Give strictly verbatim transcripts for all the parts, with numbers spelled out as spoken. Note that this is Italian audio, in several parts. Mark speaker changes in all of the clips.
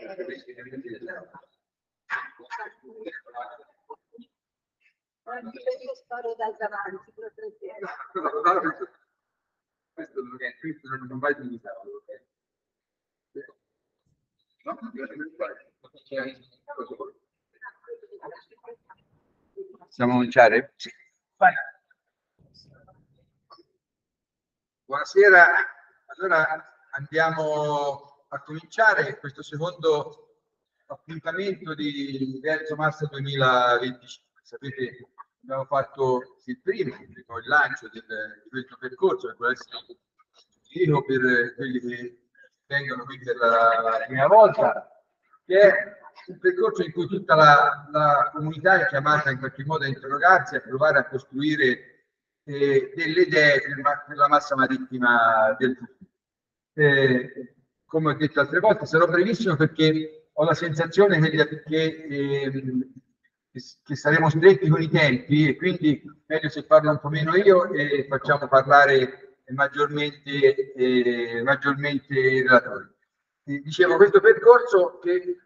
Speaker 1: Questo non vai di Possiamo cominciare? Sì. Vai. Buonasera, allora andiamo a cominciare questo secondo appuntamento di Verso Massa duemilaventicinque. Sapete, abbiamo fatto il primo, il lancio del, di questo percorso, che può essere dico per quelli che vengono qui per la, la prima volta, che è un percorso in cui tutta la, la comunità è chiamata in qualche modo a interrogarsi, a provare a costruire eh, delle idee per, per la massa marittima del futuro. Eh, come ho detto altre volte, sarò brevissimo perché ho la sensazione che, che, eh, che saremo stretti con i tempi e quindi meglio se parlo un po' meno io e facciamo parlare maggiormente, eh, maggiormente i relatori. Eh, dicevo, questo percorso che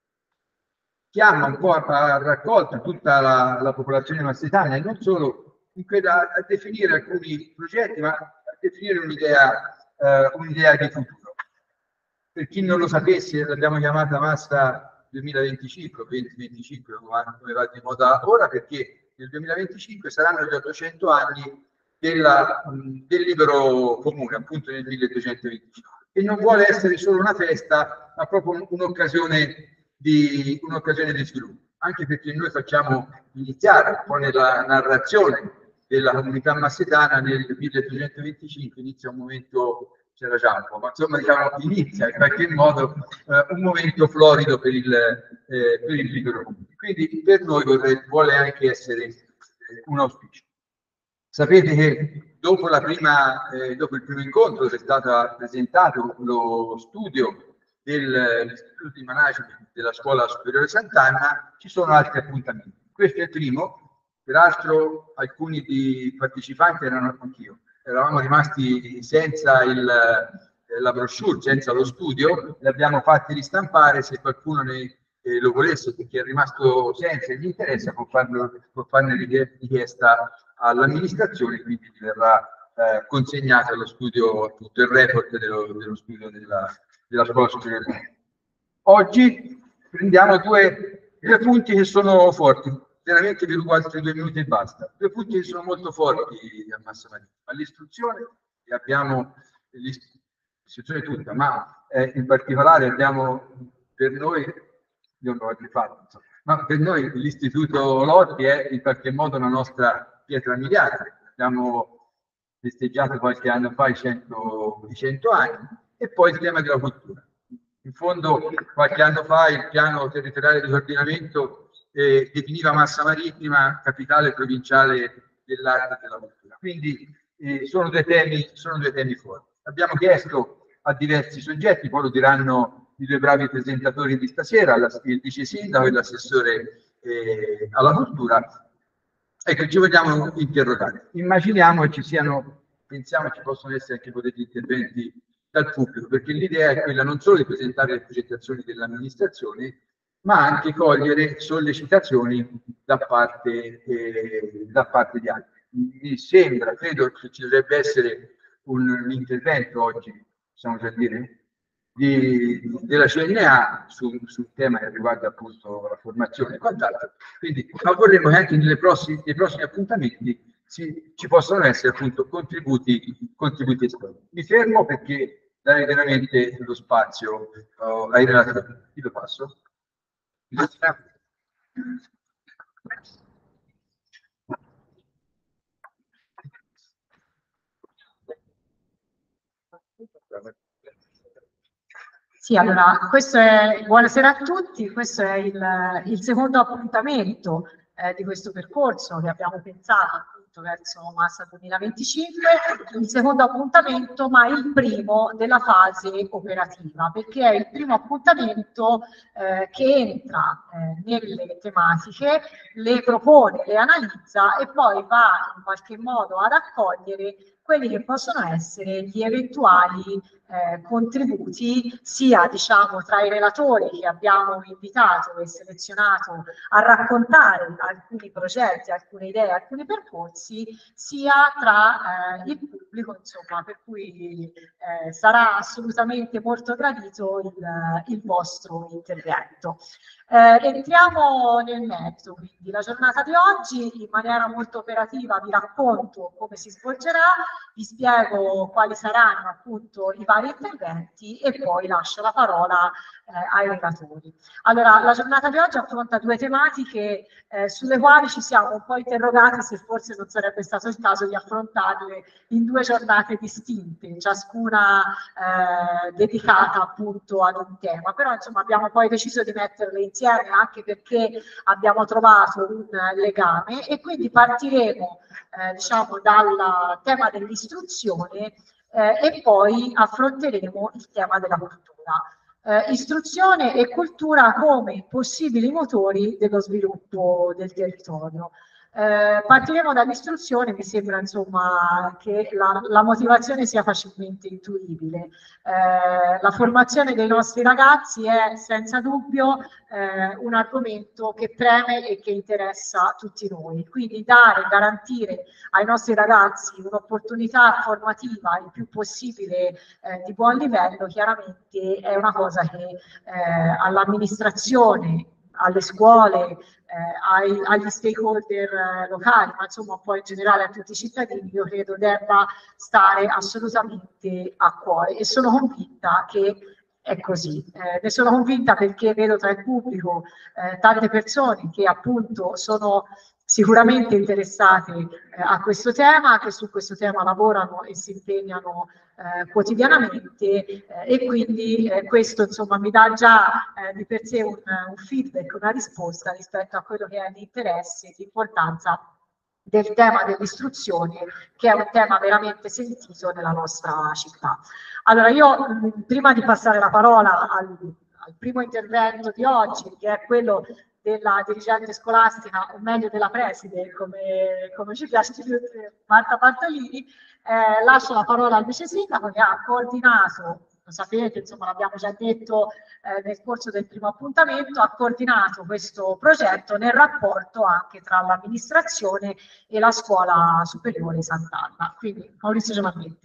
Speaker 1: chiama un po' a, a raccolta tutta la, la popolazione massetana e non solo, a, a definire alcuni progetti, ma a definire un'idea eh, un'idea di futuro. Per chi non lo sapesse, l'abbiamo chiamata Massa duemilaventicinque, duemilaventicinque come va di moda ora, perché nel duemilaventicinque saranno gli ottocento anni della, del libero comune, appunto nel milletrecentoventicinque. E non vuole essere solo una festa, ma proprio un'occasione di, un'occasione di sviluppo, anche perché noi facciamo iniziare un po' nella narrazione della comunità massetana nel milletrecentoventicinque, inizia un momento, c'era già un po', ma insomma diciamo, inizia in qualche modo eh, un momento florido per il, eh, per il libero comune. Quindi per noi vorrei, vuole anche essere eh, un auspicio. Sapete che dopo, la prima, eh, dopo il primo incontro che è stato presentato lo studio dell'Istituto di Management della Scuola Superiore Sant'Anna, ci sono altri appuntamenti. Questo è il primo, peraltro alcuni di partecipanti erano anch'io, eravamo rimasti senza il, la brochure, senza lo studio, li abbiamo fatti ristampare, se qualcuno ne, eh, lo volesse, perché è rimasto senza e gli interessa, può, farlo, può farne richiesta all'amministrazione, quindi verrà eh, consegnato allo studio tutto il report dello, dello studio della, della scuola superiore. Oggi prendiamo due, due punti che sono forti, veramente vi rubo altri due minuti e basta. Due punti che sono molto forti a Massa Marittima. L'istruzione, e abbiamo l'istruzione tutta, ma eh, in particolare abbiamo per noi, io non l'ho fatto, insomma, ma per noi l'Istituto Lotti è in qualche modo la nostra pietra miliare. Abbiamo festeggiato qualche anno fa i cento, i cento anni, e poi il tema della cultura. In fondo, qualche anno fa il piano territoriale di coordinamento eh, definiva Massa Marittima capitale provinciale dell'arte e della cultura. Quindi eh, sono, due temi, sono due temi forti. Abbiamo chiesto a diversi soggetti, poi lo diranno i due bravi presentatori di stasera, il vice sindaco e l'assessore eh, alla cultura, ecco, ci vogliamo interrogare. Immaginiamo che ci siano, pensiamo che ci possono essere anche potenti interventi dal pubblico, perché l'idea è quella non solo di presentare le progettazioni dell'amministrazione, ma anche cogliere sollecitazioni da parte, eh, da parte di altri. Mi sembra, credo che ci dovrebbe essere un, un intervento oggi, possiamo già dire, di, della C N A sul, sul tema che riguarda appunto la formazione e quant'altro. Quindi ma vorremmo che anche nei prossimi, nei prossimi appuntamenti si, ci possano essere appunto contributi, contributi esponenti. Mi fermo perché dare veramente lo spazio uh, ai relatori. Ti lo passo.
Speaker 2: Sì, allora, questo è, buonasera a tutti, questo è il, il secondo appuntamento eh, di questo percorso che abbiamo pensato appunto verso Massa duemilaventicinque, il secondo appuntamento ma il primo della fase operativa, perché è il primo appuntamento eh, che entra eh, nelle tematiche, le propone, le analizza e poi va in qualche modo a raccogliere quelli che possono essere gli eventuali eh, contributi sia diciamo tra i relatori che abbiamo invitato e selezionato a raccontare alcuni progetti, alcune idee, alcuni percorsi, sia tra eh, il pubblico, insomma, per cui eh, sarà assolutamente molto gradito il, il vostro intervento. Eh, entriamo nel merito, quindi la giornata di oggi in maniera molto operativa vi racconto come si svolgerà, vi spiego quali saranno appunto i vari interventi e poi lascio la parola eh, ai relatori. Allora, la giornata di oggi affronta due tematiche eh, sulle quali ci siamo un po' interrogati se forse non sarebbe stato il caso di affrontarle in due giornate distinte, ciascuna eh, dedicata appunto ad un tema, però insomma abbiamo poi deciso di metterle insieme anche perché abbiamo trovato un legame e quindi partiremo eh, diciamo dal tema dell'istruzione eh, e poi affronteremo il tema della cultura. Eh, istruzione e cultura come possibili motori dello sviluppo del territorio. Eh, partiremo dall'istruzione, mi sembra insomma che la, la motivazione sia facilmente intuibile. Eh, la formazione dei nostri ragazzi è senza dubbio eh, un argomento che preme e che interessa tutti noi, quindi dare, garantire ai nostri ragazzi un'opportunità formativa il più possibile eh, di buon livello, chiaramente è una cosa che eh, all'amministrazione, alle scuole, eh, ai, agli stakeholder eh, locali, ma insomma poi in generale a tutti i cittadini, io credo debba stare assolutamente a cuore e sono convinta che è così. Eh, ne sono convinta perché vedo tra il pubblico eh, tante persone che appunto sono sicuramente interessate eh, a questo tema, che su questo tema lavorano e si impegnano eh, quotidianamente eh, e quindi eh, questo insomma mi dà già eh, di per sé un, un feedback, una risposta rispetto a quello che è l'interesse e l'importanza del tema dell'istruzione, che è un tema veramente sentito nella nostra città. Allora io mh, prima di passare la parola al, al primo intervento di oggi, che è quello della dirigente scolastica, o meglio della preside, come, come ci piace di dire, Marta Bartolini, eh, lascio la parola al vice sindaco che ha coordinato, lo sapete, insomma l'abbiamo già detto eh, nel corso del primo appuntamento, ha coordinato questo progetto nel rapporto anche tra l'amministrazione e la scuola superiore Sant'Anna. Quindi Maurizio Giovannetti.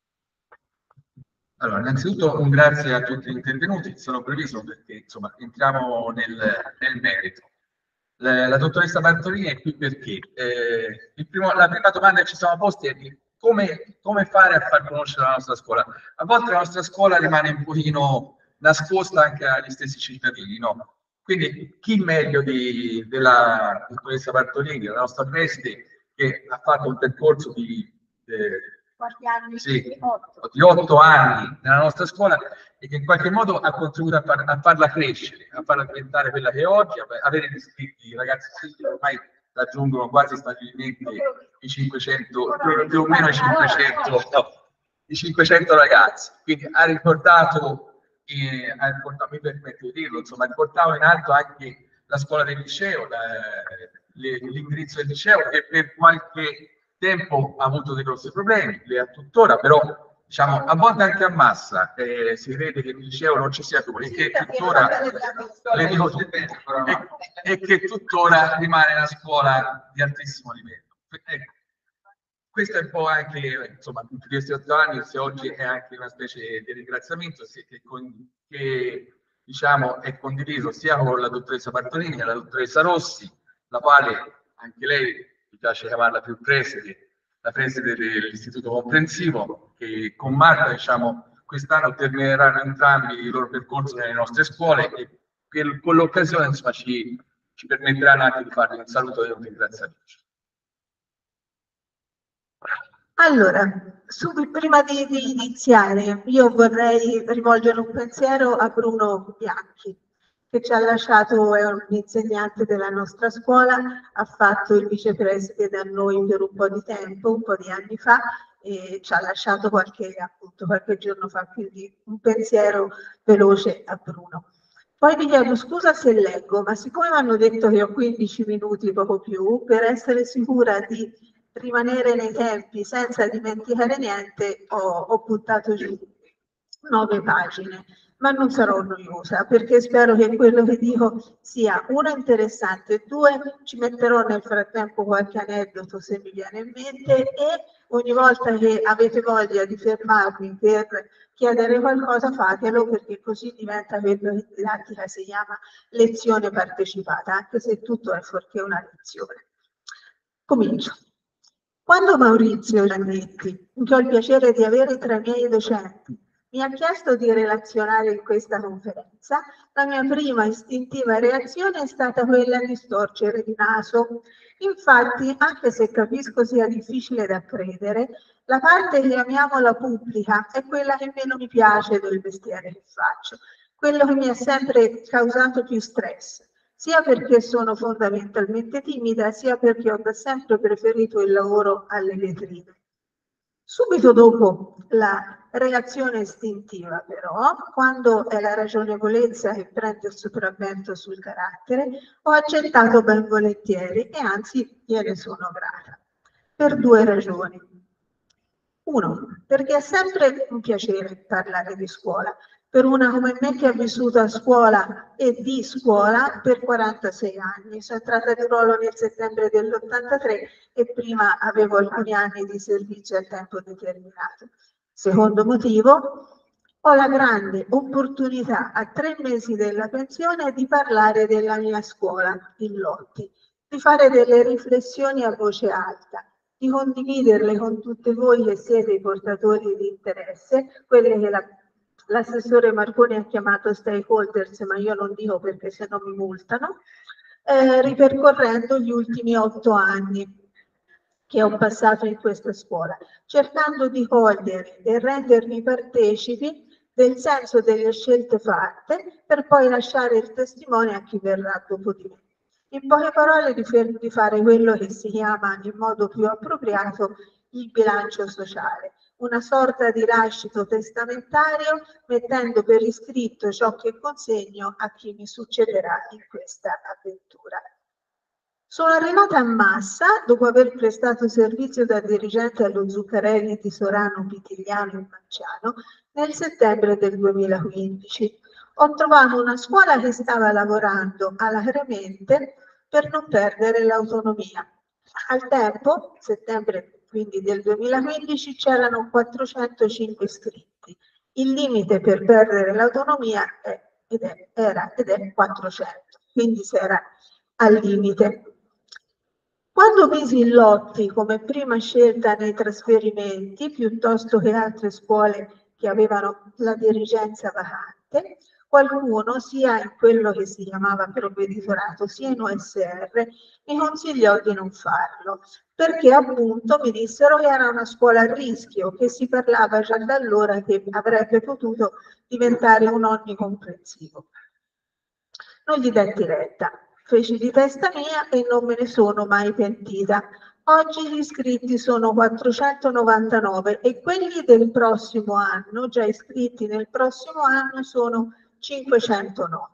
Speaker 1: Allora, innanzitutto un grazie a tutti gli intervenuti, sono previsto perché insomma entriamo nel, nel merito. La, la dottoressa Bartolini è qui perché eh, il primo, la prima domanda che ci siamo posti è di come, come fare a far conoscere la nostra scuola. A volte la nostra scuola rimane un pochino nascosta anche agli stessi cittadini, no? Quindi chi meglio di, della dottoressa Bartolini, la nostra preside, che ha fatto un percorso di... Eh,
Speaker 2: Quanti anni?
Speaker 1: Sì, di otto anni nella nostra scuola e che in qualche modo ha contribuito a, far, a farla crescere, a farla diventare quella che è oggi, a avere gli iscritti, i ragazzi iscritti ormai raggiungono quasi stabilmente i cinquecento, più o meno i cinquecento, no, i cinquecento ragazzi. Quindi ha riportato, eh, ha riportato, mi permetto di dirlo, insomma, ha riportato in alto anche la scuola del liceo, l'indirizzo del liceo che per qualche tempo ha avuto dei grossi problemi, le ha tuttora, però diciamo a volte anche a Massa eh, si crede che il liceo non ci sia più e che tuttora, le dico, e, e che tuttora rimane una scuola di altissimo livello. Ecco, questo è un po' anche, insomma, tutti questi otto anni, se oggi è anche una specie di ringraziamento che, che diciamo è condiviso sia con la dottoressa Bartolini che la dottoressa Rossi, la quale anche lei mi piace chiamarla più preside, la preside dell'istituto comprensivo, che con Marta diciamo quest'anno termineranno entrambi il loro percorso nelle nostre scuole e per, con l'occasione insomma ci, ci permetteranno anche di farvi un saluto e un ringraziamento.
Speaker 3: Allora, subito, prima di, di iniziare, io vorrei rivolgere un pensiero a Bruno Bianchi, che ci ha lasciato, è un insegnante della nostra scuola, ha fatto il vicepreside da noi per un po' di tempo, un po' di anni fa, e ci ha lasciato qualche, appunto, qualche giorno fa, quindi un pensiero veloce a Bruno. Poi vi chiedo scusa se leggo, ma siccome mi hanno detto che ho quindici minuti, poco più, per essere sicura di rimanere nei tempi senza dimenticare niente, ho, ho buttato giù nove pagine, ma non sarò noiosa perché spero che quello che dico sia uno interessante, due ci metterò nel frattempo qualche aneddoto se mi viene in mente e ogni volta che avete voglia di fermarmi per chiedere qualcosa fatelo perché così diventa quello che in didattica si chiama lezione partecipata, anche se tutto è fuorché una lezione. Comincio. Quando Maurizio Giannetti, che ho il piacere di avere tra i miei docenti, mi ha chiesto di relazionare in questa conferenza, la mia prima istintiva reazione è stata quella di storcere il naso. Infatti, anche se capisco sia difficile da credere, la parte, chiamiamola pubblica, è quella che meno mi piace del mestiere che faccio, quello che mi ha sempre causato più stress, sia perché sono fondamentalmente timida, sia perché ho da sempre preferito il lavoro alle vetrine. Subito dopo la reazione istintiva, però, quando è la ragionevolezza che prende il sopravvento sul carattere, ho accettato ben volentieri e anzi gliene sono grata, per due ragioni. Uno, perché è sempre un piacere parlare di scuola, per una come me che ha vissuto a scuola e di scuola per quarantasei anni. Sono entrata di ruolo nel settembre dell'ottantatré e prima avevo alcuni anni di servizio a tempo determinato. Secondo motivo, ho la grande opportunità a tre mesi della pensione di parlare della mia scuola, il Lotti, di fare delle riflessioni a voce alta, di condividerle con tutti voi che siete i portatori di interesse, quelle che la l'assessore Marconi ha chiamato stakeholders, ma io non dico perché se no mi multano, eh, ripercorrendo gli ultimi otto anni che ho passato in questa scuola, cercando di cogliere e rendermi partecipi del senso delle scelte fatte per poi lasciare il testimone a chi verrà dopo di me. In poche parole, di, di fare quello che si chiama in modo più appropriato il bilancio sociale, una sorta di lascito testamentario mettendo per iscritto ciò che consegno a chi mi succederà in questa avventura. Sono arrivata a Massa dopo aver prestato servizio da dirigente allo Zuccarelli di Sorano, Pitigliano e Manciano nel settembre del duemilaquindici. Ho trovato una scuola che stava lavorando alacremente per non perdere l'autonomia. Al tempo, settembre quindi del duemilaquindici, c'erano quattrocentocinque iscritti. Il limite per perdere l'autonomia è, ed è, era ed è quattrocento, quindi si era al limite. Quando misi il Lotti come prima scelta nei trasferimenti, piuttosto che altre scuole che avevano la dirigenza vacante, qualcuno, sia in quello che si chiamava provveditorato, sia in O S R, mi consigliò di non farlo, perché appunto mi dissero che era una scuola a rischio, che si parlava già da allora che avrebbe potuto diventare un onnicomprensivo. Non gli detti retta, feci di testa mia e non me ne sono mai pentita. Oggi gli iscritti sono quattrocentonovantanove e quelli del prossimo anno, già iscritti nel prossimo anno, sono cinquecentonove.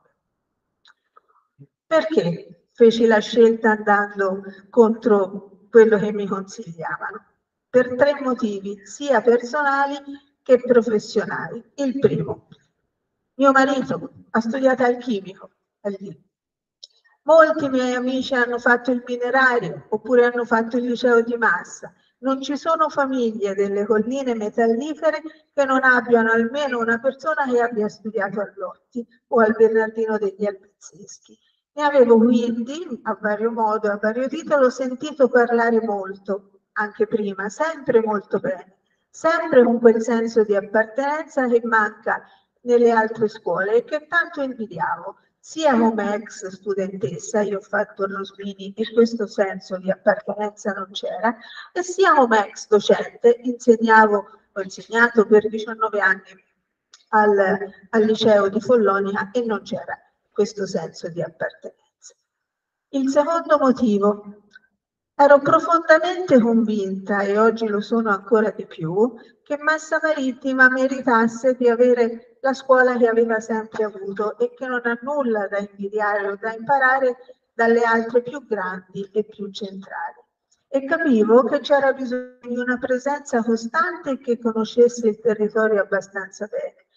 Speaker 3: Perché feci la scelta andando contro quello che mi consigliavano? Per tre motivi, sia personali che professionali. Il primo, mio marito ha studiato al chimico, lì. Molti miei amici hanno fatto il minerario oppure hanno fatto il liceo di Massa. Non ci sono famiglie delle colline metallifere che non abbiano almeno una persona che abbia studiato al Lotti o al Bernardino degli Albizzeschi. Ne avevo quindi, a vario modo, a vario titolo, sentito parlare molto, anche prima, sempre molto bene, sempre con quel senso di appartenenza che manca nelle altre scuole e che tanto invidiavo, sia come ex studentessa, io ho fatto il Rosmini e questo senso di appartenenza non c'era, e sia come ex docente, insegnavo, ho insegnato per diciannove anni al, al liceo di Follonia e non c'era questo senso di appartenenza. Il secondo motivo, ero profondamente convinta, e oggi lo sono ancora di più, che Massa Marittima meritasse di avere la scuola che aveva sempre avuto e che non ha nulla da invidiare o da imparare dalle altre più grandi e più centrali. E capivo che c'era bisogno di una presenza costante che conoscesse il territorio abbastanza bene.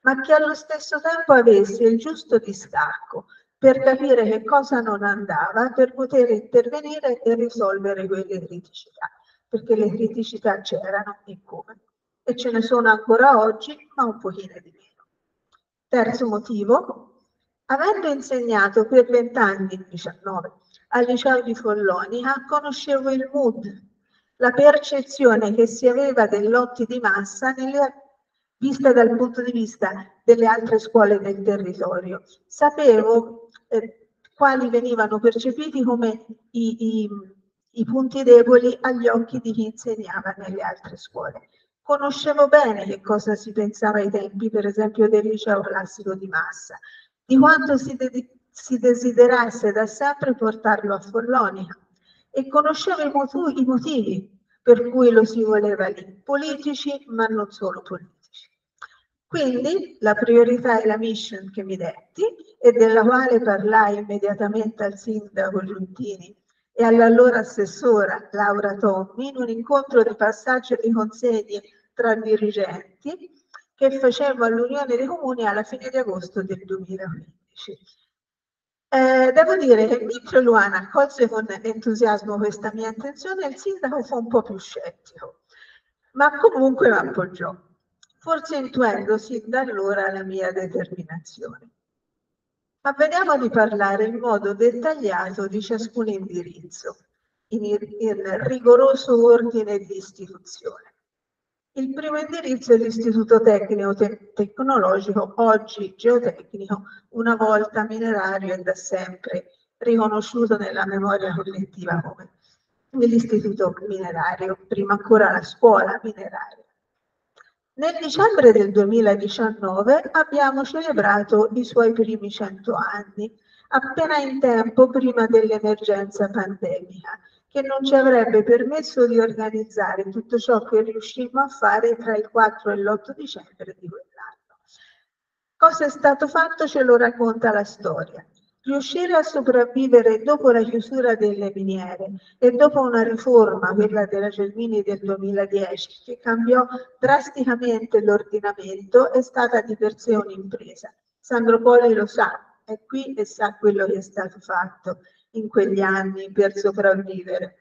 Speaker 3: ma che allo stesso tempo avesse il giusto distacco per capire che cosa non andava, per poter intervenire e risolvere quelle criticità, perché le criticità c'erano e come. E ce ne sono ancora oggi, ma un pochino di meno. Terzo motivo, avendo insegnato per vent'anni, diciannove, al liceo di Follonica, conoscevo il mood, la percezione che si aveva dei lotti di massa nelle, vista dal punto di vista delle altre scuole del territorio. Sapevo eh, quali venivano percepiti come i, i, i punti deboli agli occhi di chi insegnava nelle altre scuole. Conoscevo bene che cosa si pensava ai tempi, per esempio, del liceo classico di Massa, di quanto si, de si desiderasse da sempre portarlo a Follonica, e conoscevo i, motu i motivi per cui lo si voleva lì, politici, ma non solo politici. Quindi la priorità e la mission che mi detti, e della quale parlai immediatamente al sindaco Giuntini e all'allora assessora Laura Tommi in un incontro di passaggio di consegne tra dirigenti che facevo all'Unione dei Comuni alla fine di agosto del duemilaquindici. Eh, devo dire che mentre Luana accolse con entusiasmo questa mia intenzione, il sindaco fu un po' più scettico, ma comunque mi appoggiò, forse intuendo sin da allora la mia determinazione. Ma vediamo di parlare in modo dettagliato di ciascun indirizzo, in, in rigoroso ordine di istituzione. Il primo indirizzo è l'Istituto Tecnico te Tecnologico, oggi geotecnico, una volta minerario e da sempre riconosciuto nella memoria collettiva come l'Istituto Minerario, prima ancora la scuola mineraria. Nel dicembre del duemiladiciannove abbiamo celebrato i suoi primi cento anni, appena in tempo prima dell'emergenza pandemica, che non ci avrebbe permesso di organizzare tutto ciò che riuscimmo a fare tra il quattro e l'otto dicembre di quell'anno. Cosa è stato fatto ce lo racconta la storia. Riuscire a sopravvivere dopo la chiusura delle miniere e dopo una riforma, quella della Gelmini del duemiladieci, che cambiò drasticamente l'ordinamento, è stata di per sé un'impresa. Sandro Poli lo sa, è qui e sa quello che è stato fatto in quegli anni per sopravvivere.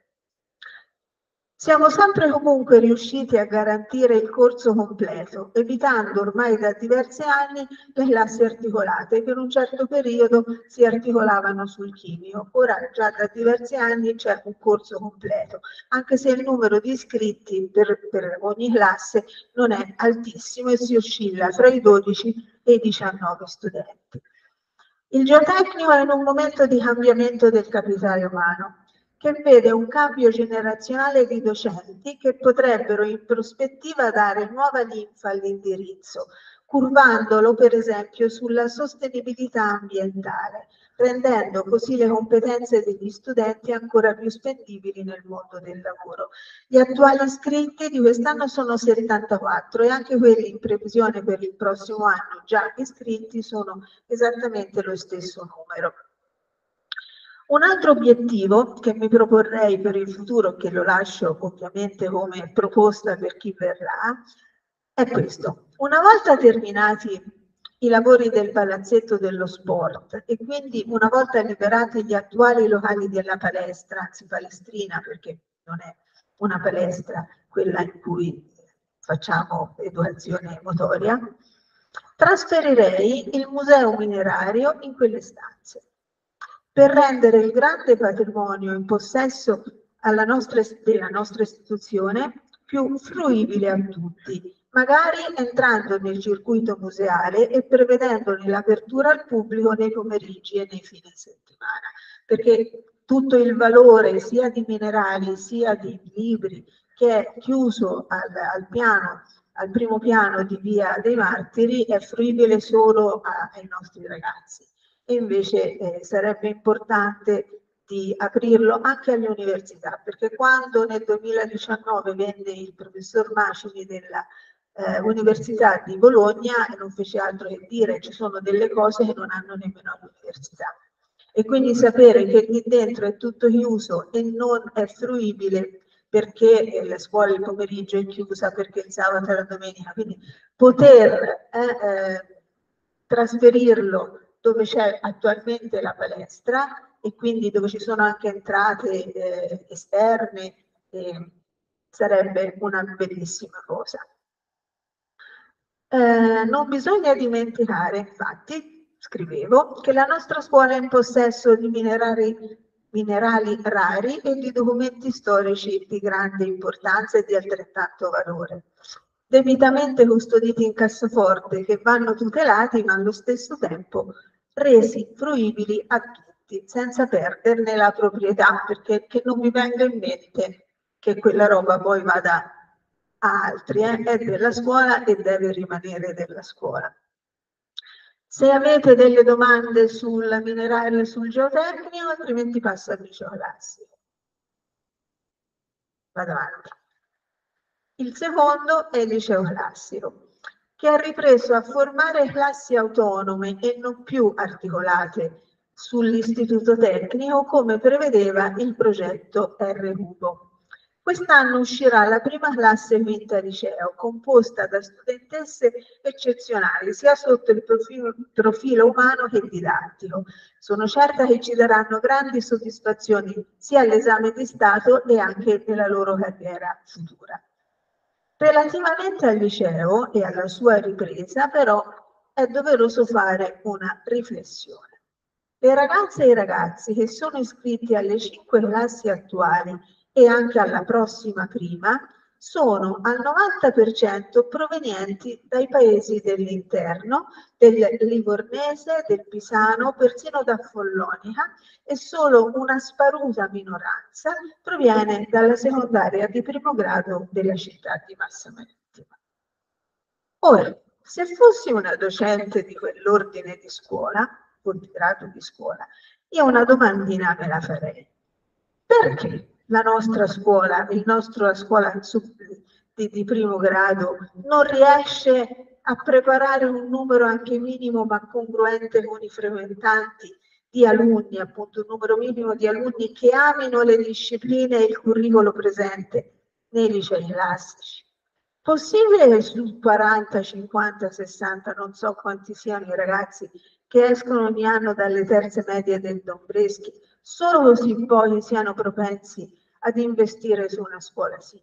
Speaker 3: Siamo sempre comunque riusciti a garantire il corso completo, evitando ormai da diversi anni le classi articolate che in un certo periodo si articolavano sul chimico. Ora già da diversi anni c'è un corso completo, anche se il numero di iscritti per, per ogni classe non è altissimo e si oscilla fra i dodici e i diciannove studenti. Il geotecnico è in un momento di cambiamento del capitale umano, che vede un cambio generazionale di docenti che potrebbero in prospettiva dare nuova linfa all'indirizzo, curvandolo per esempio sulla sostenibilità ambientale, rendendo così le competenze degli studenti ancora più spendibili nel mondo del lavoro. Gli attuali iscritti di quest'anno sono settantaquattro e anche quelli in previsione per il prossimo anno già iscritti sono esattamente lo stesso numero. Un altro obiettivo che mi proporrei per il futuro, che lo lascio ovviamente come proposta per chi verrà, è questo. Una volta terminati i lavori del palazzetto dello sport e quindi una volta liberati gli attuali locali della palestra, anzi palestrina perché non è una palestra quella in cui facciamo educazione motoria, trasferirei il museo minerario in quelle stanze, per rendere il grande patrimonio in possesso alla nostra, della nostra istituzione più fruibile a tutti, magari entrando nel circuito museale e prevedendone l'apertura al pubblico nei pomeriggi e nei fine settimana, perché tutto il valore sia di minerali sia di libri che è chiuso al, al piano, al primo piano di Via dei Martiri, è fruibile solo a, ai nostri ragazzi. E invece eh, sarebbe importante di aprirlo anche alle università, perché quando nel duemiladiciannove venne il professor Macini della eh, Università di Bologna e non fece altro che dire ci sono delle cose che non hanno nemmeno l'università. E quindi sapere che lì dentro è tutto chiuso e non è fruibile perché la scuola il pomeriggio è chiusa, perché il sabato e la domenica, quindi poter eh, eh, trasferirlo dove c'è attualmente la palestra e quindi dove ci sono anche entrate eh, esterne, eh, sarebbe una bellissima cosa. Eh, non bisogna dimenticare, infatti, scrivevo, che la nostra scuola è in possesso di minerali, minerali rari e di documenti storici di grande importanza e di altrettanto valore, debitamente custoditi in cassaforte, che vanno tutelati ma allo stesso tempo resi fruibili a tutti, senza perderne la proprietà, perché che non mi venga in mente che quella roba poi vada a altri, eh? È della scuola e deve rimanere della scuola. Se avete delle domande sul minerario e sul geotecnico, altrimenti passo al liceo classico. Vado avanti. Il secondo è il liceo classico, che ha ripreso a formare classi autonome e non più articolate sull'istituto tecnico come prevedeva il progetto R Cubo. Quest'anno uscirà la prima classe quinta liceo, composta da studentesse eccezionali, sia sotto il profilo, profilo umano che didattico. Sono certa che ci daranno grandi soddisfazioni sia all'esame di Stato e anche nella loro carriera futura. Relativamente al liceo e alla sua ripresa, però, è doveroso fare una riflessione. Le ragazze e i ragazzi che sono iscritti alle cinque classi attuali e anche alla prossima prima, sono al novanta per cento provenienti dai paesi dell'interno, del Livornese, del Pisano, persino da Follonica, e solo una sparuta minoranza proviene dalla secondaria di primo grado della città di Massa Marittima. Ora, se fossi una docente di quell'ordine di scuola, o di grado di scuola, io una domandina me la farei. Perché la nostra scuola, il nostro scuola di, di primo grado, non riesce a preparare un numero anche minimo ma congruente con i frequentanti di alunni, appunto un numero minimo di alunni che amino le discipline e il curricolo presente nei licei classici? Possibile che su quaranta, cinquanta, sessanta, non so quanti siano i ragazzi che escono ogni anno dalle terze medie del Dombreschi, solo così poi siano propensi ad investire su una scuola simile?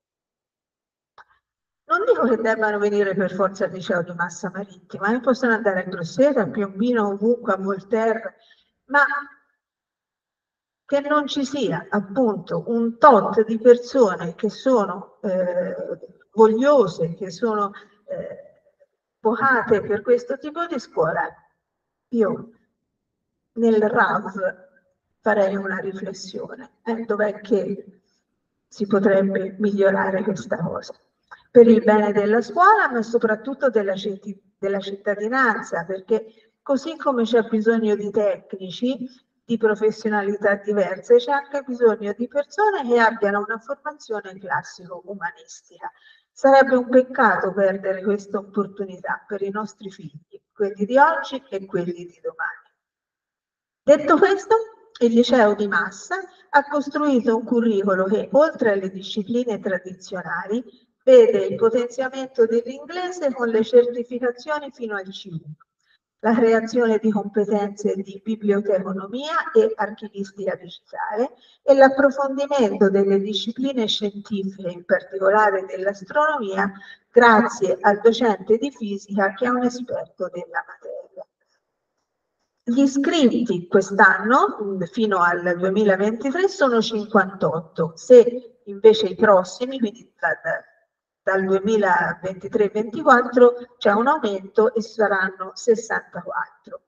Speaker 3: Non dico che debbano venire per forza al liceo di Massa Marittima, ma possono andare a Grosseto, a Piombino, ovunque, a Volterra, ma che non ci sia appunto un tot di persone che sono eh, vogliose, che sono eh, vocate per questo tipo di scuola, io nel R A V farei una riflessione, eh, dov'è che si potrebbe migliorare questa cosa, per il bene della scuola ma soprattutto della, della cittadinanza, perché così come c'è bisogno di tecnici, di professionalità diverse, c'è anche bisogno di persone che abbiano una formazione classico-umanistica. Sarebbe un peccato perdere questa opportunità per i nostri figli, quelli di oggi e quelli di domani. Detto questo, il liceo di Massa ha costruito un curricolo che, oltre alle discipline tradizionali, vede il potenziamento dell'inglese con le certificazioni fino al C uno, la creazione di competenze di biblioteconomia e archivistica digitale e l'approfondimento delle discipline scientifiche, in particolare dell'astronomia, grazie al docente di fisica che è un esperto della materia. Gli iscritti quest'anno, fino al duemilaventitré, sono cinquantotto, se invece i prossimi, quindi da, da, dal duemilaventitré ventiquattro, c'è un aumento e saranno sessantaquattro.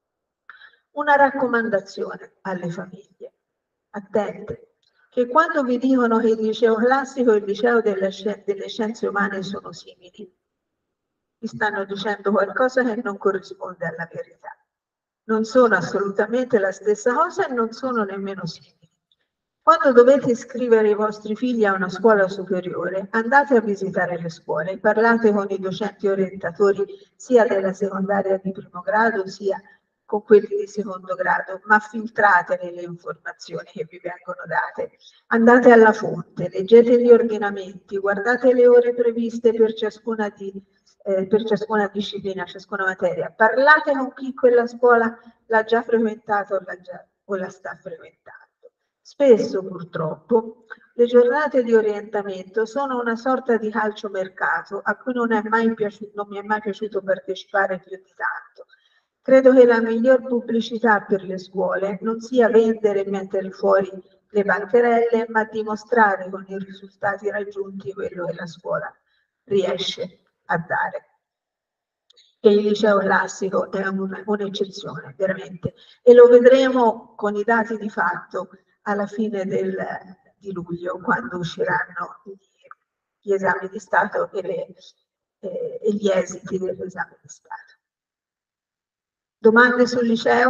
Speaker 3: Una raccomandazione alle famiglie, attente, che quando vi dicono che il liceo classico e il liceo delle, delle scienze umane sono simili, vi stanno dicendo qualcosa che non corrisponde alla verità. Non sono assolutamente la stessa cosa e non sono nemmeno simili. Quando dovete iscrivere i vostri figli a una scuola superiore, andate a visitare le scuole, parlate con i docenti orientatori sia della secondaria di primo grado sia con quelli di secondo grado, ma filtratele le informazioni che vi vengono date. Andate alla fonte, leggete gli ordinamenti, guardate le ore previste per ciascuna di eh, per ciascuna disciplina, ciascuna materia. Parlate con chi quella scuola l'ha già frequentata o, l'ha già, o la sta frequentando. Spesso, purtroppo, le giornate di orientamento sono una sorta di calciomercato a cui non, è mai piaciuto, non mi è mai piaciuto partecipare più di tanto. Credo che la miglior pubblicità per le scuole non sia vendere e mettere fuori le bancherelle, ma dimostrare con i risultati raggiunti quello che la scuola riesce a dare. E il liceo classico è un'eccezione, veramente. E lo vedremo con i dati di fatto alla fine del, di luglio, quando usciranno gli, gli esami di Stato e, le, eh, e gli esiti degli esami di Stato. Domande sul liceo?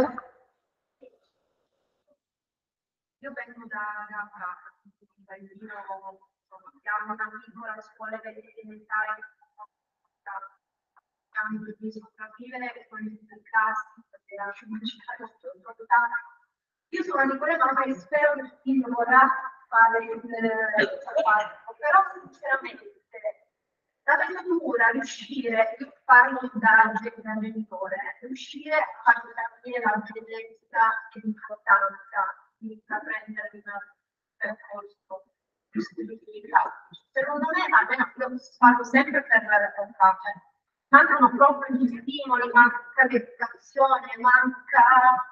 Speaker 4: Io vengo da, da Praga, io abbiamo una piccola scuola elementare, abbiamo di sopravvivere con il classi, perché la città io sono di quelle mamme che spero che il figlio vorrà fare il fatto, però sinceramente la vettura riuscire a farlo da genitore, riuscire a far capire la bellezza e l'importanza di intraprendere un percorso più specificato. Secondo me, almeno io parlo sempre per la fare, mancano proprio gli stimoli, manca l'educazione, manca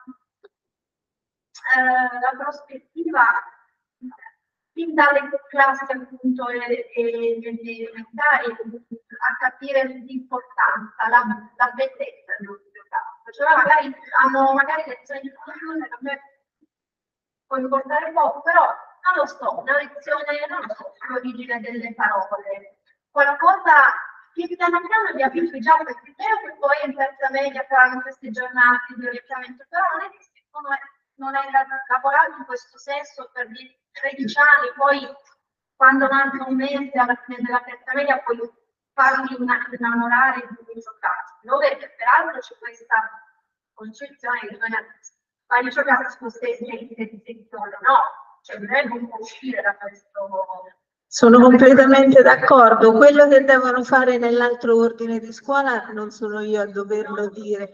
Speaker 4: eh, la prospettiva fin dalle classi appunto e degli elementari a capire l'importanza, la, la bellezza del nostro caso. Cioè magari hanno magari lezioni di conoscenza che a me può importare poco, però non lo so, una lezione, non lo so, l'origine delle parole, qualcosa che piano piano li abitui già, perché è vero che poi in terza media faranno queste giornate di orientamento, però non è che se uno non hai lavorato in questo senso per tredici anni, poi quando manca un mese alla fine della terza media puoi farli innamorare di questo caso, dove peraltro c'è questa concezione che bisogna fare giocare su queste estetiche di sezione, no, cioè bisogna un po' uscire da questo.
Speaker 3: Sono completamente d'accordo, quello che devono fare nell'altro ordine di scuola non sono io a doverlo dire.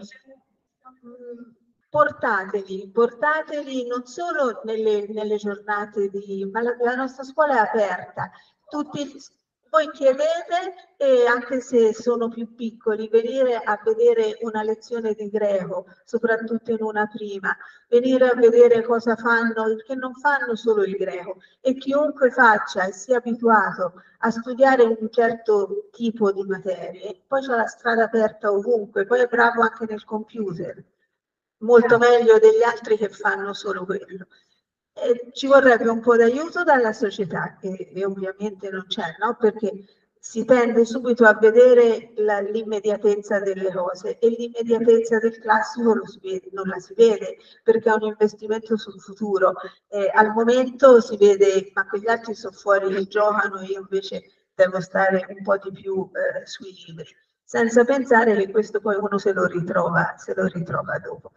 Speaker 3: Portateli, portateli non solo nelle, nelle giornate di... ma la, la nostra scuola è aperta, tutti, voi chiedete e anche se sono più piccoli, venire a vedere una lezione di greco, soprattutto in una prima, venire a vedere cosa fanno, che non fanno solo il greco e chiunque faccia e sia abituato a studiare un certo tipo di materie, poi c'è la strada aperta ovunque, poi è bravo anche nel computer. Molto meglio degli altri che fanno solo quello. E ci vorrebbe un po' d'aiuto dalla società, che, che ovviamente non c'è, no? Perché si tende subito a vedere l'immediatezza delle cose e l'immediatezza del classico lo si vede, non la si vede perché è un investimento sul futuro. Eh, al momento si vede, ma quegli altri sono fuori che giocano, io invece devo stare un po' di più eh, sui libri, senza pensare che questo poi uno se lo ritrova, se lo ritrova dopo.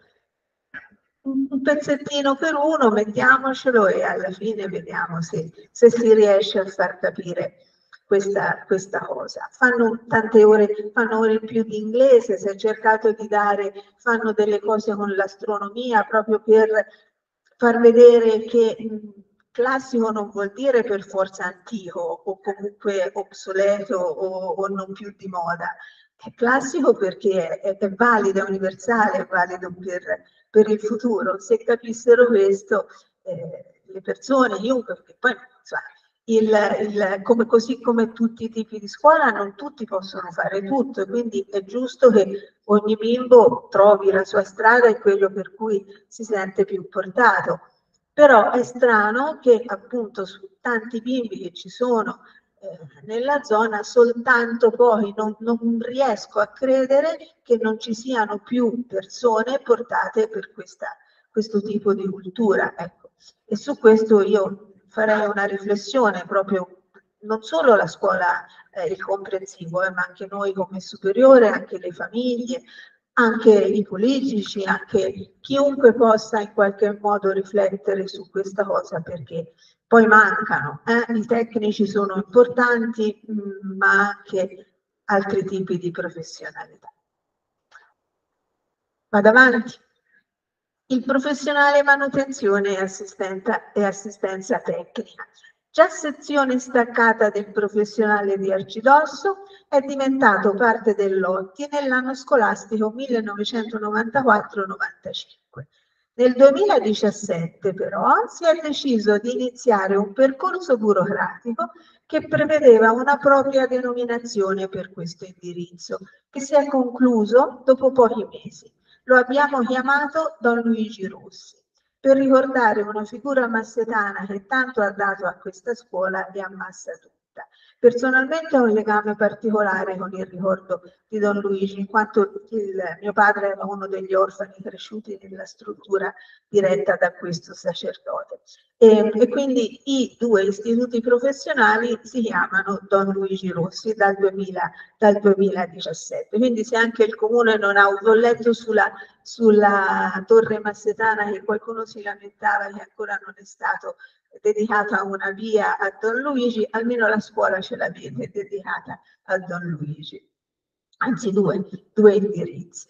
Speaker 3: Un pezzettino per uno, mettiamocelo e alla fine vediamo se, se si riesce a far capire questa, questa cosa. Fanno tante ore, fanno ore in più di inglese, si è cercato di dare, fanno delle cose con l'astronomia proprio per far vedere che mh, classico non vuol dire per forza antico o comunque obsoleto o, o non più di moda. È classico perché è, è valido, è universale, è valido per, per il futuro. Se capissero questo, eh, le persone, chiunque, perché poi insomma, il, il, come, così come tutti i tipi di scuola, non tutti possono fare tutto, quindi è giusto che ogni bimbo trovi la sua strada e quello per cui si sente più portato. Però è strano che appunto su tanti bimbi che ci sono nella zona soltanto poi non, non riesco a credere che non ci siano più persone portate per questa, questo tipo di cultura, ecco. E su questo io farei una riflessione proprio non solo la scuola, eh, il comprensivo, eh, ma anche noi come superiore, anche le famiglie, anche i politici, anche chiunque possa in qualche modo riflettere su questa cosa, perché poi mancano, eh? I tecnici sono importanti, mh, ma anche altri tipi di professionalità. Vado avanti. Il professionale manutenzione e, e assistenza tecnica. Già sezione staccata del professionale di Arcidosso, è diventato parte del Lotti nell'anno scolastico millenovecentonovantaquattro novantacinque. Nel duemiladiciassette però si è deciso di iniziare un percorso burocratico che prevedeva una propria denominazione per questo indirizzo, che si è concluso dopo pochi mesi. Lo abbiamo chiamato Don Luigi Rossi, per ricordare una figura massetana che tanto ha dato a questa scuola e a Massa tutta. Personalmente ho un legame particolare con il ricordo di Don Luigi, in quanto il mio padre era uno degli orfani cresciuti nella struttura diretta da questo sacerdote. E, e quindi i due istituti professionali si chiamano Don Luigi Rossi dal, duemila, dal duemiladiciassette. Quindi se anche il comune non ha un letto sulla, sulla torre massetana che qualcuno si lamentava che ancora non è stato dedicata una via a Don Luigi, almeno la scuola ce l'avete dedicata a Don Luigi, anzi due, due indirizzi.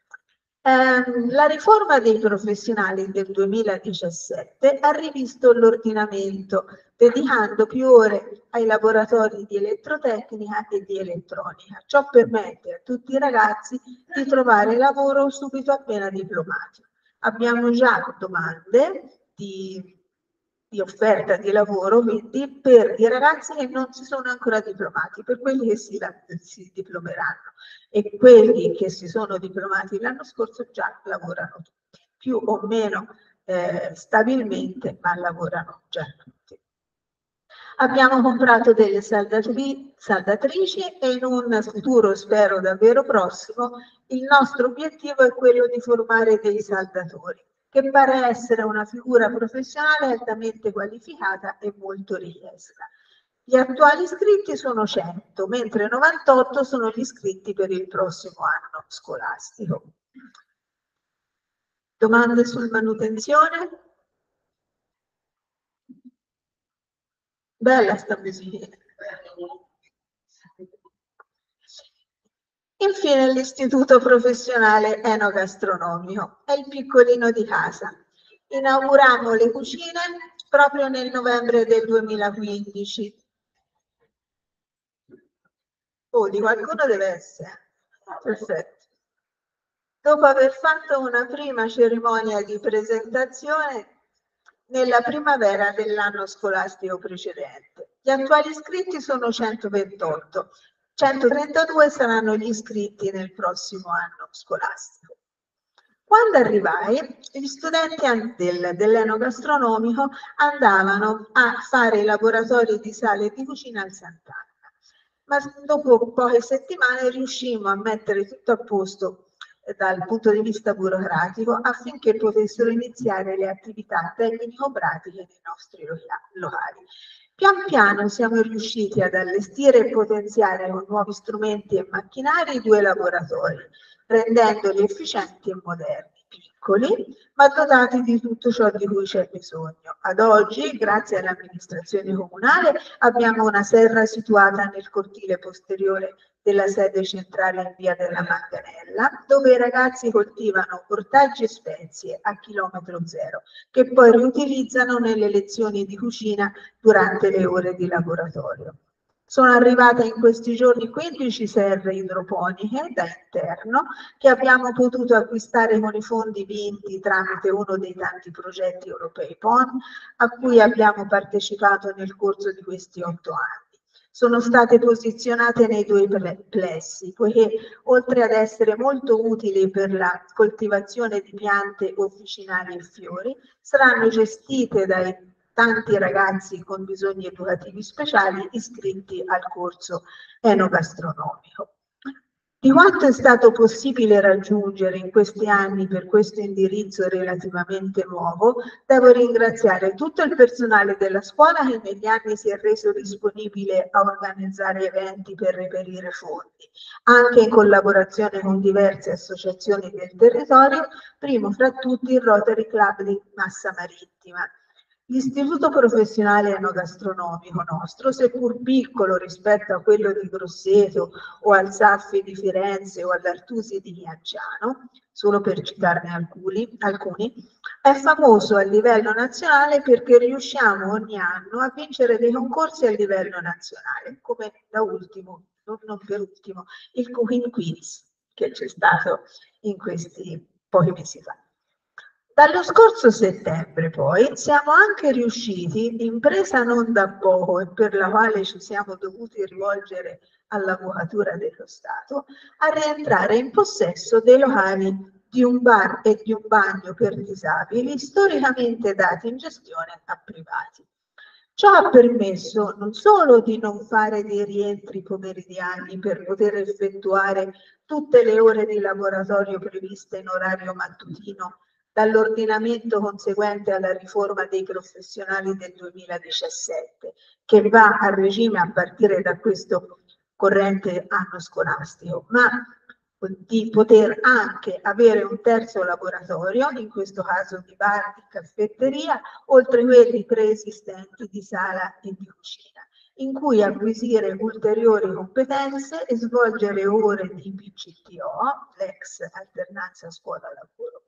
Speaker 3: Eh, la riforma dei professionali del duemiladiciassette ha rivisto l'ordinamento, dedicando più ore ai laboratori di elettrotecnica e di elettronica. Ciò permette a tutti i ragazzi di trovare lavoro subito appena diplomati. Abbiamo già domande di di offerta di lavoro, quindi per i ragazzi che non si sono ancora diplomati, per quelli che si, si diplomeranno, e quelli che si sono diplomati l'anno scorso già lavorano tutti, più o meno eh, stabilmente, ma lavorano già tutti. Abbiamo comprato delle saldatri saldatrici e in un futuro, spero davvero prossimo, il nostro obiettivo è quello di formare dei saldatori, che pare essere una figura professionale altamente qualificata e molto richiesta. Gli attuali iscritti sono cento, mentre novantotto sono gli iscritti per il prossimo anno scolastico. Domande sul manutenzione? Bella sta musica. Infine l'istituto professionale enogastronomico, è il piccolino di casa. Inaugurammo le cucine proprio nel novembre del duemilaquindici. Oh, di qualcuno deve essere. Perfetto. Dopo aver fatto una prima cerimonia di presentazione nella primavera dell'anno scolastico precedente. Gli attuali iscritti sono centoventotto. centotrentadue saranno gli iscritti nel prossimo anno scolastico. Quando arrivai, gli studenti del, dell'enogastronomico andavano a fare i laboratori di sale e di cucina al Sant'Anna, ma dopo poche settimane riuscimmo a mettere tutto a posto eh, dal punto di vista burocratico affinché potessero iniziare le attività tecnico-pratiche nei nostri locali. Pian piano siamo riusciti ad allestire e potenziare con nuovi strumenti e macchinari i due laboratori, rendendoli efficienti e moderni, piccoli, ma dotati di tutto ciò di cui c'è bisogno. Ad oggi, grazie all'amministrazione comunale, abbiamo una serra situata nel cortile posteriore della sede centrale in via della Manganella, dove i ragazzi coltivano ortaggi e spezie a chilometro zero, che poi riutilizzano nelle lezioni di cucina durante le ore di laboratorio. Sono arrivate in questi giorni quindici serre idroponiche da interno che abbiamo potuto acquistare con i fondi vinti tramite uno dei tanti progetti europei P O N a cui abbiamo partecipato nel corso di questi otto anni. Sono state posizionate nei due plessi, poiché oltre ad essere molto utili per la coltivazione di piante officinali e fiori, saranno gestite dai tanti ragazzi con bisogni educativi speciali iscritti al corso enogastronomico. Di quanto è stato possibile raggiungere in questi anni per questo indirizzo relativamente nuovo, devo ringraziare tutto il personale della scuola che negli anni si è reso disponibile a organizzare eventi per reperire fondi, anche in collaborazione con diverse associazioni del territorio, primo fra tutti il Rotary Club di Massa Marittima. L'istituto professionale enogastronomico nostro, seppur piccolo rispetto a quello di Grosseto o al Saffi di Firenze o all'Artusi di Chianciano, solo per citarne alcuni, alcuni, è famoso a livello nazionale perché riusciamo ogni anno a vincere dei concorsi a livello nazionale, come da ultimo, non, non per ultimo, il Cooking Quiz che c'è stato in questi pochi mesi fa. Dallo scorso settembre poi siamo anche riusciti, impresa non da poco e per la quale ci siamo dovuti rivolgere all'Avvocatura dello Stato, a rientrare in possesso dei locali di un bar e di un bagno per disabili storicamente dati in gestione a privati. Ciò ha permesso non solo di non fare dei rientri pomeridiani per poter effettuare tutte le ore di laboratorio previste in orario mattutino dall'ordinamento conseguente alla riforma dei professionali del duemiladiciassette, che va a regime a partire da questo corrente anno scolastico, ma di poter anche avere un terzo laboratorio, in questo caso di bar, di caffetteria, oltre quelli preesistenti di sala e di cucina, in cui acquisire ulteriori competenze e svolgere ore di P C T O, l'ex alternanza scuola-lavoro.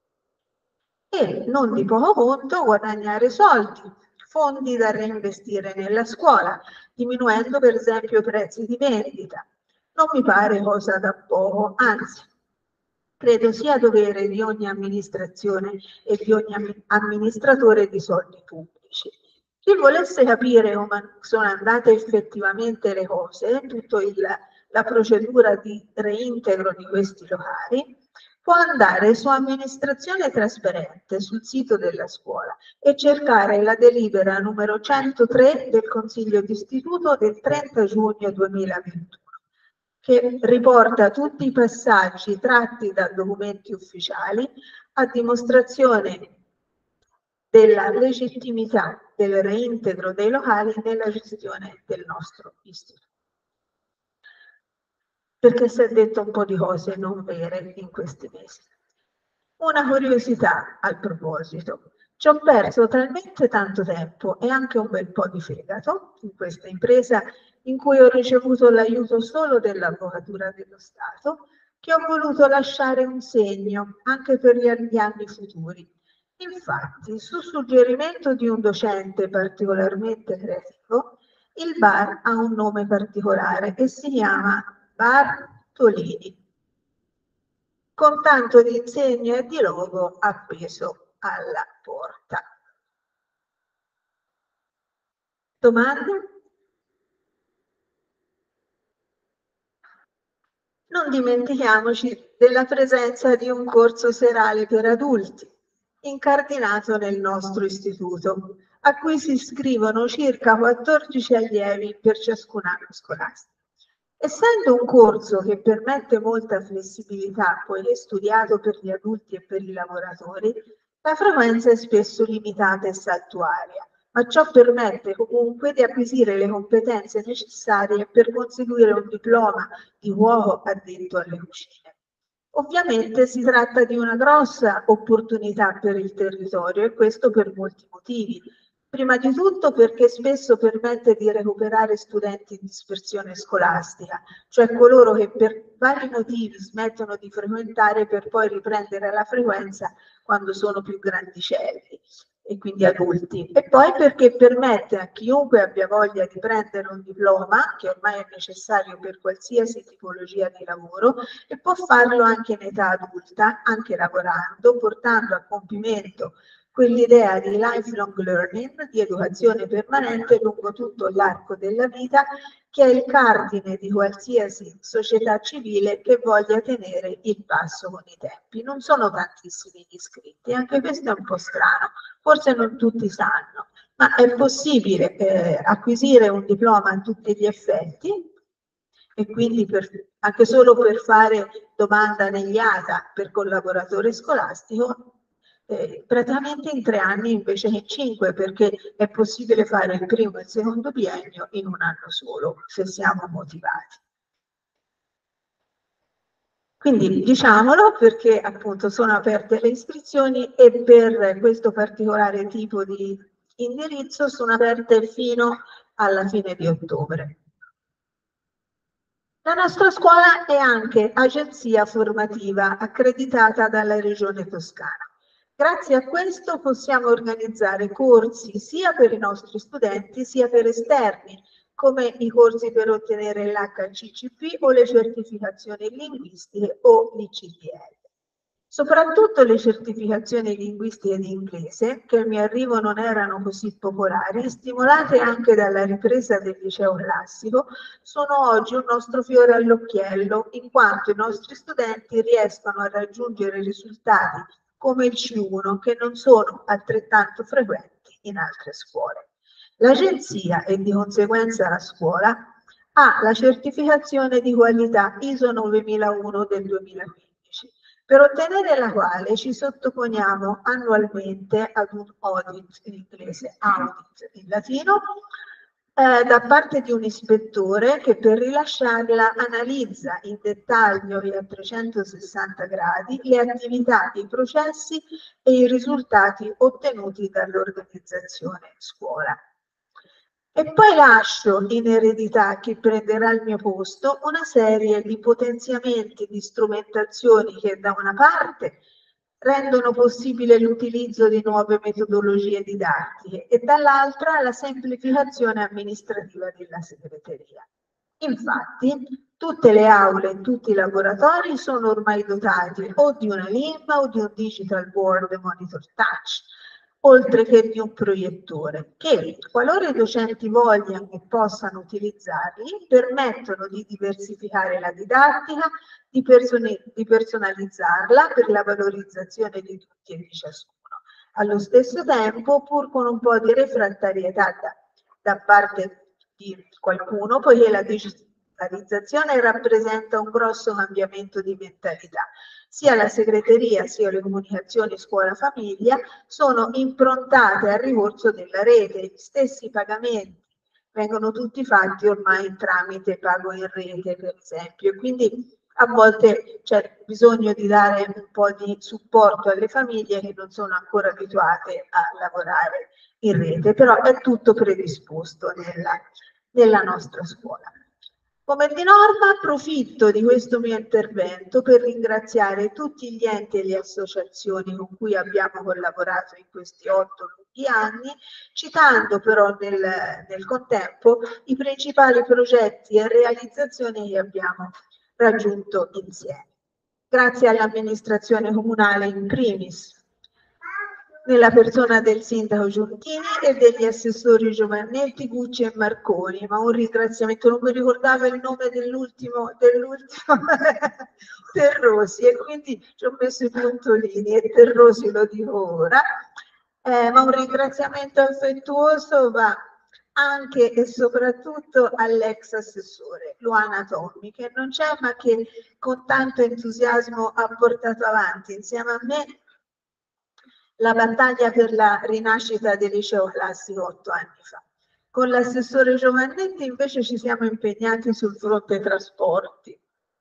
Speaker 3: E non di poco conto guadagnare soldi, fondi da reinvestire nella scuola, diminuendo per esempio i prezzi di vendita. Non mi pare cosa da poco, anzi, credo sia dovere di ogni amministrazione e di ogni amministratore di soldi pubblici. Chi volesse capire come sono andate effettivamente le cose, tutta la procedura di reintegro di questi locali, può andare su Amministrazione Trasparente sul sito della scuola e cercare la delibera numero centotré del Consiglio d'Istituto del trenta giugno duemilaventuno, che riporta tutti i passaggi tratti da documenti ufficiali a dimostrazione della legittimità del reintegro dei locali nella gestione del nostro istituto. Perché si è detto un po' di cose non vere in questi mesi. Una curiosità al proposito. Ci ho perso talmente tanto tempo e anche un bel po' di fegato in questa impresa in cui ho ricevuto l'aiuto solo dell'Avvocatura dello Stato, che ho voluto lasciare un segno anche per gli anni futuri. Infatti, su suggerimento di un docente particolarmente creativo, il bar ha un nome particolare e si chiama Bartolini, con tanto di insegna e di logo appeso alla porta. Domande? Non dimentichiamoci della presenza di un corso serale per adulti, incardinato nel nostro istituto, a cui si iscrivono circa quattordici allievi per ciascun anno scolastico. Essendo un corso che permette molta flessibilità, poiché studiato per gli adulti e per i lavoratori, la frequenza è spesso limitata e saltuaria, ma ciò permette comunque di acquisire le competenze necessarie per conseguire un diploma di cuoco addetto alle cucine. Ovviamente si tratta di una grossa opportunità per il territorio e questo per molti motivi. Prima di tutto perché spesso permette di recuperare studenti in dispersione scolastica, cioè coloro che per vari motivi smettono di frequentare per poi riprendere la frequenza quando sono più grandicelli e quindi adulti. E poi perché permette a chiunque abbia voglia di prendere un diploma, che ormai è necessario per qualsiasi tipologia di lavoro, e può farlo anche in età adulta, anche lavorando, portando a compimento quell'idea di lifelong learning, di educazione permanente lungo tutto l'arco della vita, che è il cardine di qualsiasi società civile che voglia tenere il passo con i tempi. Non sono tantissimi gli iscritti, anche questo è un po' strano, forse non tutti sanno, ma è possibile eh, acquisire un diploma a tutti gli effetti, e quindi per, anche solo per fare domanda negli A T A per collaboratore scolastico, Eh, praticamente in tre anni invece che in cinque, perché è possibile fare il primo e il secondo biennio in un anno solo, se siamo motivati. Quindi diciamolo perché appunto sono aperte le iscrizioni e per questo particolare tipo di indirizzo sono aperte fino alla fine di ottobre. La nostra scuola è anche agenzia formativa accreditata dalla Regione Toscana. Grazie a questo possiamo organizzare corsi sia per i nostri studenti sia per esterni, come i corsi per ottenere l'H C C P o le certificazioni linguistiche o l'I C D L. Soprattutto le certificazioni linguistiche di inglese, che al mio arrivo non erano così popolari, stimolate anche dalla ripresa del liceo classico, sono oggi un nostro fiore all'occhiello, in quanto i nostri studenti riescono a raggiungere risultati come il C uno, che non sono altrettanto frequenti in altre scuole. L'agenzia e di conseguenza la scuola ha la certificazione di qualità I S O novemilauno del duemilaquindici, per ottenere la quale ci sottoponiamo annualmente ad un audit, in inglese audit in latino, eh, da parte di un ispettore che per rilasciarla analizza in dettaglio e a trecentosessanta gradi le attività, i processi e i risultati ottenuti dall'organizzazione scuola. E poi lascio in eredità a chi prenderà il mio posto una serie di potenziamenti, di strumentazioni che da una parte rendono possibile l'utilizzo di nuove metodologie didattiche e dall'altra la semplificazione amministrativa della segreteria. Infatti, tutte le aule e tutti i laboratori sono ormai dotati o di una lingua o di un digital board monitor touch, oltre che di un proiettore, che, qualora i docenti vogliano e possano utilizzarli, permettono di diversificare la didattica, di, di personalizzarla per la valorizzazione di tutti e di ciascuno. Allo stesso tempo, pur con un po' di refrattarietà da, da parte di qualcuno, poiché la digitalizzazione rappresenta un grosso cambiamento di mentalità. Sia la segreteria sia le comunicazioni scuola-famiglia sono improntate al ricorso della rete, gli stessi pagamenti vengono tutti fatti ormai tramite pago in rete, per esempio, e quindi a volte c'è bisogno di dare un po' di supporto alle famiglie che non sono ancora abituate a lavorare in rete, però è tutto predisposto nella, nella nostra scuola. Come di norma approfitto di questo mio intervento per ringraziare tutti gli enti e le associazioni con cui abbiamo collaborato in questi otto lunghi anni, citando però nel, nel contempo i principali progetti e realizzazioni che abbiamo raggiunto insieme. Grazie all'amministrazione comunale in primis, nella persona del sindaco Giuntini e degli assessori Giovannetti, Gucci e Marconi, ma un ringraziamento, non mi ricordavo il nome dell'ultimo dell'ultimo Terrosi, e quindi ci ho messo i puntolini e Terrosi lo dico ora, eh, ma un ringraziamento affettuoso va anche e soprattutto all'ex assessore Luana Tommi, che non c'è ma che con tanto entusiasmo ha portato avanti insieme a me la battaglia per la rinascita del liceo classico otto anni fa. Con l'assessore Giovannetti invece ci siamo impegnati sul fronte trasporti,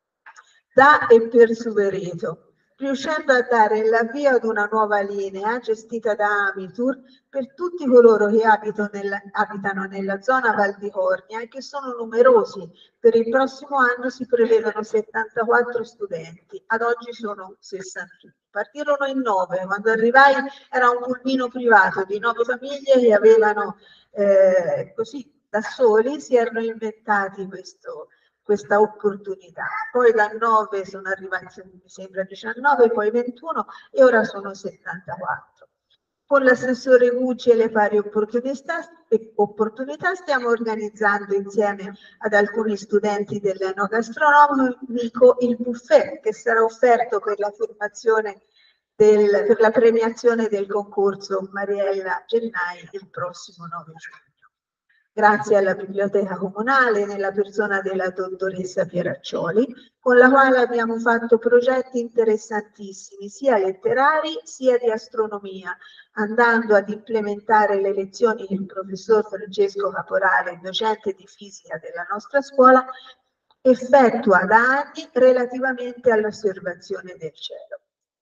Speaker 3: da e per Suvereto, riuscendo a dare l'avvio ad una nuova linea gestita da Amitur per tutti coloro che abitano nella, abitano nella zona Val di Cornia e che sono numerosi. Per il prossimo anno si prevedono settantaquattro studenti, ad oggi sono sessantuno. Partirono in nove, quando arrivai era un pulmino privato di nove famiglie che avevano eh, così da soli si erano inventati questo, questa opportunità. Poi da nove sono arrivati, mi sembra diciannove, poi ventuno e ora sono settantaquattro. Con l'assessore Gucci e le pari opportunità, opportunità stiamo organizzando insieme ad alcuni studenti dell'enogastronomico il buffet che sarà offerto per la formazione del, per la premiazione del concorso Mariella Gennai il prossimo nove giugno. Grazie alla biblioteca comunale nella persona della dottoressa Pieraccioli, con la quale abbiamo fatto progetti interessantissimi, sia letterari sia di astronomia, andando ad implementare le lezioni che il professor Francesco Caporale, docente di fisica della nostra scuola, effettua da anni relativamente all'osservazione del cielo.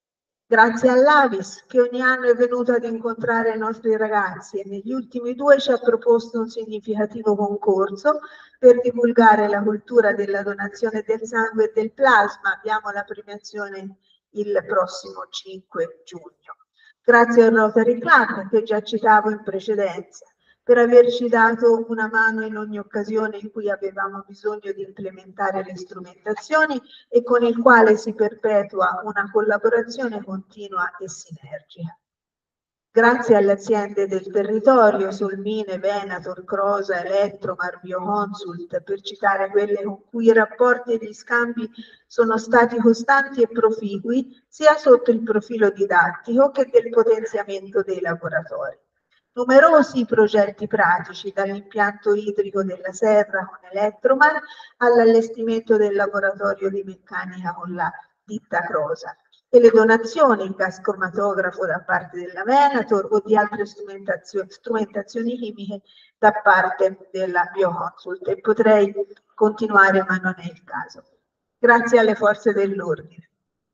Speaker 3: Grazie all'Avis che ogni anno è venuto ad incontrare i nostri ragazzi e negli ultimi due ci ha proposto un significativo concorso per divulgare la cultura della donazione del sangue e del plasma. Abbiamo la premiazione il prossimo cinque giugno. Grazie al Rotary Club che già citavo in precedenza, per averci dato una mano in ogni occasione in cui avevamo bisogno di implementare le strumentazioni e con il quale si perpetua una collaborazione continua e sinergica. Grazie alle aziende del territorio, Solmine, Venator, Crosa, Elettromar, Bioconsult, per citare quelle con cui i rapporti e gli scambi sono stati costanti e proficui, sia sotto il profilo didattico che del potenziamento dei laboratori. Numerosi progetti pratici, dall'impianto idrico della Serra con Elettromar all'allestimento del laboratorio di meccanica con la ditta Crosa, e le donazioni in gas cromatografo da parte della Venator o di altre strumentazioni, strumentazioni chimiche da parte della Bioconsult, e potrei continuare ma non è il caso. Grazie alle forze dell'ordine,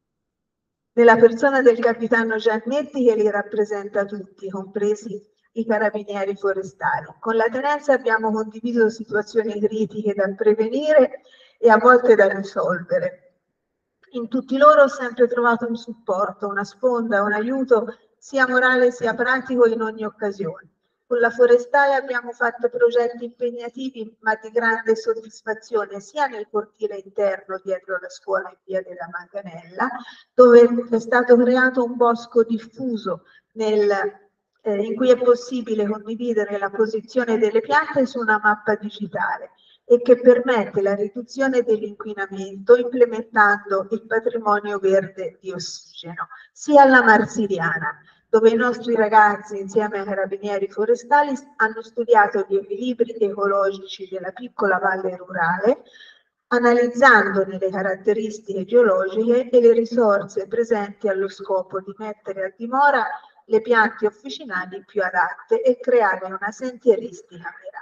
Speaker 3: nella persona del capitano Giannetti che li rappresenta tutti, compresi i carabinieri forestali. Con la tenenza abbiamo condiviso situazioni critiche da prevenire e a volte da risolvere. In tutti loro ho sempre trovato un supporto, una sponda, un aiuto sia morale sia pratico in ogni occasione. Con la forestale abbiamo fatto progetti impegnativi ma di grande soddisfazione sia nel cortile interno dietro la scuola in via della Manganella, dove è stato creato un bosco diffuso nel, eh, in cui è possibile condividere la posizione delle piante su una mappa digitale e che permette la riduzione dell'inquinamento implementando il patrimonio verde di ossigeno, sia alla Marsiliana, dove i nostri ragazzi insieme ai carabinieri forestali hanno studiato gli equilibri ecologici della piccola valle rurale, analizzandone le caratteristiche geologiche e le risorse presenti allo scopo di mettere a dimora le piante officinali più adatte e creare una sentieristica mirata.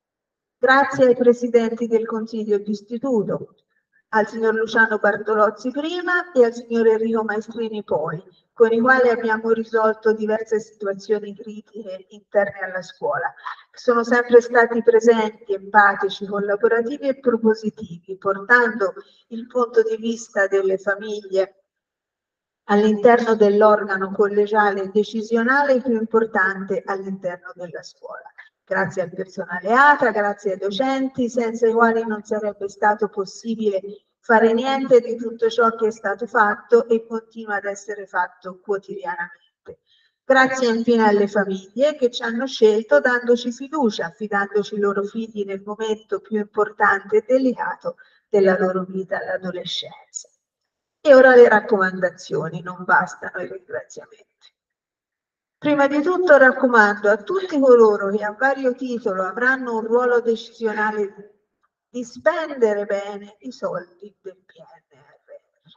Speaker 3: Grazie ai presidenti del Consiglio d'Istituto, al signor Luciano Bartolozzi prima e al signor Enrico Maestrini poi, con i quali abbiamo risolto diverse situazioni critiche interne alla scuola. Sono sempre stati presenti, empatici, collaborativi e propositivi, portando il punto di vista delle famiglie all'interno dell'organo collegiale e decisionale più importante all'interno della scuola. Grazie al personale A T A, grazie ai docenti, senza i quali non sarebbe stato possibile fare niente di tutto ciò che è stato fatto e continua ad essere fatto quotidianamente. Grazie infine alle famiglie che ci hanno scelto dandoci fiducia, affidandoci i loro figli nel momento più importante e delicato della loro vita, l'adolescenza. E ora le raccomandazioni, non bastano i ringraziamenti. Prima di tutto raccomando a tutti coloro che a vario titolo avranno un ruolo decisionale di spendere bene i soldi del P N R R.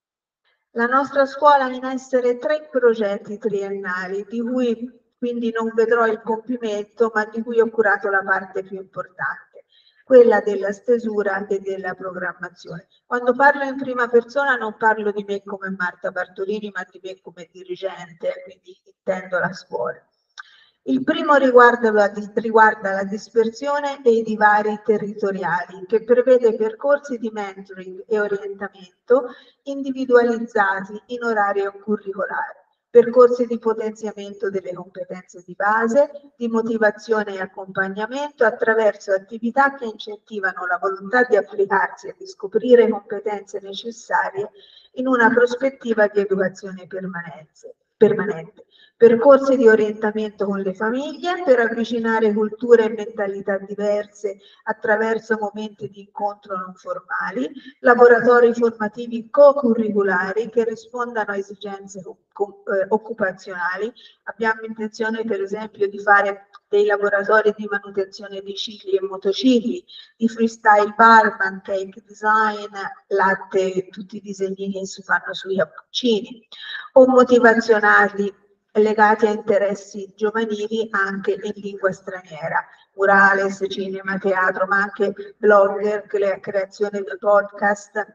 Speaker 3: La nostra scuola ha in essere tre progetti triennali, di cui quindi non vedrò il compimento, ma di cui ho curato la parte più importante, quella della stesura e della programmazione. Quando parlo in prima persona non parlo di me come Marta Bartolini, ma di me come dirigente, quindi intendo la scuola. Il primo riguarda la, riguarda la dispersione e i divari territoriali, che prevede percorsi di mentoring e orientamento individualizzati in orario curricolare, percorsi di potenziamento delle competenze di base, di motivazione e accompagnamento attraverso attività che incentivano la volontà di applicarsi e di scoprire competenze necessarie in una prospettiva di educazione permanente. permanente. Percorsi di orientamento con le famiglie per avvicinare culture e mentalità diverse attraverso momenti di incontro non formali, laboratori formativi co-curriculari che rispondano a esigenze eh, occupazionali. Abbiamo intenzione per esempio di fare dei laboratori di manutenzione di cicli e motocicli, di freestyle barman, cake design, latte, tutti i disegni che si fanno sui cappuccini, o motivazionali legati a interessi giovanili anche in lingua straniera, murales, cinema, teatro, ma anche blogger, creazione di podcast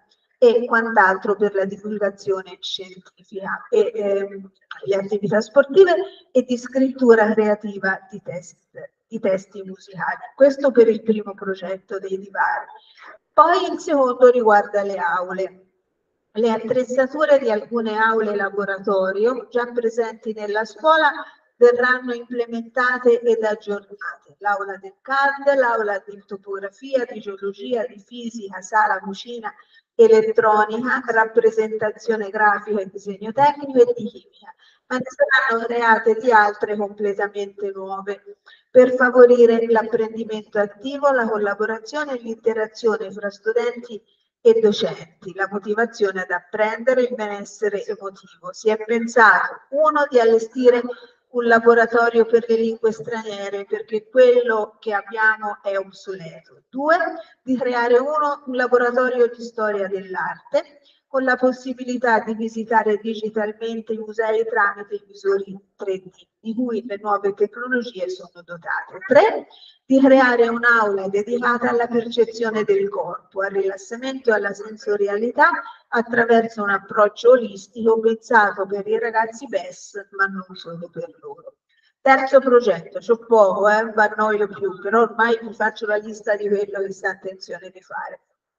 Speaker 3: e quant'altro per la divulgazione scientifica e ehm, le attività sportive e di scrittura creativa di testi, di testi musicali. Questo per il primo progetto dei divari. Poi il secondo riguarda le aule. Le attrezzature di alcune aule laboratorio già presenti nella scuola verranno implementate ed aggiornate. L'aula del C A D, l'aula di topografia, di geologia, di fisica, sala, cucina, elettronica, rappresentazione grafica e disegno tecnico e di chimica, ma ne saranno create di altre completamente nuove per favorire l'apprendimento attivo, la collaborazione e l'interazione fra studenti e docenti, la motivazione ad apprendere, il benessere emotivo. Si è pensato, uno, di allestire un laboratorio per le lingue straniere perché quello che abbiamo è obsoleto. Due, di creare uno, un laboratorio di storia dell'arte con la possibilità di visitare digitalmente i musei tramite i visori tre D, di cui le nuove tecnologie sono dotate. Tre, di creare un'aula dedicata alla percezione del corpo, al rilassamento e alla sensorialità attraverso un approccio olistico pensato per i ragazzi B E S, ma non solo per loro. Terzo progetto, c'ho poco, eh, ma annoio più, però ormai vi faccio la lista di quello che sta intenzione di fare.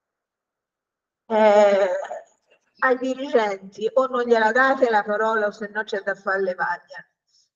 Speaker 3: Eh, ai dirigenti o non gliela date la parola o se no c'è da fare le vaglie.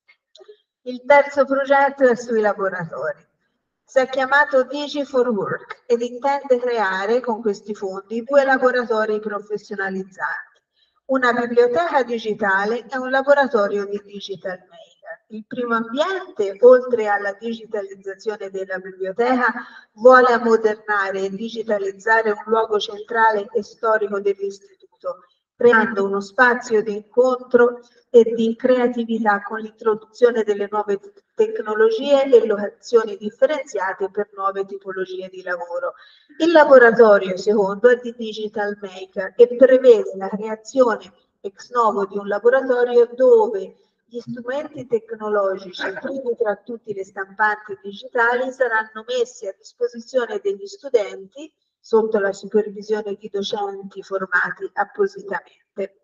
Speaker 3: Il terzo progetto è sui laboratori. Si è chiamato Digi for Work ed intende creare con questi fondi due laboratori professionalizzanti, una biblioteca digitale e un laboratorio di digital maker. Il primo ambiente, oltre alla digitalizzazione della biblioteca, vuole ammodernare e digitalizzare un luogo centrale e storico dell'istituto, creando uno spazio di incontro e di creatività con l'introduzione delle nuove tecnologie e locazioni differenziate per nuove tipologie di lavoro. Il laboratorio, secondo, è di Digital Maker e prevede la creazione ex novo di un laboratorio dove gli strumenti tecnologici, primi tra tutti le stampanti digitali, saranno messi a disposizione degli studenti sotto la supervisione di docenti formati appositamente.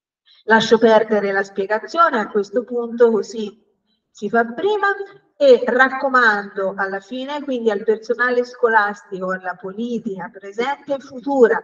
Speaker 3: Lascio perdere la spiegazione a questo punto, così si fa prima, e raccomando alla fine quindi al personale scolastico, alla politica presente e futura,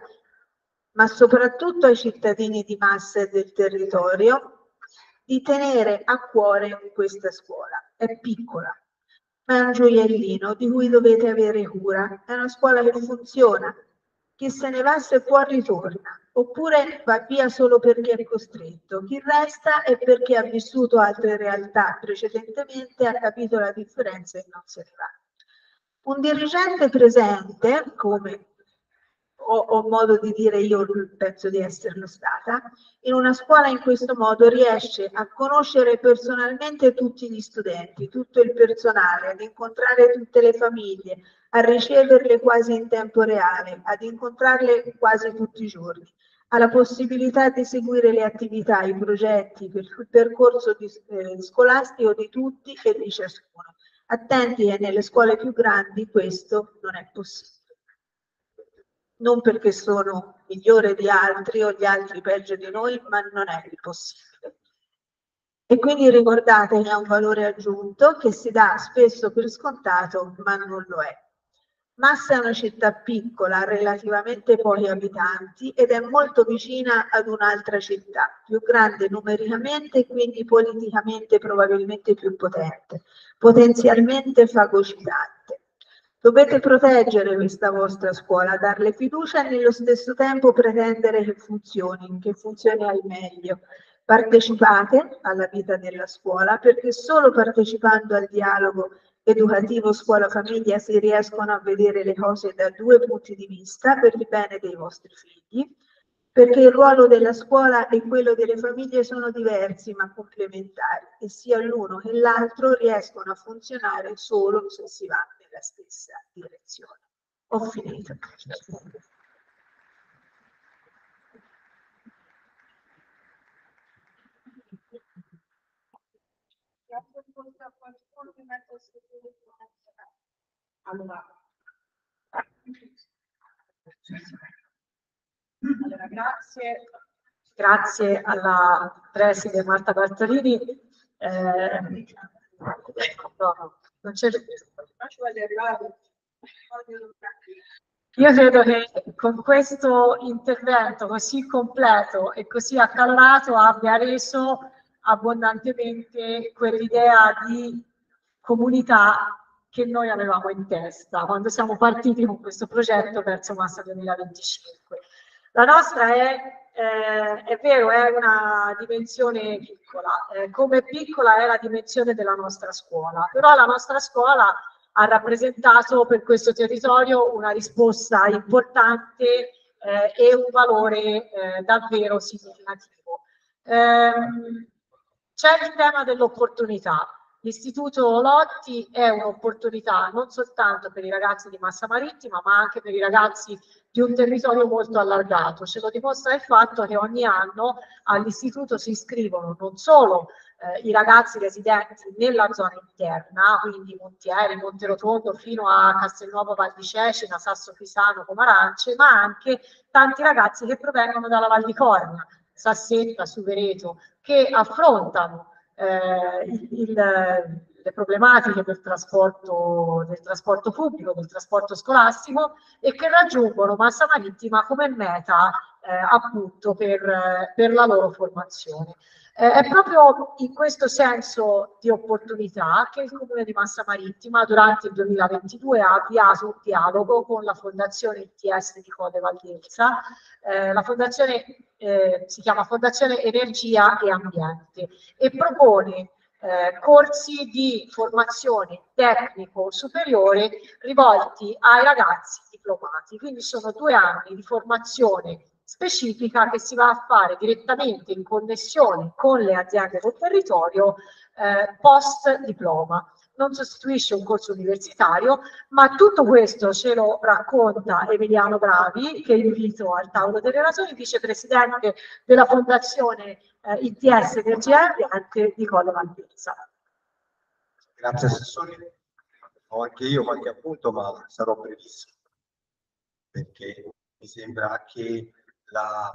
Speaker 3: ma soprattutto ai cittadini di massa e del territorio, di tenere a cuore questa scuola. È piccola, ma è un gioiellino di cui dovete avere cura. È una scuola che funziona. Chi se ne va se può ritorna, oppure va via solo perché è costretto. Chi resta è perché ha vissuto altre realtà precedentemente, ha capito la differenza e non se ne va. Un dirigente presente, come ho, ho modo di dire io, penso di esserlo stata, in una scuola in questo modo riesce a conoscere personalmente tutti gli studenti, tutto il personale, ad incontrare tutte le famiglie, a riceverle quasi in tempo reale, ad incontrarle quasi tutti i giorni, ha la possibilità di seguire le attività, i progetti, per il percorso di, eh, scolastico di tutti e di ciascuno. Attenti che nelle scuole più grandi questo non è possibile. Non perché sono migliore di altri o gli altri peggio di noi, ma non è possibile. E quindi ricordate che è un valore aggiunto che si dà spesso per scontato, ma non lo è. Massa è una città piccola, relativamente pochi abitanti, ed è molto vicina ad un'altra città, più grande numericamente e quindi politicamente probabilmente più potente, potenzialmente fagocitante. Dovete proteggere questa vostra scuola, darle fiducia e nello stesso tempo pretendere che funzioni, che funzioni al meglio. Partecipate alla vita della scuola perché solo partecipando al dialogo educativo scuola-famiglia si riescono a vedere le cose da due punti di vista per il bene dei vostri figli, perché il ruolo della scuola e quello delle famiglie sono diversi ma complementari e sia l'uno che l'altro riescono a funzionare solo se si va nella stessa direzione. Ho finito. Allora, allora
Speaker 2: grazie, grazie alla preside Marta Bartolini. Eh, no, no, non c'è... Io credo che con questo intervento così completo e così accalorato abbia reso abbondantemente quell'idea di comunità che noi avevamo in testa quando siamo partiti con questo progetto verso Massa duemilaventicinque. La nostra è, eh, è vero, è una dimensione piccola, eh, come piccola è la dimensione della nostra scuola, però la nostra scuola ha rappresentato per questo territorio una risposta importante eh, e un valore eh, davvero significativo. Ehm, c'è il tema dell'opportunità. L'Istituto Lotti è un'opportunità non soltanto per i ragazzi di Massa Marittima, ma anche per i ragazzi di un territorio molto allargato. Ce lo dimostra il fatto che ogni anno all'Istituto si iscrivono non solo eh, i ragazzi residenti nella zona interna, quindi Montieri, Monterotondo fino a Castelnuovo Val di Cecina, Sasso Pisano, Pomarance, ma anche tanti ragazzi che provengono dalla Val di Corna, Sassetta, Suvereto, che affrontano eh, il, il, le problematiche del trasporto, del trasporto pubblico, del trasporto scolastico e che raggiungono Massa Marittima come meta eh, appunto per, per la loro formazione. Eh, è proprio in questo senso di opportunità che il Comune di Massa Marittima durante il duemilaventidue ha avviato un dialogo con la Fondazione I T S di Colle Valdelsa. Eh, la fondazione eh, si chiama Fondazione Energia e Ambiente e propone eh, corsi di formazione tecnico superiore rivolti ai ragazzi diplomati. Quindi sono due anni di formazione specifica che si va a fare direttamente in connessione con le aziende del territorio eh, post diploma. Non sostituisce un corso universitario, ma tutto questo ce lo racconta Emiliano Bravi, che invito al tavolo delle relazioni, vicepresidente della Fondazione eh, I T S Energia e Ambiente di Colle Valdelsa.
Speaker 5: Grazie Assessore. Ho anche io qualche appunto, ma sarò brevissimo, perché mi sembra che La,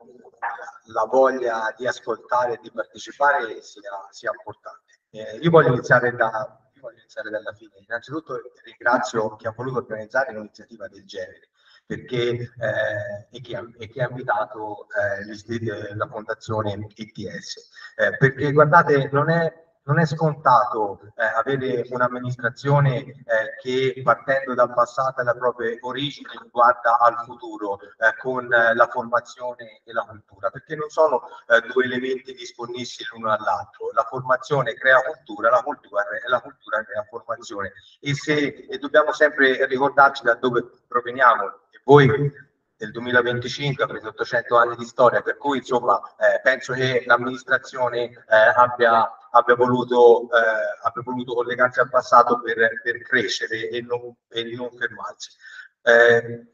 Speaker 5: la voglia di ascoltare e di partecipare sia, sia importante. Eh, io, voglio iniziare da, io voglio iniziare dalla fine. Innanzitutto ringrazio chi ha voluto organizzare un'iniziativa del genere perché, eh, e, chi ha, e chi ha invitato eh, la Fondazione I T S. Eh, perché guardate, non è Non è scontato eh, avere un'amministrazione eh, che partendo dal passato e dalle proprie origini guarda al futuro eh, con eh, la formazione e la cultura, perché non sono eh, due elementi disconnessi l'uno all'altro. La formazione crea cultura, la cultura, la cultura crea formazione e, se, e dobbiamo sempre ricordarci da dove proveniamo. E voi del duemilaventicinque avrete ottocento anni di storia, per cui insomma eh, penso che l'amministrazione eh, abbia abbia voluto, eh, abbia voluto collegarsi al passato per, per crescere e non, e non fermarsi. Eh,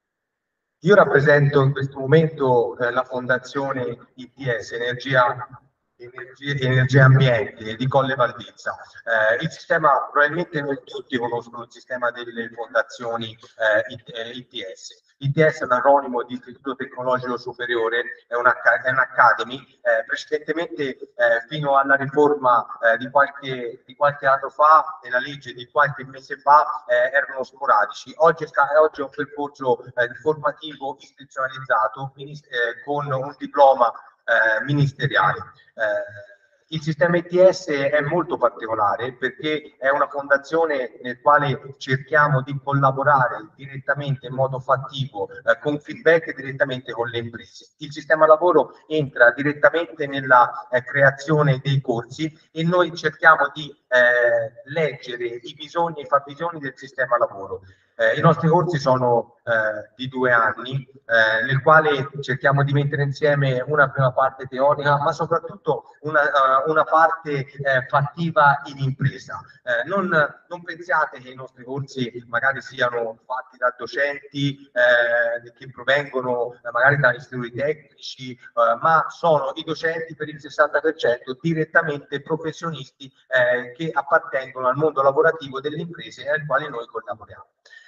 Speaker 5: io rappresento in questo momento eh, la Fondazione I T S, Energia, Energia, Energia Ambiente di Colle Valdelsa. Eh, il sistema, probabilmente non tutti conoscono il sistema delle fondazioni eh, I T S. I T S è un acronimo di Istituto Tecnologico Superiore, è un'Academy. Eh, precedentemente, eh, fino alla riforma eh, di, qualche, di qualche anno fa e la legge di qualche mese fa, eh, erano sporadici. Oggi, oggi è un percorso eh, formativo istituzionalizzato eh, con un diploma eh, ministeriale. Eh, Il sistema I T S è molto particolare perché è una fondazione nel quale cerchiamo di collaborare direttamente in modo fattivo, eh, con feedback direttamente con le imprese. Il sistema lavoro entra direttamente nella eh, creazione dei corsi e noi cerchiamo di eh, leggere i bisogni e i fabbisogni del sistema lavoro. Eh, I nostri corsi sono eh, di due anni, eh, nel quale cerchiamo di mettere insieme una prima parte teorica, ma soprattutto una, uh, una parte eh, fattiva in impresa. Eh, non, non pensiate che i nostri corsi magari siano fatti da docenti eh, che provengono eh, magari da istituti tecnici, eh, ma sono i docenti per il sessanta per cento direttamente professionisti eh, che appartengono al mondo lavorativo delle imprese nel quale noi collaboriamo.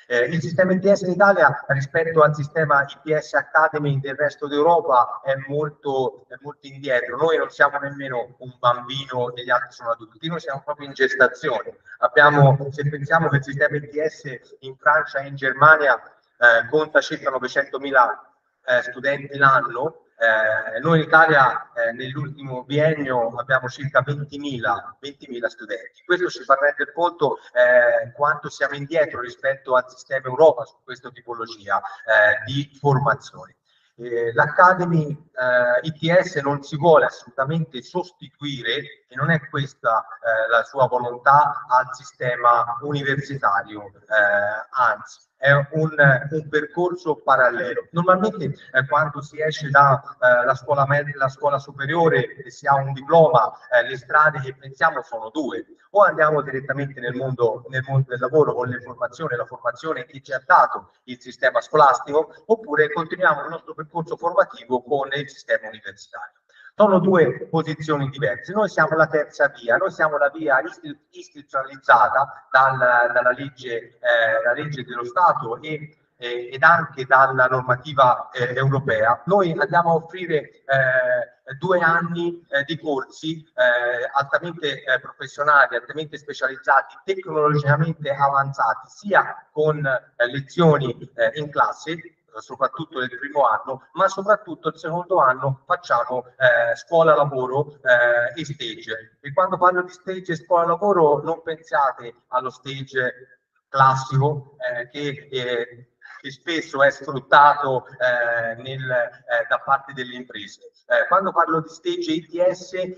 Speaker 5: Eh, il sistema I T S in Italia rispetto al sistema I T S Academy del resto d'Europa è molto, è molto indietro. Noi non siamo nemmeno un bambino e gli altri sono adulti, noi siamo proprio in gestazione. Abbiamo, se pensiamo che il sistema I T S in Francia e in Germania eh, conta circa novecentomila eh, studenti l'anno, Eh, noi in Italia eh, nell'ultimo biennio abbiamo circa ventimila studenti. Questo ci fa rendere conto eh, quanto siamo indietro rispetto al sistema Europa su questa tipologia eh, di formazione. Eh, L'Academy eh, I T S non si vuole assolutamente sostituire, e non è questa eh, la sua volontà, al sistema universitario, eh, anzi è un, un percorso parallelo. Normalmente eh, quando si esce dalla eh, scuola media, la scuola superiore e si ha un diploma, eh, le strade che pensiamo sono due: o andiamo direttamente nel mondo, nel mondo del lavoro con l'informazione, la formazione che ci ha dato il sistema scolastico, oppure continuiamo il nostro percorso formativo con il sistema universitario. Sono due posizioni diverse. Noi siamo la terza via, noi siamo la via istituzionalizzata dal, dalla legge, eh, la legge dello Stato e, eh, ed anche dalla normativa eh, europea. Noi andiamo a offrire eh, due anni eh, di corsi eh, altamente eh, professionali, altamente specializzati, tecnologicamente avanzati, sia con eh, lezioni eh, in classe, soprattutto nel primo anno, ma soprattutto il secondo anno facciamo eh, scuola lavoro eh, e stage. E quando parlo di stage e scuola lavoro non pensate allo stage classico eh, che, eh, che spesso è sfruttato eh, nel, eh, da parte delle imprese. Eh, quando parlo di stage I T S, il,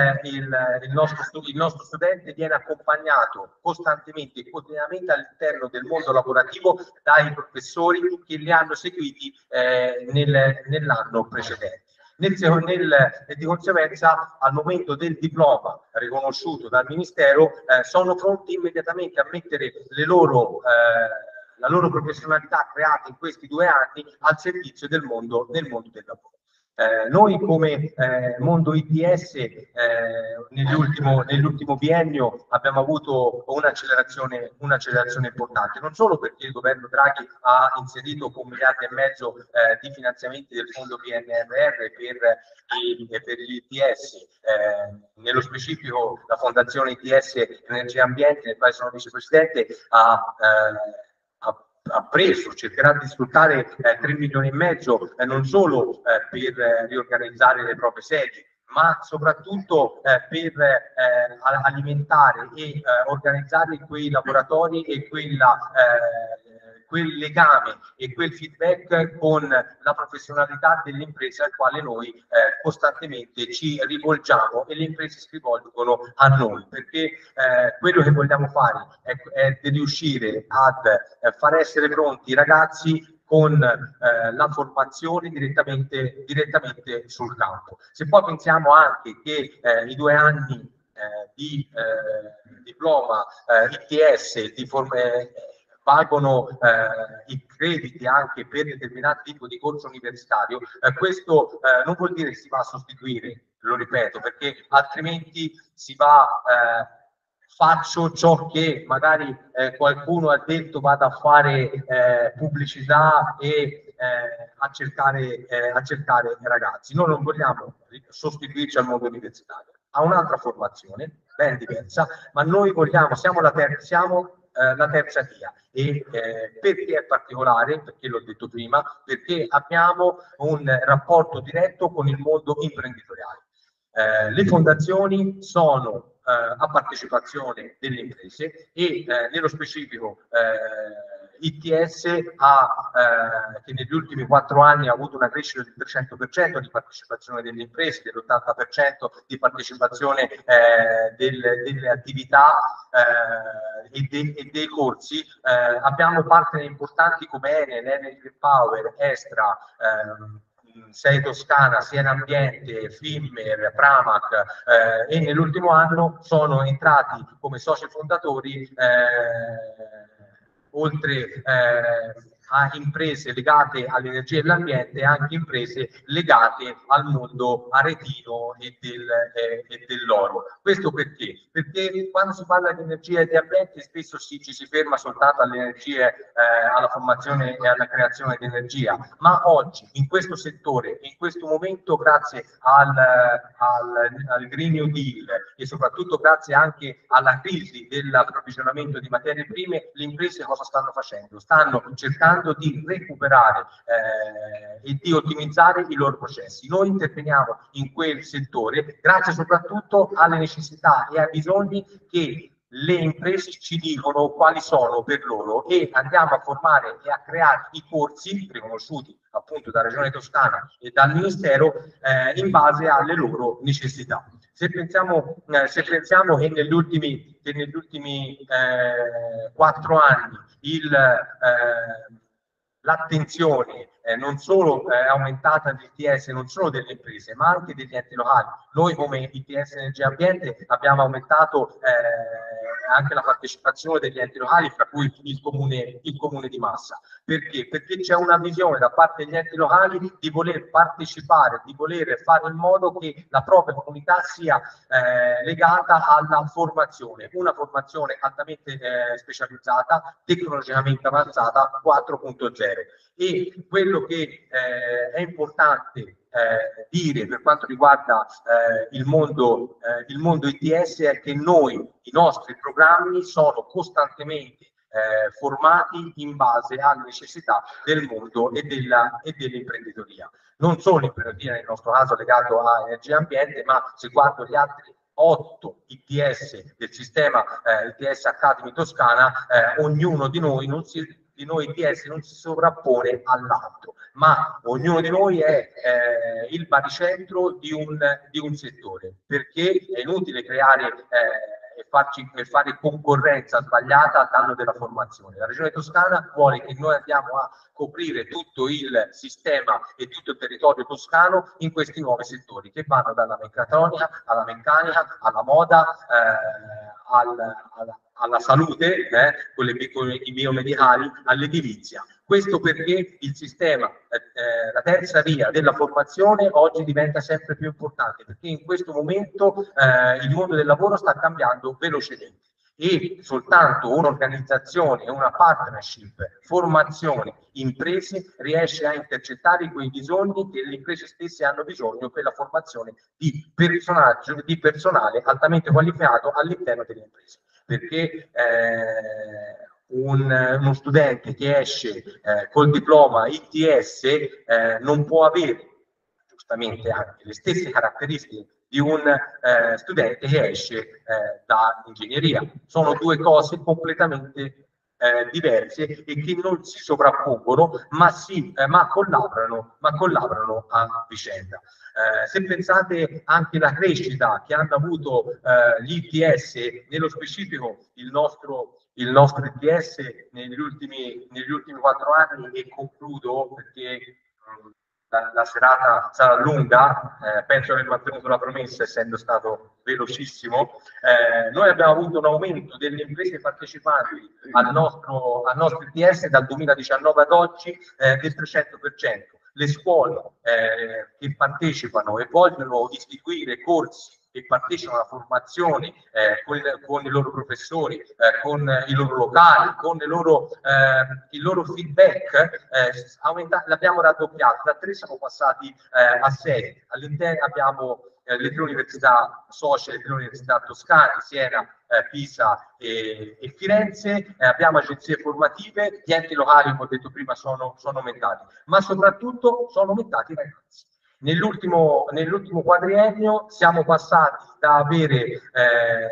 Speaker 5: il, il, nostro, il nostro studente viene accompagnato costantemente e quotidianamente all'interno del mondo lavorativo dai professori che li hanno seguiti eh, nel, nell'anno precedente. Nel, nel, di conseguenza, al momento del diploma riconosciuto dal Ministero, eh, sono pronti immediatamente a mettere le loro, eh, la loro professionalità creata in questi due anni al servizio del mondo, del mondo del lavoro. Eh, noi come eh, mondo I T S eh, nell'ultimo, nell'ultimo biennio abbiamo avuto un'accelerazione, un'accelerazione importante, non solo perché il governo Draghi ha inserito un miliardo e mezzo eh, di finanziamenti del fondo P N R R per, i, per gli I T S, eh, nello specifico la fondazione I T S Energia e Ambiente, nel quale sono vicepresidente, ha, eh, ha ha preso, cercherà di sfruttare eh, tre milioni e mezzo eh, non solo eh, per eh, riorganizzare le proprie sedi, ma soprattutto eh, per eh, alimentare e eh, organizzare quei laboratori e quella, eh, quel legame e quel feedback con la professionalità delle imprese al quale noi eh, costantemente ci rivolgiamo e le imprese si rivolgono a noi, perché eh, quello che vogliamo fare è, è di riuscire ad eh, far essere pronti i ragazzi con eh, la formazione direttamente, direttamente sul campo. Se poi pensiamo anche che eh, i due anni eh, di eh, diploma eh, I T S di forma, eh, valgono eh, i crediti anche per determinati tipi di corso universitario, eh, questo eh, non vuol dire che si va a sostituire, lo ripeto, perché altrimenti si va eh, faccio ciò che magari eh, qualcuno ha detto, vado a fare eh, pubblicità e eh, a, cercare, eh, a cercare ragazzi. Noi non vogliamo sostituirci al mondo universitario, ha un'altra formazione ben diversa, ma noi vogliamo, siamo la terza, siamo eh, la terza via. E eh, perché è particolare? Perché l'ho detto prima, perché abbiamo un rapporto diretto con il mondo imprenditoriale. Eh, le fondazioni sono eh, a partecipazione delle imprese e eh, nello specifico eh, I T S ha, eh, che negli ultimi quattro anni ha avuto una crescita del trecento per cento di partecipazione delle imprese, dell'ottanta per cento di partecipazione eh, del, delle attività eh, e, de, e dei corsi. Eh, abbiamo partner importanti come Enel, Enel Green Power, Estra, ehm, Sei Toscana, Siena Ambiente, Fimmer, Pramac eh, e nell'ultimo anno sono entrati come soci fondatori eh, oltre eh,
Speaker 6: a imprese legate all'energia e all'ambiente e anche imprese legate al mondo aretino e, del, eh, e dell'oro. Questo perché? Perché quando si parla di energia e di ambiente spesso si, ci si ferma soltanto alle energie, eh, alla formazione e alla creazione di energia, ma oggi in questo settore, in questo momento, grazie al, al, al Green New Deal e soprattutto grazie anche alla crisi dell'approvvigionamento di materie prime, le imprese cosa stanno facendo? Stanno cercando di recuperare eh, e di ottimizzare i loro processi. Noi interveniamo in quel settore grazie soprattutto alle necessità e ai bisogni che le imprese ci dicono quali sono per loro, e andiamo a formare e a creare i corsi riconosciuti appunto dalla Regione Toscana e dal Ministero eh, in base alle loro necessità. Se pensiamo, eh, se pensiamo che negli ultimi, che negli ultimi eh, quattro anni il, eh, l'attenzione eh, non solo è eh, aumentata dell'I T S, non solo delle imprese, ma anche degli enti locali. Noi come I T S Energia e Ambiente abbiamo aumentato eh, anche la partecipazione degli enti locali, fra cui il comune, il comune di Massa. Perché? Perché c'è una visione da parte degli enti locali di voler partecipare, di voler fare in modo che la propria comunità sia eh, legata alla formazione, una formazione altamente eh, specializzata, tecnologicamente avanzata quattro punto zero. E quello che eh, è importante eh, dire per quanto riguarda eh, il mondo, eh, il mondo I T S è che noi, i nostri programmi sono costantemente eh, formati in base alle necessità del mondo e, della, e dell'imprenditoria. Non solo l'imprenditoria nel nostro caso legato a energia e ambiente, ma se guardo gli altri otto I T S del sistema eh, I T S Academy Toscana, eh, ognuno di noi non si di noi I T S non si sovrappone all'altro, ma ognuno di noi è eh, il baricentro di un, di un settore, perché è inutile creare eh, e, farci, e fare concorrenza sbagliata a danno della formazione. La Regione Toscana vuole che noi andiamo a coprire tutto il sistema e tutto il territorio toscano in questi nuovi settori che vanno dalla meccatronica alla meccanica, alla moda, eh, al, alla, alla salute, eh, con, le, con i biomedicali, all'edilizia. Questo perché il sistema, eh, la terza via della formazione oggi diventa sempre più importante, perché in questo momento eh, il mondo del lavoro sta cambiando velocemente e soltanto un'organizzazione, una partnership, formazione, imprese riesce a intercettare quei bisogni che le imprese stesse hanno bisogno per la formazione di personaggio, di personale altamente qualificato all'interno delle imprese. Perché eh, un, uno studente che esce eh, col diploma I T S eh, non può avere giustamente anche le stesse caratteristiche di un eh, studente che esce eh, da ingegneria. Sono due cose completamente eh, diverse e che non si sovrappongono, ma, si, eh, ma, collaborano, ma collaborano a vicenda. Eh, se pensate anche alla crescita che hanno avuto eh, gli I T S, nello specifico il nostro, il nostro I T S negli ultimi, negli ultimi quattro anni, e concludo perché mh, la, la serata sarà lunga, eh, penso di aver mantenuto la promessa essendo stato velocissimo. Eh, noi abbiamo avuto un aumento delle imprese partecipanti al nostro, al nostro I T S dal duemiladiciannove ad oggi eh, del trecento per cento. Le scuole eh, che partecipano e vogliono istituire corsi e partecipano alla formazione eh, con, con i loro professori, eh, con i loro locali, con le loro, eh, il loro feedback, eh, l'abbiamo raddoppiato, da tre siamo passati eh, a sei. All'interno abbiamo eh, le tre università socie, le tre università toscane, Siena, eh, Pisa e, e Firenze, eh, abbiamo agenzie formative, gli enti locali, come ho detto prima, sono, sono aumentati, ma soprattutto sono aumentati i ragazzi. Nell'ultimo, nell'ultimo quadriennio siamo passati da avere eh,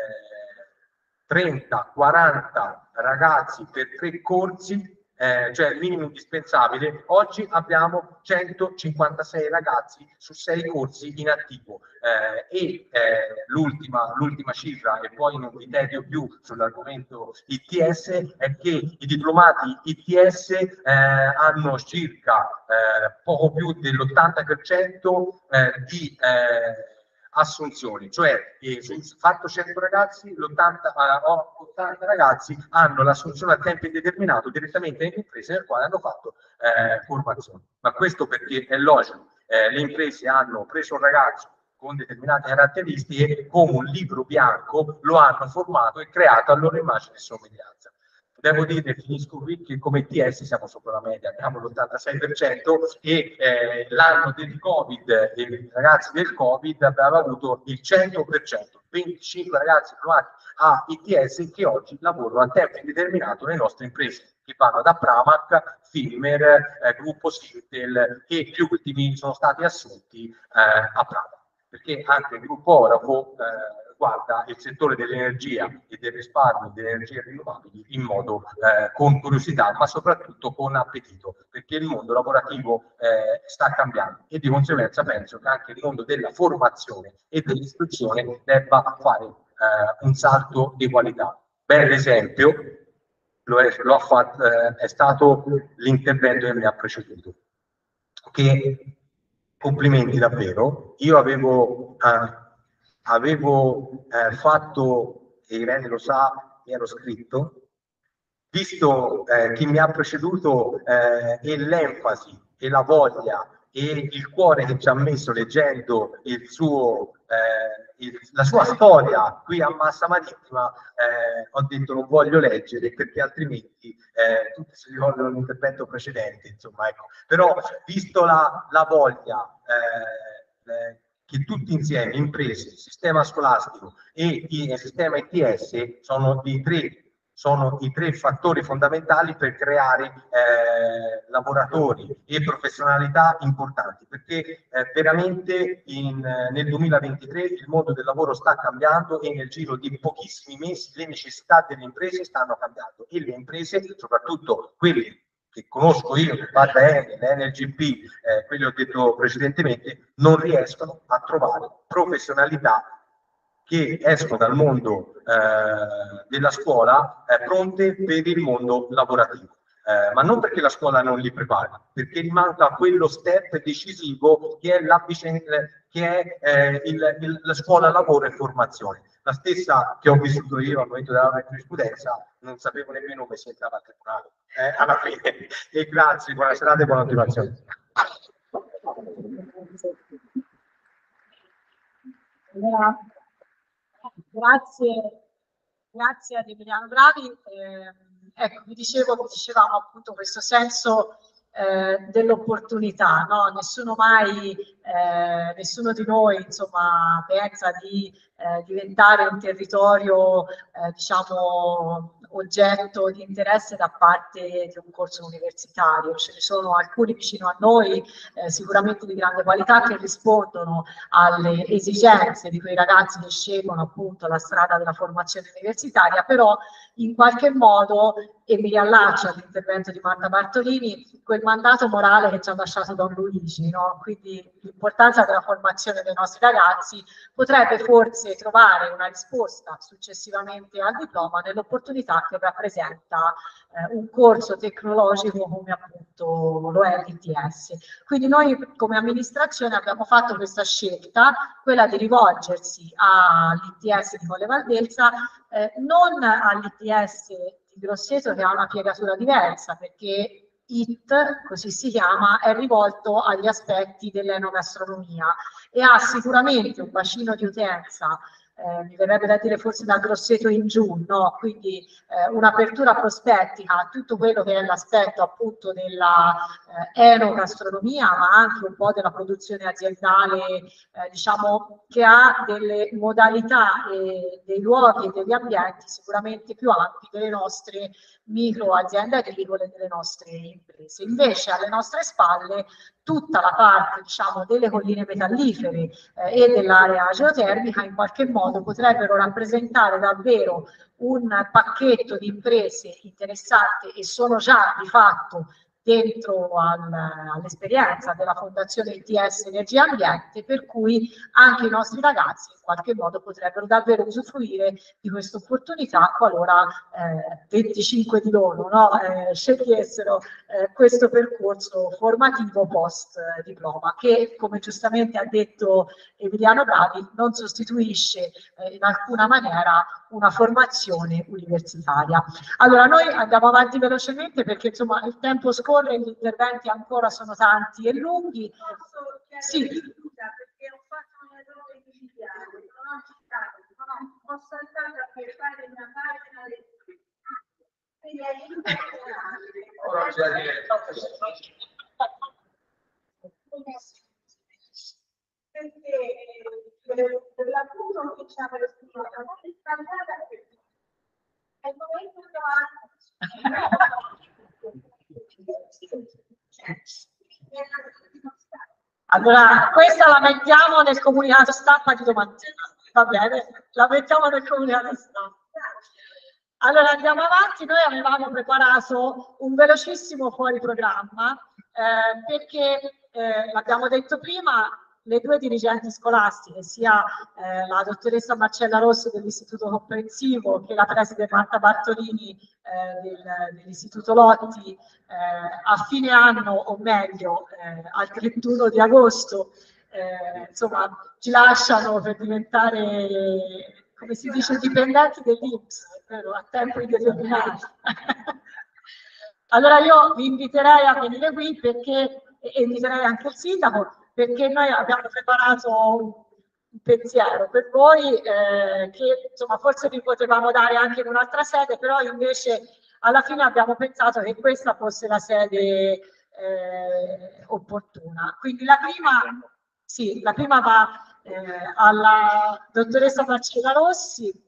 Speaker 6: trenta quaranta ragazzi per tre corsi, eh, cioè il minimo indispensabile. Oggi abbiamo centocinquantasei ragazzi su sei corsi in attivo. Eh, e eh, l'ultima, l'ultima cifra, e poi non vi tedio più sull'argomento I T S, è che i diplomati I T S eh, hanno circa eh, poco più dell'ottanta per cento eh, di eh, assunzioni, cioè eh, su fatto cento ragazzi, l'ottanta ottanta ragazzi hanno l'assunzione a tempo indeterminato direttamente nelle imprese nel quale hanno fatto eh, formazione. Ma questo perché è logico, eh, le imprese hanno preso un ragazzo con determinate caratteristiche e come un libro bianco lo hanno formato e creato a loro immagine e somiglianza. Devo dire, finisco qui, che come T S siamo sopra la media, abbiamo l'ottantasei per cento e eh, l'anno del Covid e i ragazzi del Covid abbiamo avuto il cento per cento, venticinque ragazzi provati a I T S che oggi lavorano a tempo indeterminato nelle nostre imprese, che vanno da Pramac, Filmer, eh, Gruppo Sintel, e gli ultimi sono stati assunti eh, a Pramac, perché anche il Gruppo Oracle eh, guarda il settore dell'energia e del risparmio delle energie rinnovabili in modo eh, con curiosità, ma soprattutto con appetito, perché il mondo lavorativo eh, sta cambiando e di conseguenza penso che anche il mondo della formazione e dell'istruzione debba fare eh, un salto di qualità. Bel esempio lo è, lo ha fatto, eh, è stato l'intervento che mi ha preceduto, che complimenti davvero. Io avevo eh, avevo eh, fatto, e Irene lo sa, mi ero scritto, visto eh, chi mi ha preceduto eh, e l'enfasi e la voglia e il cuore che ci ha messo leggendo il suo, eh, il, la sua storia qui a Massa Marittima, eh, ho detto non voglio leggere perché altrimenti eh, tutti si ricordano l'intervento precedente, insomma, ecco. Però visto la, la voglia eh, eh, che tutti insieme, imprese, sistema scolastico e il sistema I T S sono i tre, sono i tre fattori fondamentali per creare eh, lavoratori e professionalità importanti, perché eh, veramente in, nel duemilaventitré il mondo del lavoro sta cambiando e nel giro di pochissimi mesi le necessità delle imprese stanno cambiando e le imprese, soprattutto quelle che conosco io, che va da Enel, N G P, eh, quelli ho detto precedentemente, non riescono a trovare professionalità che escono dal mondo eh, della scuola eh, pronte per il mondo lavorativo. Eh, ma non perché la scuola non li prepara, perché gli manca quello step decisivo che è, la, che è eh, il, il, la scuola lavoro e formazione. La stessa che ho vissuto io al momento della laurea in giurisprudenza, non sapevo nemmeno come si entrava al tribunale eh, alla fine. E grazie, buona serata e buona continuazione.
Speaker 2: Allora, grazie, grazie ad Emiliano Bravi. Eh, ecco, vi dicevo, vi dicevamo appunto questo senso eh, dell'opportunità, no? Nessuno mai, eh, nessuno di noi, insomma, pensa di eh, diventare un territorio, eh, diciamo, oggetto di interesse da parte di un corso universitario. Ce ne sono alcuni vicino a noi, eh, sicuramente di grande qualità, che rispondono alle esigenze di quei ragazzi che scelgono appunto la strada della formazione universitaria, però in qualche modo, e mi riallaccio all'intervento di Marta Bartolini, quel mandato morale che ci ha lasciato Don Luigi, no? Quindi l'importanza della formazione dei nostri ragazzi potrebbe forse trovare una risposta successivamente al diploma nell'opportunità che rappresenta eh, un corso tecnologico come appunto lo è l'I T S. Quindi noi come amministrazione abbiamo fatto questa scelta, quella di rivolgersi all'I T S di Colle Valdelsa, eh, non all'I T S di Grosseto che ha una piegatura diversa, perché I T, così si chiama, è rivolto agli aspetti dell'enogastronomia e ha sicuramente un bacino di utenza, eh, mi verrebbe da dire forse da Grosseto in giù, no? Quindi eh, un'apertura prospettica a tutto quello che è l'aspetto appunto della eh, enogastronomia, ma anche un po' della produzione aziendale, eh, diciamo, che ha delle modalità e dei luoghi e degli ambienti sicuramente più ampi delle nostre micro aziende agricole e delle nostre imprese. Invece alle nostre spalle tutta la parte, diciamo, delle colline metallifere eh, e dell'area geotermica in qualche modo potrebbero rappresentare davvero un pacchetto di imprese interessanti e sono già di fatto dentro al, all'esperienza della Fondazione I T S Energia e Ambiente, per cui anche i nostri ragazzi in qualche modo potrebbero davvero usufruire di questa opportunità qualora eh, venticinque di loro, no, eh, scegliessero eh, questo percorso formativo post eh, diploma, che come giustamente ha detto Emiliano Bravi non sostituisce eh, in alcuna maniera una formazione universitaria. Allora noi andiamo avanti velocemente perché insomma il tempo scorre e gli interventi ancora sono tanti e lunghi. Sì.
Speaker 4: Perché ho fatto un errore digitale, non ho citato, ho saltato a per fare una pagina del quindi è perché per l'appunto che ci ha preso non è scaldata è il momento
Speaker 2: allora questa la mettiamo nel comunicato stampa di domattina, va bene? La mettiamo nel comunicato stampa. Allora andiamo avanti, noi avevamo preparato un velocissimo fuori programma eh, perché eh, l'abbiamo detto prima, le due dirigenti scolastiche, sia eh, la dottoressa Marcella Rossi dell'Istituto Comprensivo che la preside Marta Bartolini eh, del, dell'Istituto Lotti, eh, a fine anno o meglio eh, al trentuno di agosto eh, insomma ci lasciano per diventare, come si dice, dipendenti dell'I N P S a tempo indeterminato. Allora io vi inviterei a venire qui perché, e inviterei anche il sindaco, perché noi abbiamo preparato un pensiero per voi eh, che insomma forse vi potevamo dare anche in un'altra sede, però invece alla fine abbiamo pensato che questa fosse la sede eh, opportuna. Quindi la prima, sì, la prima va eh, alla dottoressa Marcella Rossi.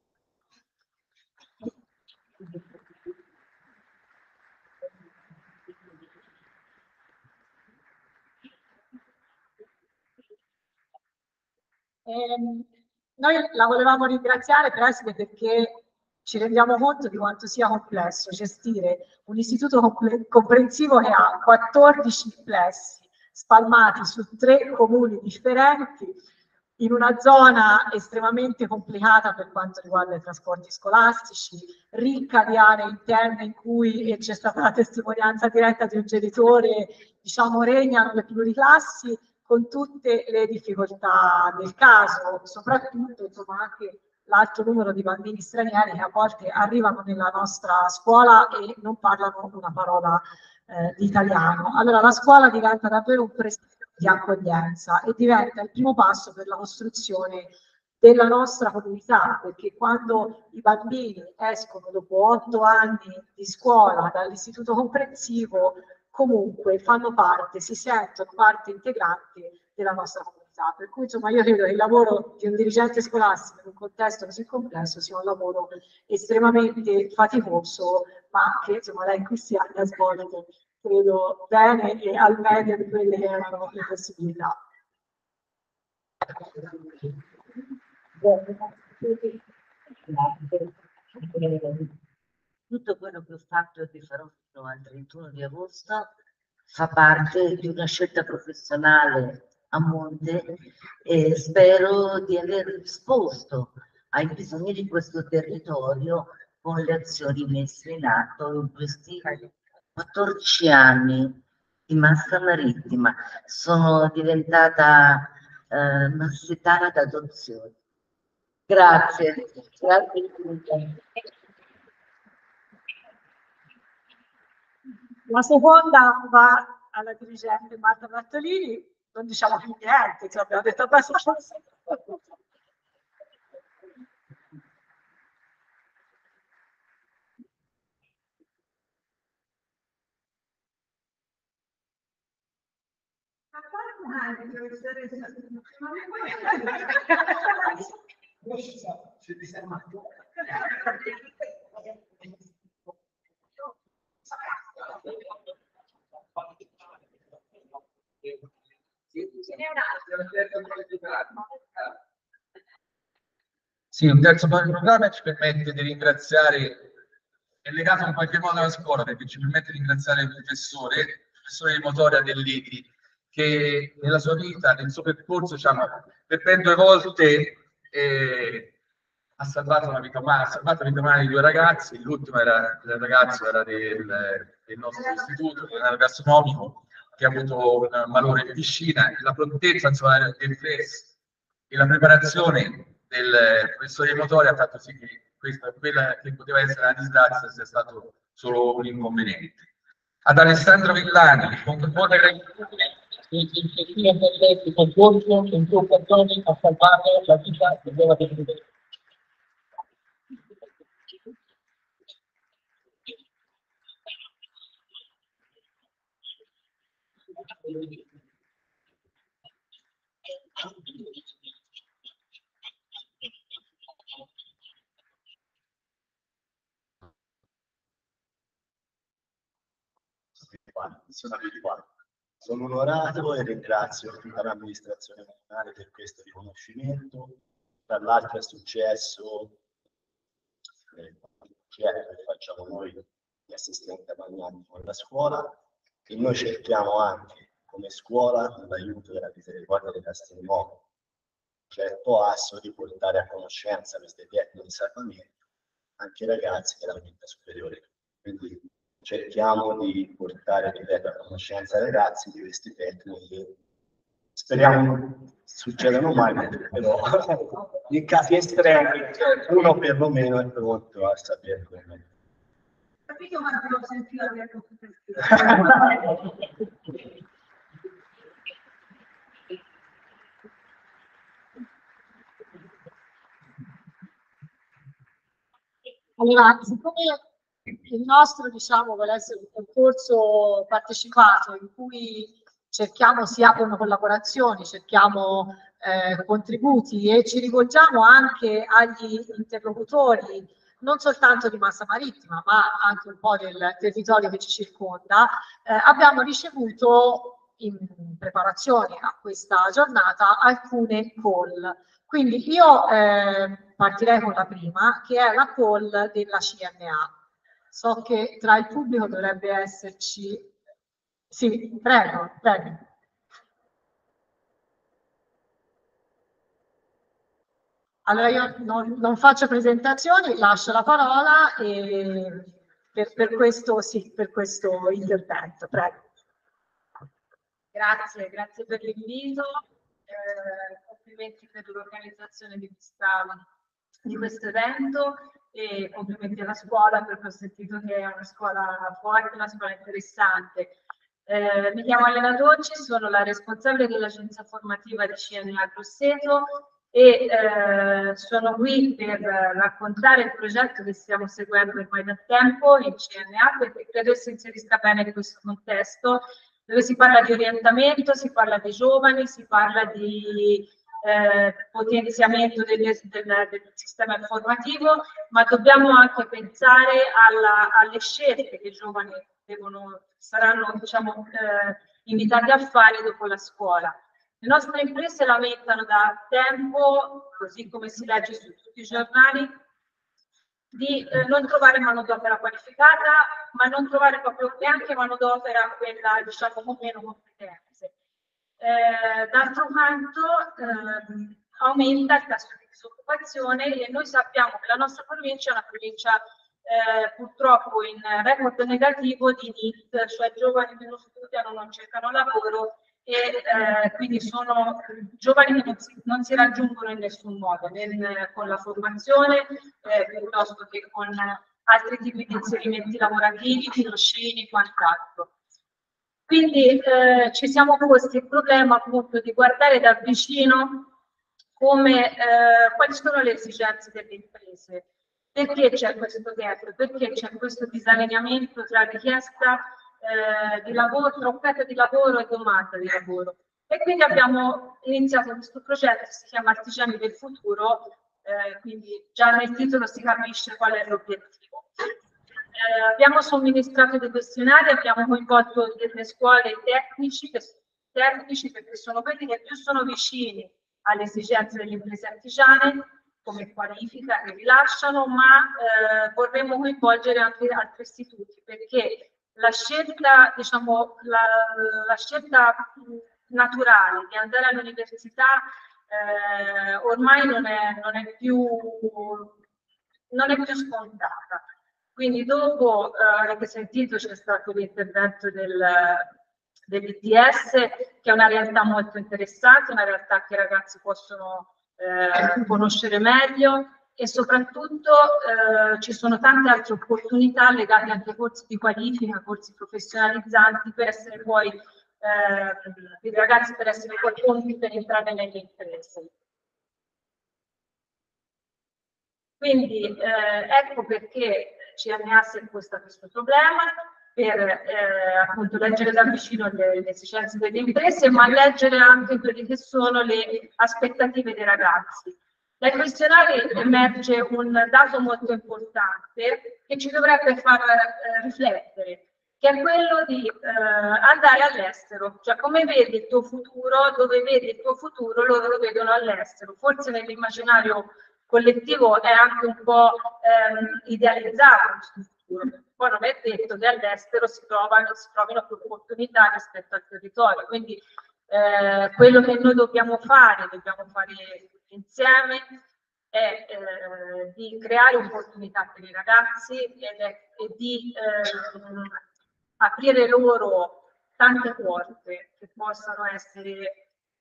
Speaker 2: Eh, noi la volevamo ringraziare, Preside, perché ci rendiamo conto di quanto sia complesso gestire un istituto comprensivo che ha quattordici plessi spalmati su tre comuni differenti, in una zona estremamente complicata per quanto riguarda i trasporti scolastici, ricca di aree interne in cui, e c'è stata la testimonianza diretta di un genitore, diciamo, regnano le pluriclassi, con tutte le difficoltà del caso, soprattutto insomma anche l'alto numero di bambini stranieri che a volte arrivano nella nostra scuola e non parlano una parola eh, di italiano. Allora la scuola diventa davvero un presidio di accoglienza e diventa il primo passo per la costruzione della nostra comunità, perché quando i bambini escono dopo otto anni di scuola dall'istituto comprensivo comunque fanno parte, si sentono parte integrante della nostra comunità. Per cui insomma io credo che il lavoro di un dirigente scolastico in un contesto così complesso sia un lavoro estremamente faticoso, ma che insomma lei in questi anni ha svolto, credo, bene e al meglio di quelle che erano le possibilità.
Speaker 7: Tutto quello che ho fatto e che farò fino al trentuno di agosto fa parte di una scelta professionale a monte e spero di aver risposto ai bisogni di questo territorio con le azioni messe in atto in questi quattordici anni di Massa Marittima. Sono diventata eh, massitana d'adozione. Grazie. Grazie.
Speaker 2: La seconda va alla dirigente Marta Bartolini, non diciamo più niente, cioè abbiamo detto abbastanza.
Speaker 6: Sì, un terzo programma ci permette di ringraziare
Speaker 1: è legato in qualche modo alla scuola, perché ci permette di ringraziare il professore, il professore di motoria Dell'Egri, che nella sua vita, nel suo percorso, diciamo, per ben due volte eh, ha salvato una vita umana, ha salvato la vita umana di due ragazzi, l'ultimo era il ragazzo era del, del nostro istituto, del gastronomico, che ha avuto un malore in piscina, la prontezza insomma, del F E S e la preparazione del professore di motori ha fatto sì che questa, quella che poteva essere una disgrazia sia stato solo un inconveniente. Ad Alessandro Villani, con buona gratitudine, iniziativa per il concorso che in più occasioni ha salvato la vita di una persona.
Speaker 5: Sono abituato. Sono onorato e ringrazio tutta l'amministrazione comunale per questo riconoscimento. Tra l'altro è successo eh, che facciamo noi gli assistenti amagnanti con la scuola, e noi cerchiamo anche come scuola, con l'aiuto della Misericordia di Castelnuovo, certo asso, di portare a conoscenza queste tecniche di salvamento anche i ragazzi della quinta superiore. Quindi cerchiamo di portare ripeto, a conoscenza ai ragazzi di questi tecniche. Speriamo non succedano mai, però in casi estremi uno perlomeno è pronto a sapere come.
Speaker 4: Capito quanto l'ho sentito per
Speaker 2: Allora, siccome il nostro, diciamo, vuole essere un concorso partecipato in cui cerchiamo, si aprono collaborazioni, cerchiamo eh, contributi e ci rivolgiamo anche agli interlocutori, non soltanto di Massa Marittima, ma anche un po' del territorio che ci circonda, eh, abbiamo ricevuto in preparazione a questa giornata alcune call. Quindi io eh, partirei con la prima, che è la call della C N A. So che tra il pubblico dovrebbe esserci... Sì, prego, prego. Allora io non, non faccio presentazioni, lascio la parola e per, per questo, sì, per questo intervento, prego.
Speaker 8: Grazie, grazie per l'invito, eh, complimenti per l'organizzazione di, di questo evento e complimenti alla scuola perché ho sentito che è una scuola forte, una scuola interessante. Eh, mi chiamo Elena Dolci, sono la responsabile dell'agenzia formativa di C N A Grosseto e eh, sono qui per raccontare il progetto che stiamo seguendo ormai da tempo in C N A perché credo si inserisca bene in questo contesto dove si parla di orientamento, si parla di giovani, si parla di eh, potenziamento delle, del, del sistema informativo, ma dobbiamo anche pensare alla, alle scelte che i giovani devono, saranno diciamo, eh, invitati a fare dopo la scuola. Le nostre imprese lamentano da tempo, così come si legge su tutti i giornali, di eh, non trovare manodopera qualificata, ma non trovare proprio neanche manodopera quella diciamo con meno competenze. Eh, D'altro canto eh, aumenta il tasso di disoccupazione e noi sappiamo che la nostra provincia è una provincia eh, purtroppo in record negativo di N I T, cioè giovani che non studiano, non cercano lavoro e eh, quindi sono giovani che non si, non si raggiungono in nessun modo, né con la formazione eh, piuttosto che con altri tipi di inserimenti lavorativi, tirocini e quant'altro. Quindi eh, ci siamo posti il problema appunto di guardare da vicino come, eh, quali sono le esigenze delle imprese, perché c'è questo gap, perché c'è questo disallineamento tra richiesta Eh, di lavoro, tra offerta di lavoro e domanda di lavoro. E quindi abbiamo iniziato questo progetto che si chiama Artigiani del Futuro, eh, quindi già nel titolo si capisce qual è l'obiettivo. Eh, abbiamo somministrato dei questionari, abbiamo coinvolto delle scuole tecnici, che, tecnici perché sono quelli che più sono vicini alle esigenze delle imprese artigiane come qualifica che rilasciano, ma eh, vorremmo coinvolgere anche altri istituti, perché la scelta, diciamo, la, la scelta naturale di andare all'università eh, ormai non è, non è più non è più scontata. Quindi dopo, eh, avete sentito, c'è stato l'intervento del, dell'I T S, che è una realtà molto interessante, una realtà che i ragazzi possono eh, conoscere meglio, e soprattutto eh, ci sono tante altre opportunità legate anche ai corsi di qualifica, corsi professionalizzanti, per essere poi eh, i ragazzi per essere poi pronti per entrare nelle imprese. Quindi eh, ecco perché C N A si è posta questo problema, per eh, appunto leggere da vicino le, le esigenze delle imprese, ma leggere anche quelle che sono le aspettative dei ragazzi. Dai questionari emerge un dato molto importante che ci dovrebbe far eh, riflettere, che è quello di eh, andare all'estero. Cioè, come vedi il tuo futuro, dove vedi il tuo futuro, loro lo vedono all'estero. Forse nell'immaginario collettivo è anche un po' ehm, idealizzato questo futuro. Poi non è detto che all'estero si trovano, si trovino più opportunità rispetto al territorio. Quindi eh, quello che noi dobbiamo fare, dobbiamo fare insieme, è eh, di creare opportunità per i ragazzi ed è, e di eh, aprire loro tante porte che possano essere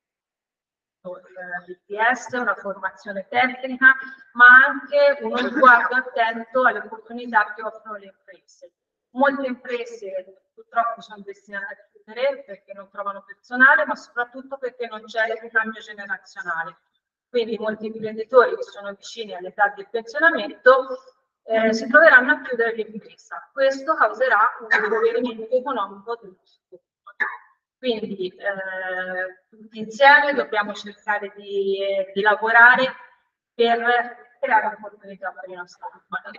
Speaker 8: l'I T S, una formazione tecnica, ma anche uno sguardo attento alle opportunità che offrono le imprese. Molte imprese purtroppo sono destinate a chiudere perché non trovano personale, ma soprattutto perché non c'è il ricambio generazionale. Quindi molti imprenditori che sono vicini all'età del pensionamento eh, si troveranno a chiudere l'impresa. Questo causerà un impoverimento economico dello sviluppo. Quindi eh, tutti insieme dobbiamo cercare di, eh, di lavorare per creare opportunità per i nostri giovani.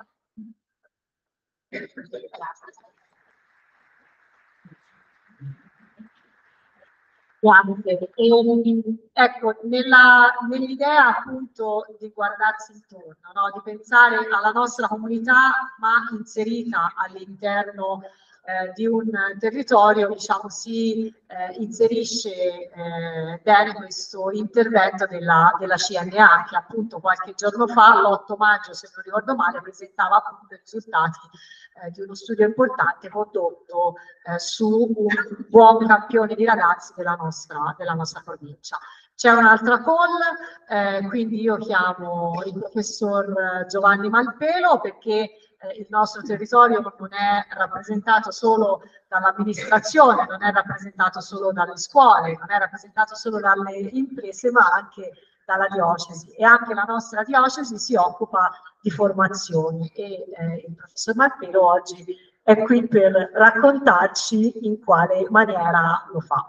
Speaker 2: E, ecco, nella, nell'idea appunto di guardarsi intorno, no? Di pensare alla nostra comunità ma inserita all'interno eh, di un territorio, diciamo, si eh, inserisce eh, bene questo intervento della, della C N A, che appunto qualche giorno fa, l'otto maggio se non ricordo male, presentava appunto i risultati eh, di uno studio importante condotto eh, su un buon campione di ragazzi della nostra, della nostra provincia. C'è un'altra call, eh, quindi io chiamo il professor Giovanni Malpelo, perché eh, il nostro territorio non è rappresentato solo dall'amministrazione, non è rappresentato solo dalle scuole, non è rappresentato solo dalle imprese, ma anche dalla diocesi, e anche la nostra diocesi si occupa di formazione, e eh, il professor Malpelo oggi è qui per raccontarci in quale maniera lo fa.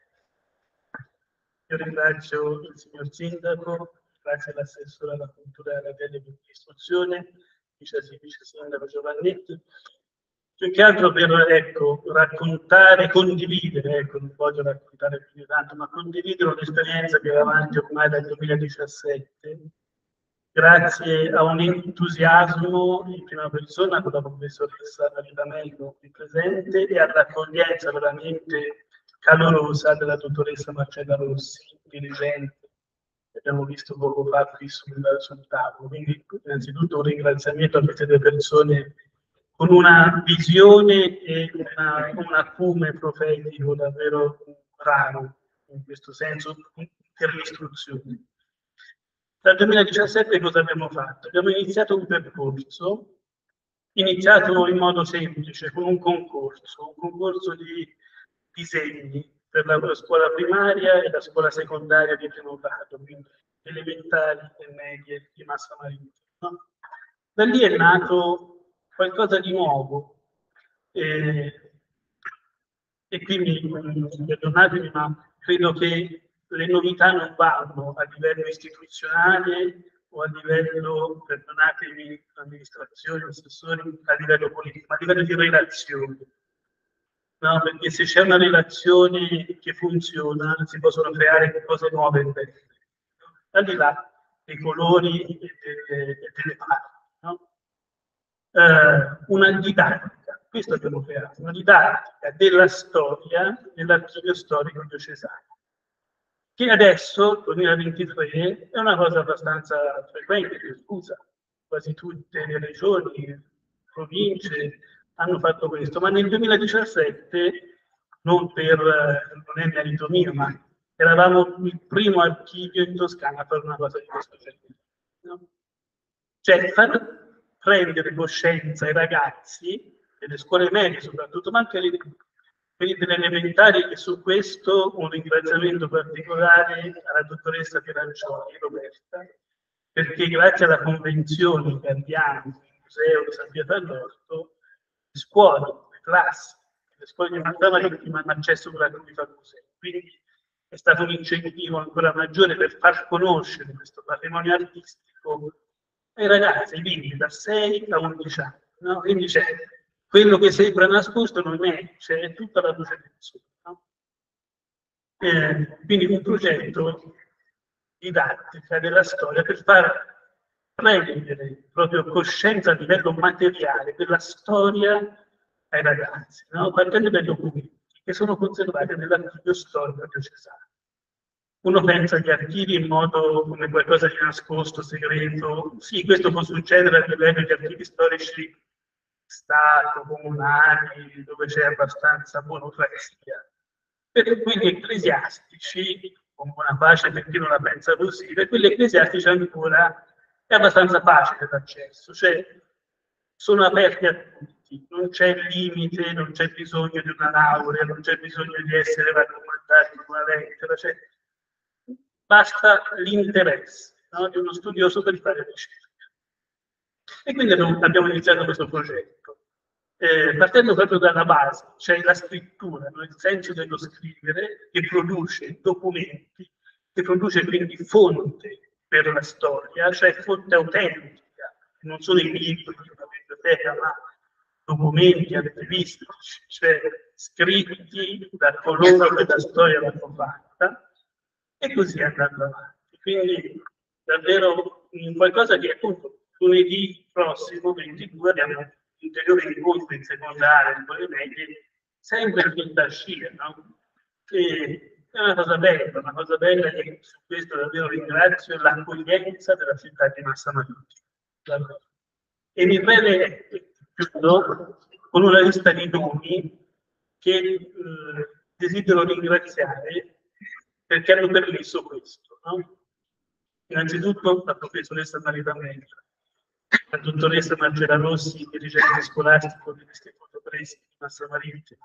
Speaker 9: Io ringrazio il signor Sindaco, grazie all'assessore alla cultura e alla teleistruzione, vice sindaco Giovannetti, più che altro per, ecco, raccontare, condividere, ecco, non voglio raccontare più di tanto, ma condividere un'esperienza che va avanti ormai dal duemiladiciassette, grazie a un entusiasmo in prima persona con la professoressa Marilamello qui presente e all'accoglienza veramente calorosa della dottoressa Marcella Rossi, dirigente, che abbiamo visto poco fa qui sul, sul tavolo. Quindi innanzitutto un ringraziamento a queste due persone con una visione e una, un acume profetico davvero raro in questo senso per l'istruzione. Dal duemiladiciassette cosa abbiamo fatto? Abbiamo iniziato un percorso, iniziato in modo semplice, con un concorso, un concorso di disegni per la scuola primaria e la scuola secondaria di primo grado, quindi elementari e medie di Massa Marittima. No? Da lì è nato qualcosa di nuovo e, e quindi, perdonatemi, ma credo che le novità non vanno a livello istituzionale o a livello, perdonatemi, amministrazione, assessori, a livello politico, ma a livello di relazioni. No, perché se c'è una relazione che funziona si possono creare cose nuove e belle. Al di là, dei colori e delle, e delle parti, no? Eh, una didattica, questo abbiamo creato, una didattica della storia nell'archivio storico diocesano, che adesso, duemilaventitré, è una cosa abbastanza frequente, diffusa. Quasi tutte le regioni, province hanno fatto questo, ma nel duemiladiciassette, non per, non è merito mio, ma eravamo il primo archivio in Toscana a fare una cosa di questo genere, no? Cioè far prendere coscienza ai ragazzi, delle scuole medie soprattutto, ma anche quelli delle elementari, e su questo un ringraziamento particolare alla dottoressa Pieraccioni, Roberta, perché grazie alla convenzione che abbiamo nel Museo di San Pietro all'Orto, le scuole, le classi, le scuole di Manzamari non hanno accesso gratuito al museo. Quindi è stato un incentivo ancora maggiore per far conoscere questo patrimonio artistico ai ragazzi, ai bimbi da sei a undici anni. No? Quindi c'è quello che sembra nascosto non è, c'è tutta la luce del sole. No? Eh, quindi un progetto didattica della storia per far prendere proprio coscienza a livello materiale della storia ai ragazzi, no? Partendo dai documenti che sono conservati nell'archivio storico diocesano. Uno pensa agli archivi in modo come qualcosa di nascosto, segreto. Sì, questo può succedere a livello di archivi storici Stato, comunali, dove c'è abbastanza burocrazia. Per quelli ecclesiastici, con buona pace per chi non la pensa così, per quelli ecclesiastici ancora è abbastanza facile l'accesso, cioè sono aperti a tutti, non c'è limite, non c'è bisogno di una laurea, non c'è bisogno di essere raccomandati con una lettera, cioè basta l'interesse, no, di uno studioso per fare ricerca. E quindi abbiamo iniziato questo progetto, eh, partendo proprio dalla base, cioè la scrittura, no? Il senso dello scrivere, che produce documenti, che produce quindi fonte per la storia, cioè fonte autentica, non solo i libri di una biblioteca, ma documenti archivistici, cioè scritti da coloro che la storia l'hanno fatta, e così andando avanti. Quindi davvero qualcosa che appunto lunedì prossimo, ventidue, abbiamo un ulteriore incontro in secondaria, in quelle medie, sempre in quinta scia, no? E è una cosa bella, una cosa bella, e su questo davvero ringrazio l'accoglienza della città di Massamalucci. E mi preme, chiudo, con una lista di nomi che eh, desidero ringraziare perché hanno permesso questo, no? Innanzitutto la professoressa Marita Mentra, la dottoressa Margella Rossi, dirigente scolastico dell'Istituto Presi di Massamalucci,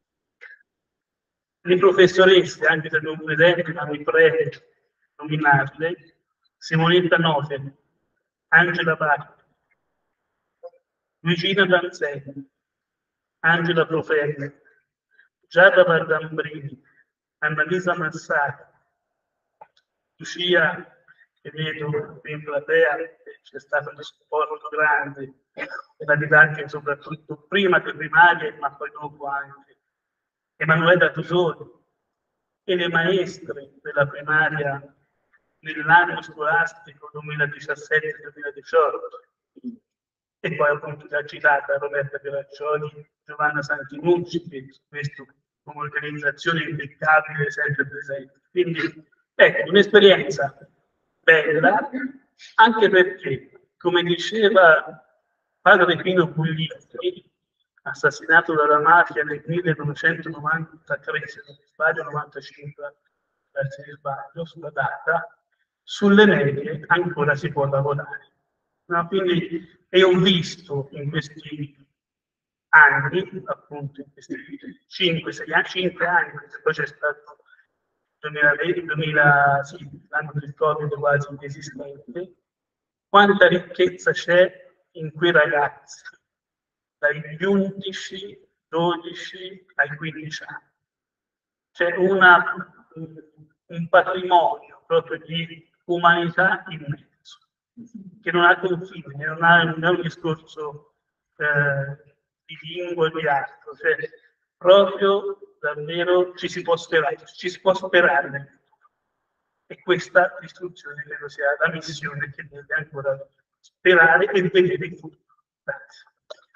Speaker 9: le professoresse, anche se non presenti, ma mi prego nominarle: Simonetta Noten, Angela Bacchi, Luigina Danzelli, Angela Proferri, Giada Vardambrini, Annalisa Massari, Lucia, che vedo in platea, c'è stato un supporto grande e la didattica soprattutto prima che primarie, ma poi dopo anche. Emanuela Tusoni e le maestre della primaria nell'anno scolastico duemiladiciassette duemiladiciotto, e poi appunto già citata Roberta Pieraccioni, Giovanna Santinucci, che su questo con un'organizzazione impeccabile sempre presente. Quindi ecco, un'esperienza bella, anche perché, come diceva padre Pino Puglisi, assassinato dalla mafia nel millenovecentonovantatré, se non mi sbaglio, novantacinque, se non sbaglio, sulla data, sulle medie ancora si può lavorare. No? Quindi, e ho visto in questi anni, appunto in questi cinque sei anni, cinque anni, poi c'è stato duemilaventi, duemila, sì, l'anno del Covid quasi inesistente, quanta ricchezza c'è in quei ragazzi, dagli undici, dodici ai quindici anni. C'è una, un patrimonio proprio di umanità immenso, che non ha confine, non ha, non è un discorso eh, di lingua e di altro, cioè proprio davvero ci si può sperare, ci si può sperare nel futuro. E questa istruzione credo sia la missione che deve ancora sperare e vedere in futuro. Grazie.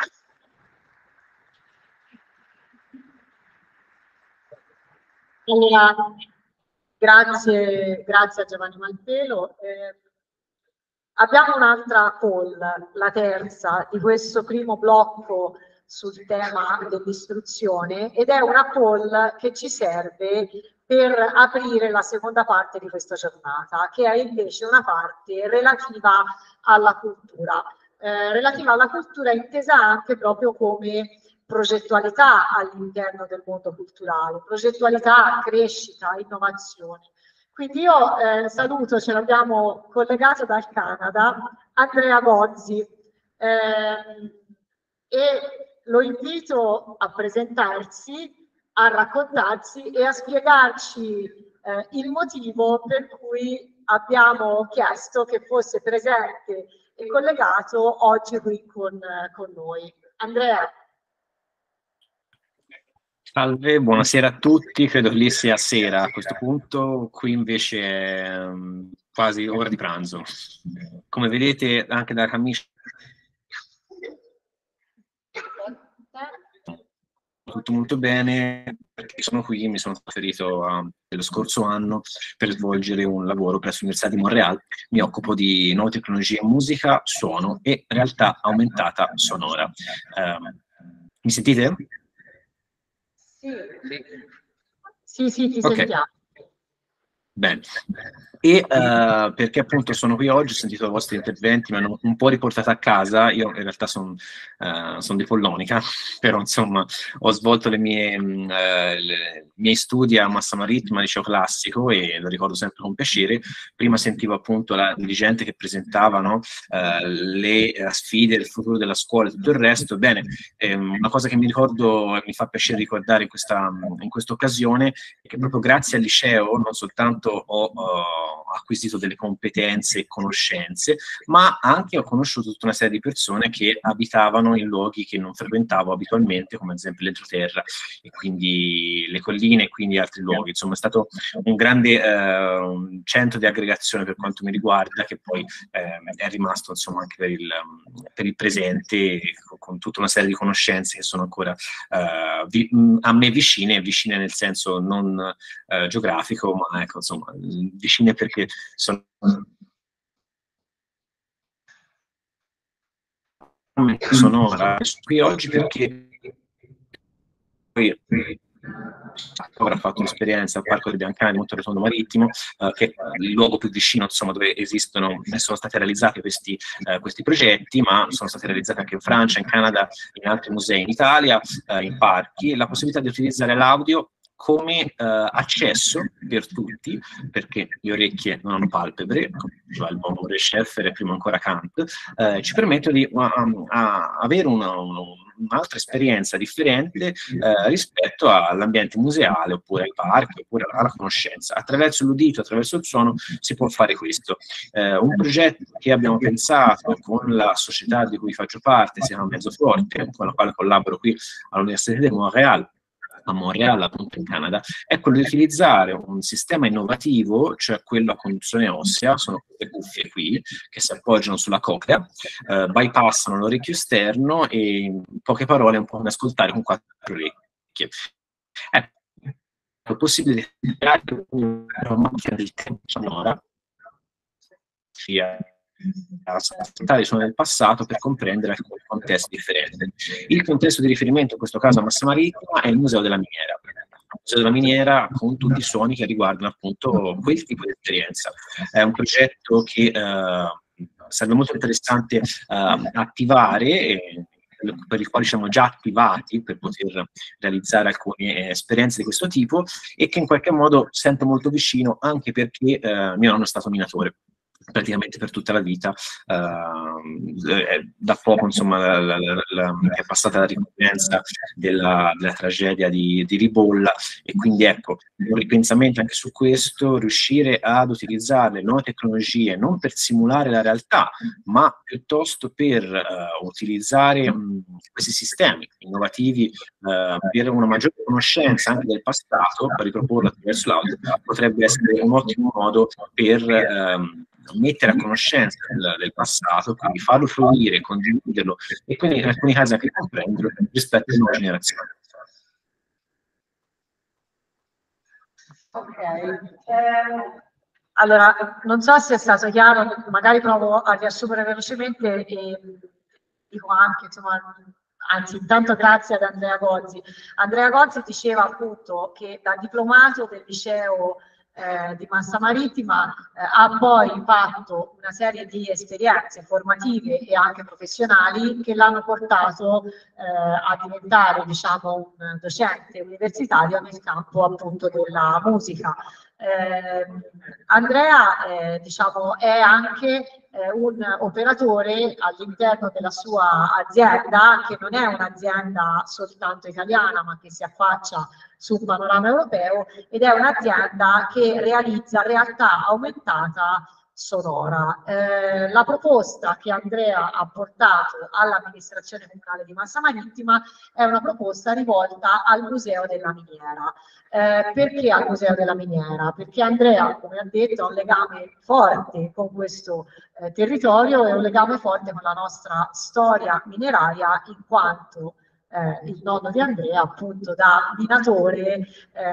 Speaker 2: Allora, grazie, grazie a Giovanni Malpelo. Eh, abbiamo un'altra poll, la terza, di questo primo blocco sul tema dell'istruzione, ed è una poll che ci serve per aprire la seconda parte di questa giornata, che è invece una parte relativa alla cultura, eh, relativa alla cultura intesa anche proprio come progettualità all'interno del mondo culturale, progettualità, crescita, innovazione. Quindi io eh, saluto, ce l'abbiamo collegato dal Canada, Andrea Gozzi, eh, e lo invito a presentarsi, a raccontarsi e a spiegarci eh, il motivo per cui abbiamo chiesto che fosse presente e collegato oggi qui con, con noi. Andrea.
Speaker 10: Salve, buonasera a tutti, credo che lì sia sera a questo punto, qui invece è um, quasi ora di pranzo. Come vedete anche dalla camicia tutto molto bene, perché sono qui, mi sono trasferito uh, lo scorso anno per svolgere un lavoro presso l'Università di Montréal. Mi occupo di nuove tecnologie in musica, suono e realtà aumentata sonora. Uh, mi sentite?
Speaker 2: Sì, sì, sì, ti
Speaker 10: okay.
Speaker 2: Sentiamo.
Speaker 10: Bene. E uh, perché appunto sono qui oggi, ho sentito i vostri interventi, mi hanno un po' riportato a casa. Io in realtà sono uh, son di Follonica, però insomma ho svolto le mie, uh, le, i miei studi a Massa Marittima, liceo classico, e lo ricordo sempre con piacere. Prima sentivo appunto la dirigente che presentava, no, uh, le uh, sfide del futuro della scuola e tutto il resto. Bene, um, una cosa che mi ricordo e mi fa piacere ricordare in questa in questa occasione è che proprio grazie al liceo non soltanto ho uh, acquisito delle competenze e conoscenze, ma anche ho conosciuto tutta una serie di persone che abitavano in luoghi che non frequentavo abitualmente, come ad esempio l'entroterra e quindi le colline e quindi altri luoghi. Insomma, è stato un grande eh, un centro di aggregazione per quanto mi riguarda, che poi eh, è rimasto insomma anche per il, per il presente, con, con tutta una serie di conoscenze che sono ancora eh, vi, a me vicine, vicine nel senso non eh, geografico, ma ecco, insomma, vicine perché sono sonora qui oggi, perché poi avrà fatto un'esperienza al Parco del Biancani, Monte Rotondo Marittimo, eh, che è il luogo più vicino, insomma, dove esistono e sono stati realizzati questi, eh, questi progetti, ma sono stati realizzati anche in Francia, in Canada, in altri musei in Italia, eh, in parchi. La possibilità di utilizzare l'audio come eh, accesso per tutti, perché le orecchie non hanno palpebre, come diceva il buon Maurice Schaeffer e prima ancora Kant, eh, ci permette di uh, uh, avere una, una, un'altra esperienza differente eh, rispetto all'ambiente museale, oppure ai parchi, oppure alla conoscenza. Attraverso l'udito, attraverso il suono si può fare questo. Eh, un progetto che abbiamo pensato con la società di cui faccio parte, si chiama Mezzoforte, con la quale collaboro qui all'Università di Montréal, a Montréal, appunto in Canada, è quello di utilizzare un sistema innovativo, cioè quello a conduzione ossea. Sono queste cuffie qui che si appoggiano sulla coclea, eh, bypassano l'orecchio esterno e in poche parole può ascoltare con quattro orecchie. Ecco, è possibile creare una macchina del tempo sonora, sia ascoltare i suoni del passato per comprendere alcuni contesti differenti. Il contesto di riferimento in questo caso a Massa Marittima è il Museo della Miniera. Il Museo della Miniera con tutti i suoni che riguardano appunto quel tipo di esperienza. È un progetto che eh, sarebbe molto interessante eh, attivare, e per il quale siamo già attivati per poter realizzare alcune esperienze di questo tipo, e che in qualche modo sento molto vicino, anche perché eh, mio nonno è stato minatore. praticamente per tutta la vita. Uh, da poco, insomma, la, la, la, la, è passata la ricorrenza della, della tragedia di, di Ribolla, e quindi ecco, un ripensamento anche su questo, riuscire ad utilizzare le nuove tecnologie non per simulare la realtà, ma piuttosto per uh, utilizzare um, questi sistemi innovativi uh, per una maggiore conoscenza anche del passato, per riproporlo attraverso l'audio, potrebbe essere un ottimo modo per um, mettere a conoscenza del, del passato, quindi farlo fruire, condividerlo e quindi in alcuni casi anche comprenderlo rispetto alle nuove generazioni.
Speaker 2: Ok, eh, allora non so se è stato chiaro, magari provo a riassumere velocemente e dico anche, insomma, anzi intanto grazie ad Andrea Gozzi. Andrea Gozzi diceva appunto che da diplomato del liceo Eh, di Massa Marittima eh, ha poi fatto una serie di esperienze formative e anche professionali che l'hanno portato eh, a diventare, diciamo, un docente universitario nel campo appunto della musica. Eh, Andrea eh, diciamo, è anche eh, un operatore all'interno della sua azienda, che non è un'azienda soltanto italiana ma che si affaccia su un panorama europeo, ed è un'azienda che realizza realtà aumentata sonora. Eh, la proposta che Andrea ha portato all'amministrazione comunale di Massa Marittima è una proposta rivolta al Museo della Miniera. Eh, perché al Museo della Miniera? Perché Andrea, come ha detto, ha un legame forte con questo eh, territorio e un legame forte con la nostra storia mineraria, in quanto Eh, il nonno di Andrea, appunto da minatore,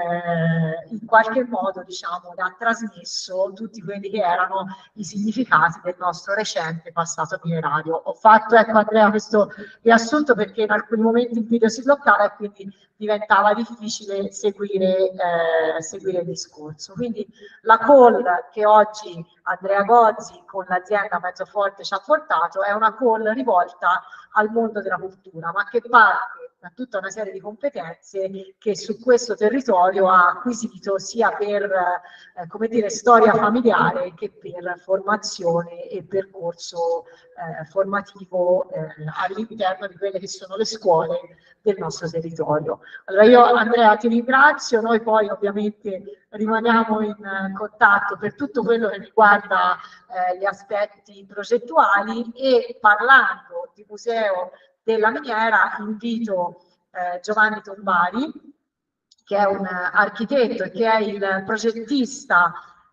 Speaker 2: eh, in qualche modo, diciamo, ha trasmesso tutti quelli che erano i significati del nostro recente passato minerario. Ho fatto, ecco Andrea, questo riassunto perché in alcuni momenti il video si bloccava e quindi diventava difficile seguire, eh, seguire il discorso. Quindi la call che oggi Andrea Gozzi con l'azienda Mezzoforte ci ha portato è una call rivolta al mondo della cultura, ma che parte da tutta una serie di competenze che su questo territorio ha acquisito sia per eh, come dire, storia familiare che per formazione e percorso eh, formativo eh, all'interno di quelle che sono le scuole del nostro territorio. Allora io Andrea ti ringrazio, noi poi ovviamente rimaniamo in eh, contatto per tutto quello che riguarda eh, gli aspetti progettuali, e parlando di Museo della Miniera invito eh, Giovanni Tombari, che è un architetto e che è il progettista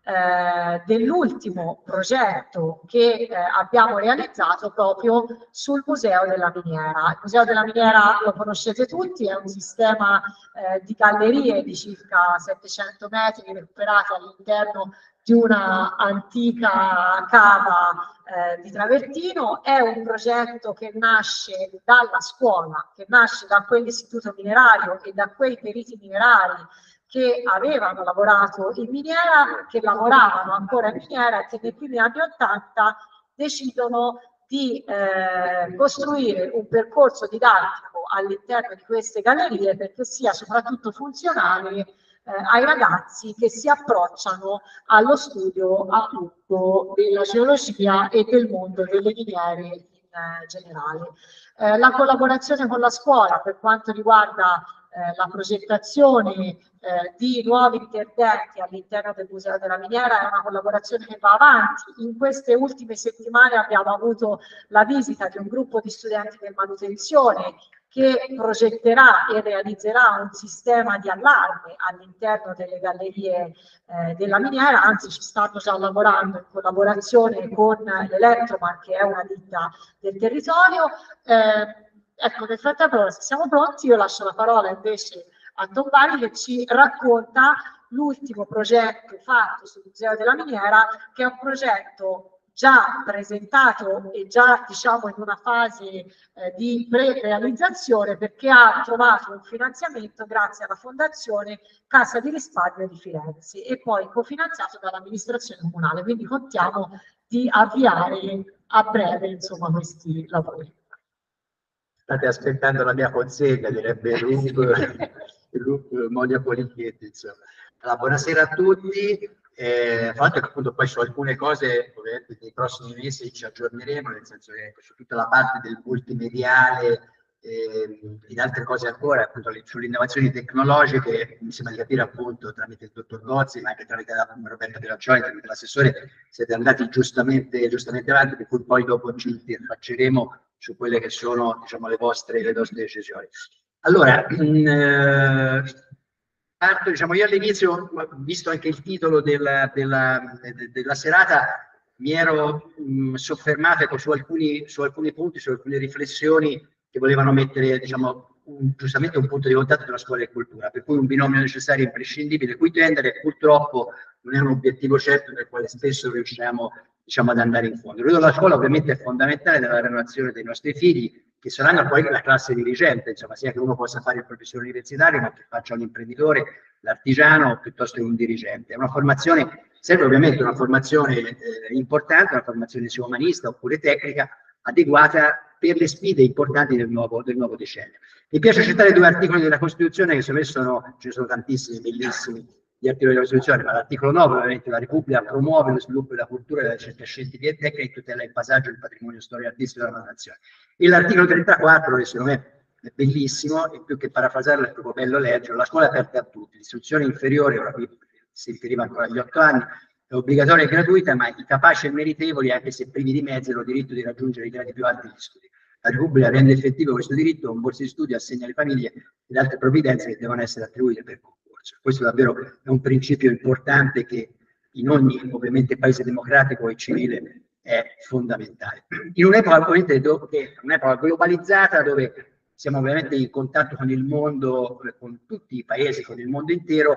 Speaker 2: eh, dell'ultimo progetto che eh, abbiamo realizzato proprio sul Museo della Miniera. Il Museo della Miniera lo conoscete tutti, è un sistema eh, di gallerie di circa settecento metri recuperate all'interno di una antica cava eh, di travertino. È un progetto che nasce dalla scuola, che nasce da quell'istituto minerario e da quei periti minerari che avevano lavorato in miniera, che lavoravano ancora in miniera e che nei primi anni Ottanta decidono di eh, costruire un percorso didattico all'interno di queste gallerie perché sia soprattutto funzionale Eh, ai ragazzi che si approcciano allo studio appunto della geologia e del mondo delle miniere in eh, generale. Eh, la collaborazione con la scuola per quanto riguarda eh, la progettazione eh, di nuovi interventi all'interno del Museo della Miniera è una collaborazione che va avanti. In queste ultime settimane abbiamo avuto la visita di un gruppo di studenti di manutenzione che progetterà e realizzerà un sistema di allarme all'interno delle gallerie eh, della miniera, anzi ci stanno già lavorando in collaborazione con l'Electroman, che è una ditta del territorio. Eh, ecco, nel frattempo, se siamo pronti, io lascio la parola invece a Tombari che ci racconta l'ultimo progetto fatto sul Museo della Miniera, che è un progetto già presentato e già diciamo in una fase eh, di pre-realizzazione, perché ha trovato un finanziamento grazie alla Fondazione Cassa di Risparmio di Firenze e poi cofinanziato dall'amministrazione comunale, quindi contiamo di avviare a breve insomma questi lavori.
Speaker 11: State aspettando la mia consegna, direbbe il Luc Monia Polichetti. Allora, buonasera a tutti. Eh, tra l'altro appunto poi su alcune cose ovviamente nei prossimi mesi ci aggiorneremo, nel senso che su tutta la parte del multimediale e in altre cose ancora, appunto sulle innovazioni tecnologiche, mi sembra di capire appunto tramite il dottor Gozzi, ma anche tramite la, Roberto Piraccioli, tramite l'assessore, siete andati giustamente, giustamente avanti, per cui poi dopo ci interfacceremo su quelle che sono, diciamo, le vostre, le vostre decisioni. Allora, mh, eh, parto, diciamo, io all'inizio, visto anche il titolo della, della, della serata, mi ero mh, soffermato ecco, su, alcuni, su alcuni punti, su alcune riflessioni che volevano mettere, diciamo, un, giustamente un punto di contatto tra scuola e cultura, per cui un binomio necessario e imprescindibile, cui tendere purtroppo non è un obiettivo certo nel quale spesso riusciamo, diciamo, ad andare in fondo. La scuola ovviamente è fondamentale nella relazione dei nostri figli, che saranno poi la classe dirigente, insomma, sia che uno possa fare il professore universitario, ma che faccia un imprenditore, l'artigiano, piuttosto che un dirigente. È una formazione, serve ovviamente una formazione eh, importante, una formazione sia umanista oppure tecnica, adeguata per le sfide importanti del nuovo, del nuovo decennio. Mi piace citare due articoli della Costituzione che secondo me sono, ce ne sono tantissimi, bellissimi, gli articoli della Costituzione, ma l'articolo nove, ovviamente, la Repubblica promuove lo sviluppo della cultura e della ricerca scientifica e tecnica e tutela il passaggio del patrimonio storico e artistico della nazione. E l'articolo trentaquattro, che secondo me è bellissimo, e più che parafrasarlo è proprio bello leggerlo, la scuola è aperta a tutti, l'istruzione inferiore, ora qui si riferiva ancora agli otto anni, è obbligatoria e gratuita, ma i capaci e meritevoli, anche se privi di mezzi, hanno diritto di raggiungere i gradi più alti degli studi. La Repubblica rende effettivo questo diritto con borse di studio, assegna alle famiglie ed altre provvidenze che devono essere attribuite per concorso. Questo davvero è un principio importante che in ogni, ovviamente, paese democratico e civile è fondamentale. In un'epoca, ovviamente, dove, un'epoca globalizzata, dove siamo ovviamente in contatto con il mondo, con tutti i paesi, con il mondo intero,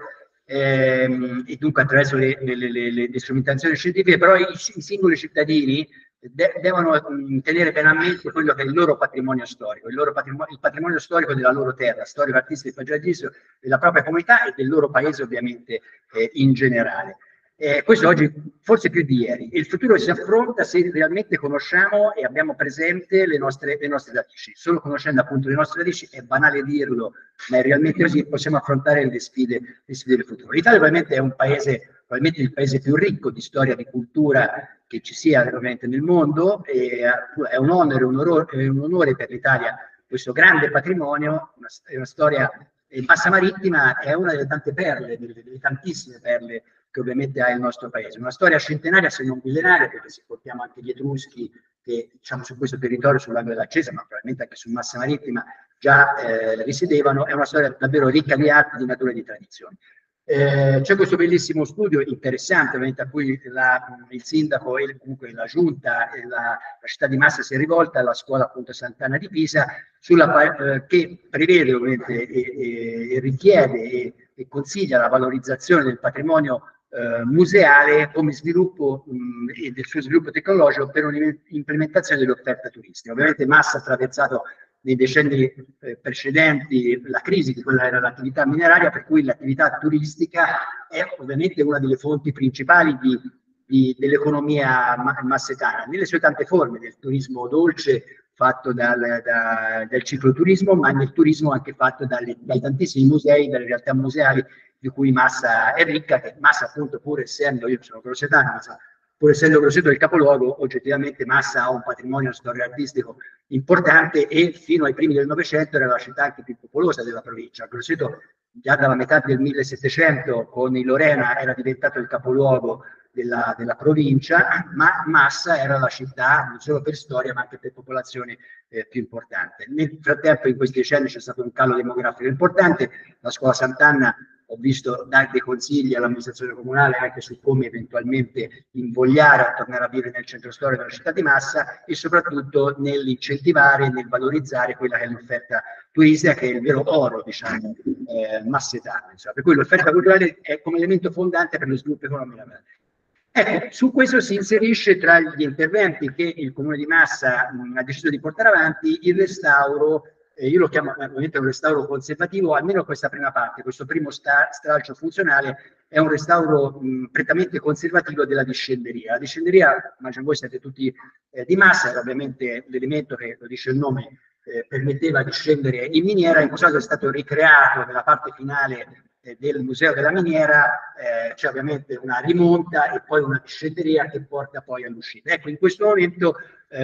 Speaker 11: ehm, e dunque attraverso le, le, le, le strumentazioni scientifiche, però i, i singoli cittadini de devono mh, tenere bene a mente quello che è il loro patrimonio storico, il, loro patrimonio, il patrimonio storico della loro terra, storico, artistico e paesaggistico, della propria comunità e del loro paese ovviamente eh, in generale. Eh, questo oggi forse più di ieri. Il futuro si affronta se realmente conosciamo e abbiamo presente le nostre, le nostre radici. Solo conoscendo appunto le nostre radici, è banale dirlo, ma è realmente così, possiamo affrontare le sfide, le sfide del futuro. L'Italia ovviamente è un paese, probabilmente il paese più ricco di storia, di cultura che ci sia ovviamente nel mondo, e è un onore, un onore, un onore per l'Italia questo grande patrimonio, una, una storia in Massa Marittima è una delle tante perle, delle, delle tantissime perle che ovviamente ha il nostro paese. Una storia centenaria se non millenaria, perché se portiamo anche gli Etruschi che, diciamo, su questo territorio, sul lago della Cesa, ma probabilmente anche su Massa Marittima già eh, risiedevano, è una storia davvero ricca di atti, di natura e di tradizioni. Eh, c'è questo bellissimo studio interessante, ovviamente, a cui la, il sindaco e comunque la giunta e la, la città di Massa si è rivolta, alla scuola appunto Sant'Anna di Pisa, sulla, eh, che prevede ovviamente e, e, e richiede e, e consiglia la valorizzazione del patrimonio eh, museale come sviluppo mh, e del suo sviluppo tecnologico per un'implementazione dell'offerta turistica. Ovviamente Massa ha attraversato nei decenni eh, precedenti la crisi di quella era l'attività mineraria, per cui l'attività turistica è ovviamente una delle fonti principali di, di, dell'economia ma massetana, nelle sue tante forme, del turismo dolce fatto dal, da, dal cicloturismo, ma nel turismo anche fatto dalle, dai tantissimi musei, dalle realtà museali di cui Massa è ricca, che Massa appunto pur essendo, io sono grossetano, Massa, pur essendo Grosseto il capoluogo, oggettivamente Massa ha un patrimonio storico-artistico importante e fino ai primi del Novecento era la città anche più popolosa della provincia. Grosseto già dalla metà del millesettecento con i Lorena era diventato il capoluogo della, della provincia, ma Massa era la città non solo per storia ma anche per popolazione eh, più importante. Nel frattempo in questi decenni c'è stato un calo demografico importante, la scuola Sant'Anna ho visto dare dei consigli all'amministrazione comunale anche su come eventualmente invogliare a tornare a vivere nel centro storico della città di Massa e soprattutto nell'incentivare e nel valorizzare quella che è l'offerta turistica, che è il vero oro, diciamo, eh, massetano. Insomma. Per cui l'offerta culturale è come elemento fondante per lo sviluppo economico. Ecco, su questo si inserisce tra gli interventi che il Comune di Massa mh, ha deciso di portare avanti il restauro. Eh, io lo chiamo ovviamente un restauro conservativo, almeno questa prima parte, questo primo sta, stralcio funzionale è un restauro mh, prettamente conservativo della discenderia. La discenderia, immagino voi siete tutti eh, di Massa, era ovviamente l'elemento che, lo dice il nome, eh, permetteva di scendere in miniera, in questo caso è stato ricreato nella parte finale eh, del Museo della Miniera eh, c'è ovviamente una rimonta e poi una discenderia che porta poi all'uscita. Ecco, in questo momento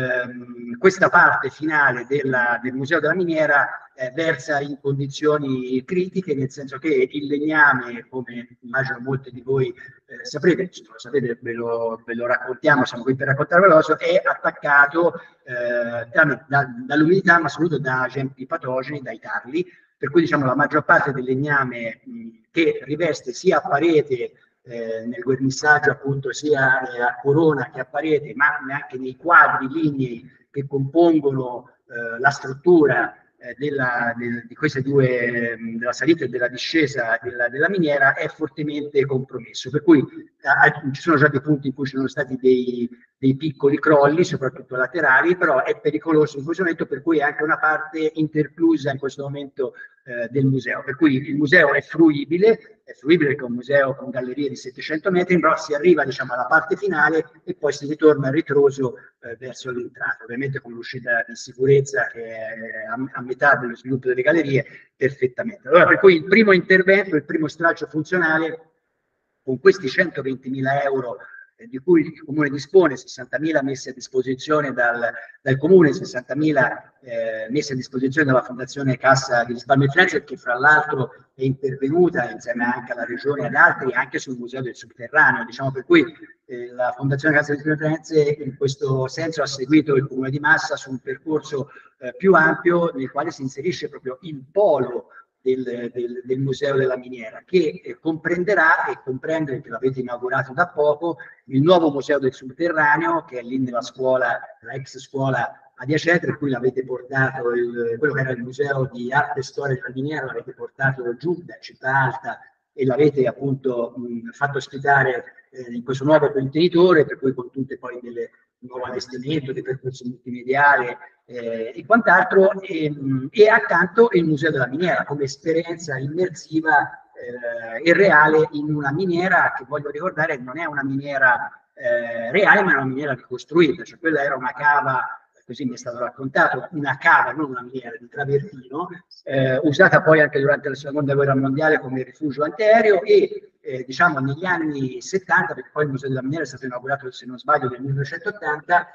Speaker 11: ehm, questa parte finale della, del Museo della Miniera eh, versa in condizioni critiche, nel senso che il legname, come immagino molti di voi eh, saprete, se non lo sapete ve lo, ve lo raccontiamo, siamo qui per raccontarvelo, è attaccato eh, da, dall'umidità, ma soprattutto da agenti patogeni, dai tarli, per cui diciamo la maggior parte del legname mh, che riveste sia a parete eh, nel guermissaggio appunto sia eh, a corona che a parete, ma anche nei quadri lignei che compongono eh, la struttura eh, della, del, di queste due, mh, della salita e della discesa della, della miniera, è fortemente compromesso, per cui eh, ci sono già dei punti in cui ci sono stati dei, dei piccoli crolli, soprattutto laterali, però è pericoloso in questo momento, per cui è anche una parte interclusa in questo momento eh, del museo, per cui il museo è fruibile, è fruibile perché è un museo con gallerie di settecento metri, però si arriva diciamo alla parte finale e poi si ritorna a ritroso eh, verso l'entrata, ovviamente con l'uscita di sicurezza che è a, a metà dello sviluppo delle gallerie perfettamente. Allora, per cui il primo intervento, il primo stralcio funzionale, con questi centoventimila euro eh, di cui il Comune dispone, sessantamila messi a disposizione dal, dal Comune, sessantamila eh, messi a disposizione dalla Fondazione Cassa di Risparmio e Finanza, che fra l'altro è intervenuta insieme anche alla Regione e ad altri anche sul Museo del Subterraneo, diciamo, per cui eh, la Fondazione Cassa di Risparmio e Finanza in questo senso ha seguito il Comune di Massa su un percorso eh, più ampio nel quale si inserisce proprio il polo Del, del, del Museo della Miniera, che eh, comprenderà e comprende, che l'avete inaugurato da poco, il nuovo Museo del Subterraneo, che è lì nella scuola, la ex scuola adiacente, per cui l'avete portato, il, quello che era il Museo di Arte e Storia della Miniera, l'avete portato giù da Città Alta e l'avete appunto mh, fatto ospitare eh, in questo nuovo contenitore, per cui con tutte poi delle nuovo allestimento, dei percorsi multimediali eh, e quant'altro, e, e accanto il Museo della Miniera come esperienza immersiva eh, e reale in una miniera che, voglio ricordare, non è una miniera eh, reale, ma è una miniera ricostruita, cioè quella era una cava, così mi è stato raccontato, una cava, non una miniera di travertino, eh, usata poi anche durante la seconda guerra mondiale come rifugio antiaereo e eh, diciamo negli anni settanta, perché poi il Museo della Miniera è stato inaugurato, se non sbaglio, nel millenovecentottanta,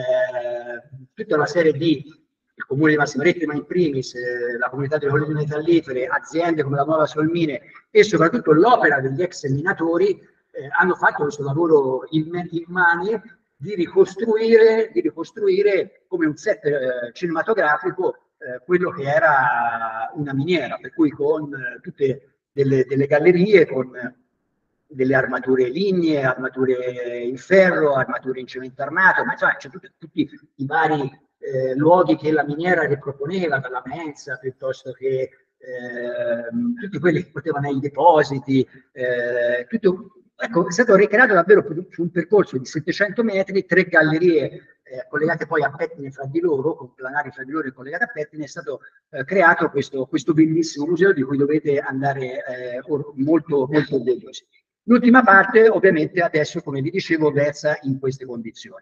Speaker 11: eh, tutta una serie di, il Comune di Massimo-Retti, ma in primis eh, la comunità delle colline metallifere, aziende come la Nuova Solmine e soprattutto l'opera degli ex minatori eh, hanno fatto questo lavoro immane di ricostruire, di ricostruire come un set eh, cinematografico eh, quello che era una miniera, per cui con eh, tutte delle, delle gallerie, con eh, delle armature lignee, armature in ferro, armature in cemento armato, ma insomma c'è tutti, tutti i vari eh, luoghi che la miniera riproponeva, dalla mensa piuttosto che eh, tutti quelli che potevano nei depositi, eh, tutto. Ecco, è stato ricreato davvero su un percorso di settecento metri, tre gallerie eh, collegate poi a pettine fra di loro, con planari fra di loro e collegate a pettine, è stato eh, creato questo, questo bellissimo museo di cui dovete andare eh, molto, molto orgogliosi. L'ultima parte, ovviamente, adesso, come vi dicevo, versa in queste condizioni.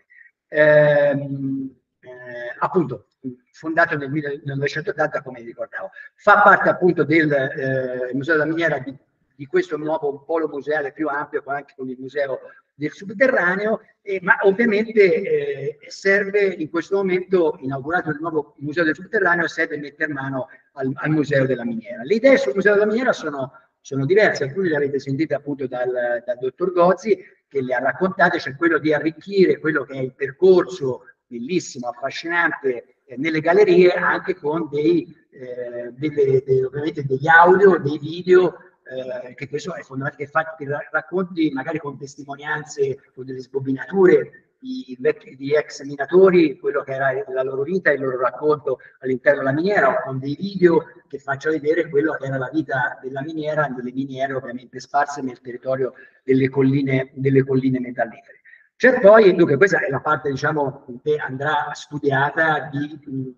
Speaker 11: Ehm, eh, appunto, fondato nel millenovecentottanta, come vi ricordavo. Fa parte appunto del eh, Museo della Miniera di di questo nuovo polo museale più ampio, anche con il Museo del Subterraneo, eh, ma ovviamente eh, serve in questo momento, inaugurato il nuovo Museo del Subterraneo, serve mettere mano al, al Museo della Miniera. Le idee sul Museo della Miniera sono, sono diverse, alcune le avete sentite appunto dal, dal dottor Gozzi, che le ha raccontate, cioè quello di arricchire quello che è il percorso bellissimo, affascinante eh, nelle gallerie, anche con dei, eh, delle, dei, ovviamente degli audio, dei video, Eh, che questo è fondamentale, che fa che racconti magari con testimonianze, con delle sbobinature di, di ex minatori, quello che era la loro vita, il loro racconto all'interno della miniera, o con dei video che facciano vedere quello che era la vita della miniera, delle miniere ovviamente sparse nel territorio delle colline, delle colline metallifere. C'è poi, dunque questa è la parte diciamo che andrà studiata di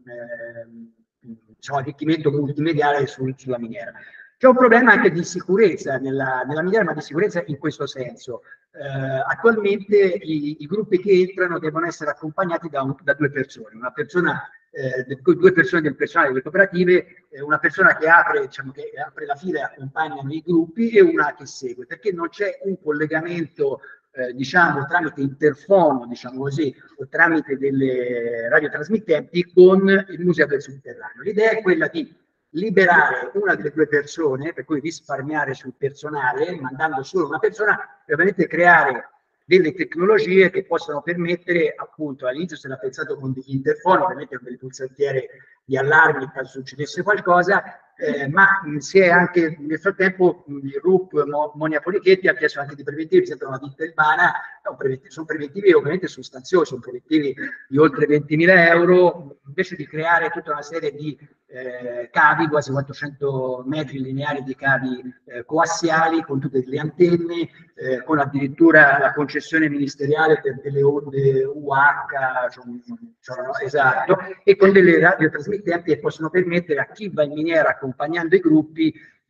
Speaker 11: eh, diciamo, arricchimento multimediale sul, sulla miniera. C'è un problema anche di sicurezza nella, nella miniera, ma di sicurezza in questo senso. Eh, attualmente i, i gruppi che entrano devono essere accompagnati da, un, da due persone, una persona eh, due persone del personale delle cooperative, eh, una persona che apre, diciamo, che apre la fila e accompagna i gruppi e una che segue, perché non c'è un collegamento eh, diciamo tramite interfono, diciamo così, o tramite delle radiotrasmittenti con il Museo del Sotterraneo. L'idea è quella di liberare una delle due persone, per cui risparmiare sul personale, mandando solo una persona, e ovviamente creare delle tecnologie che possano permettere, appunto, all'inizio si era pensato con degli interfoni, ovviamente con delle pulsantiere di allarmi in caso succedesse qualcosa, eh, ma mh, si è anche nel frattempo mh, il R U P Mo, Monia Polichetti ha chiesto anche di preventivi, per esempio una ditta ilvana, no, preventivi, sono preventivi ovviamente sostanziosi, sono preventivi di oltre ventimila euro, invece di creare tutta una serie di eh, cavi, quasi quattrocento metri lineari di cavi eh, coassiali con tutte le antenne, eh, con addirittura la concessione ministeriale per delle onde U H, cioè, cioè, no, esatto, e con delle radiotrasmittenti che possono permettere a chi va in miniera accompagnando i gruppi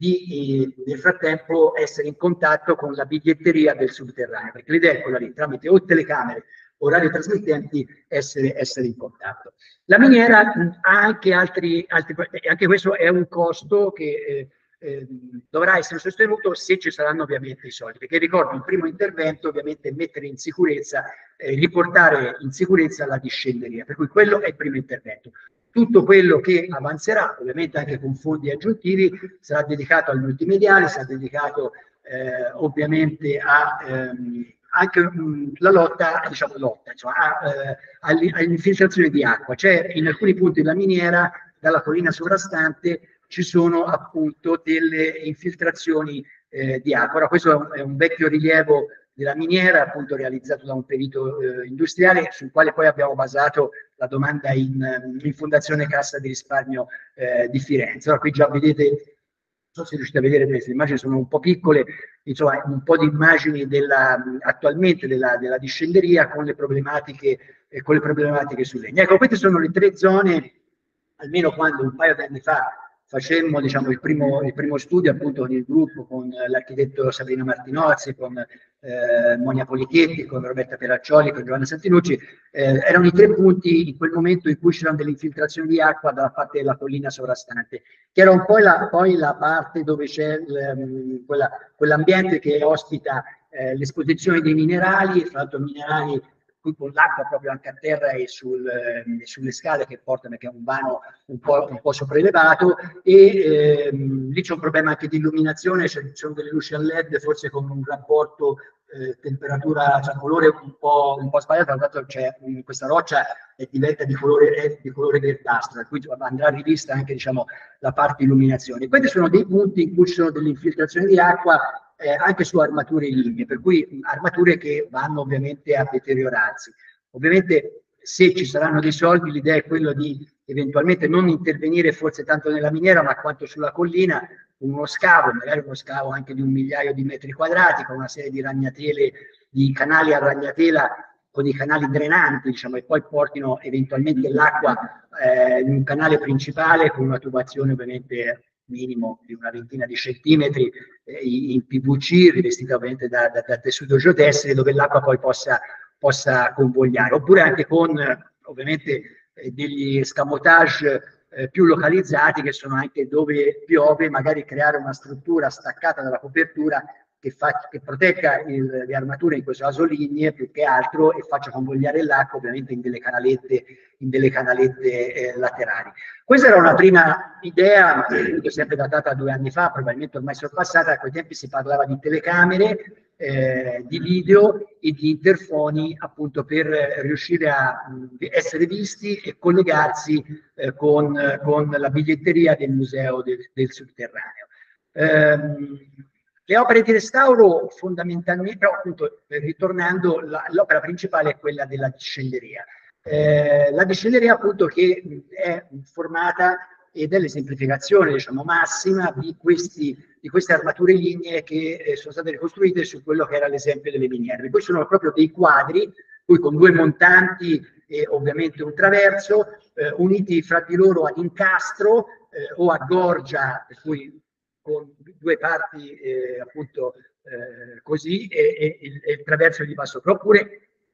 Speaker 11: di eh, nel frattempo essere in contatto con la biglietteria del subterraneo, perché l'idea è quella lì, tramite o telecamere o radiotrasmittenti essere, essere in contatto. La miniera mh, ha anche altri, altri, anche questo è un costo che eh, eh, dovrà essere sostenuto se ci saranno ovviamente i soldi, perché ricordo il primo intervento ovviamente è mettere in sicurezza, eh, riportare in sicurezza la discenderia, per cui quello è il primo intervento. Tutto quello che avanzerà, ovviamente anche con fondi aggiuntivi, sarà dedicato al multimediale, sarà dedicato eh, ovviamente a ehm, anche mh, la lotta, diciamo lotta, insomma, a, eh, all'infiltrazione di acqua. C'è in alcuni punti della miniera, dalla collina sovrastante, ci sono appunto delle infiltrazioni eh, di acqua. Ora, questo è un, è un vecchio rilievo della miniera, appunto realizzato da un perito eh, industriale, sul quale poi abbiamo basato la domanda in, in Fondazione Cassa di Risparmio eh, di Firenze. Ora, qui già vedete, non so se riuscite a vedere, queste immagini sono un po' piccole, insomma un po' di immagini della, attualmente della, della discenderia con le problematiche, eh, con le problematiche su legno. Ecco, queste sono le tre zone, almeno quando un paio di anni fa facemmo diciamo, il, primo, il primo studio appunto con il gruppo, con l'architetto Sabrina Martinozzi, con eh, Monia Polichetti, con Roberta Peraccioli, con Giovanna Santinucci, eh, erano i tre punti in quel momento in cui c'erano delle infiltrazioni di acqua dalla parte della collina sovrastante, che era un po' la, poi la parte dove c'è quell'ambiente che ospita eh, l'esposizione dei minerali, fra l'altro minerali con l'acqua proprio anche a terra e sul, eh, sulle scale che portano, che è un vano un po', un po' sopraelevato, e ehm, lì c'è un problema anche di illuminazione, ci sono delle luci a led forse con un rapporto eh, temperatura, cioè colore un po', un po' sbagliato, tra c'è questa roccia e diventa di colore, è di colore verdastro, quindi andrà rivista anche diciamo, la parte illuminazione. Questi sono dei punti in cui ci sono delle infiltrazioni di acqua Eh, anche su armature in linea, per cui armature che vanno ovviamente a deteriorarsi. Ovviamente se ci saranno dei soldi l'idea è quella di eventualmente non intervenire forse tanto nella miniera ma quanto sulla collina, uno scavo, magari uno scavo anche di un migliaio di metri quadrati con una serie di ragnatele, di canali a ragnatela con i canali drenanti, diciamo, e poi portino eventualmente l'acqua eh, in un canale principale con una tubazione ovviamente minimo di una ventina di centimetri eh, in P V C rivestita ovviamente da, da, da tessuto geotessile dove l'acqua poi possa, possa convogliare, oppure anche con eh, ovviamente eh, degli escamotage eh, più localizzati che sono anche dove piove, magari creare una struttura staccata dalla copertura che, fa, che protegga il, le armature, in questo caso lignee più che altro, e faccia convogliare l'acqua ovviamente in delle canalette, in delle canalette eh, laterali. Questa era una prima idea, che è sempre datata due anni fa, probabilmente ormai sorpassata. A quei tempi si parlava di telecamere, eh, di video e di interfoni appunto per riuscire a mh, essere visti e collegarsi eh, con, con la biglietteria del museo del, del sotterraneo. Ehm, le opere di restauro fondamentalmente, però appunto ritornando, l'opera principale è quella della discenderia. Eh, la discenderia appunto che mh, è formata ed è l'esemplificazione diciamo massima di, questi, di queste armature lignee che eh, sono state ricostruite su quello che era l'esempio delle miniere. Poi sono proprio dei quadri, poi con due montanti e ovviamente un traverso, eh, uniti fra di loro ad incastro eh, o a gorgia, per cui con due parti eh, appunto eh, così e, e, e il traverso di basso, oppure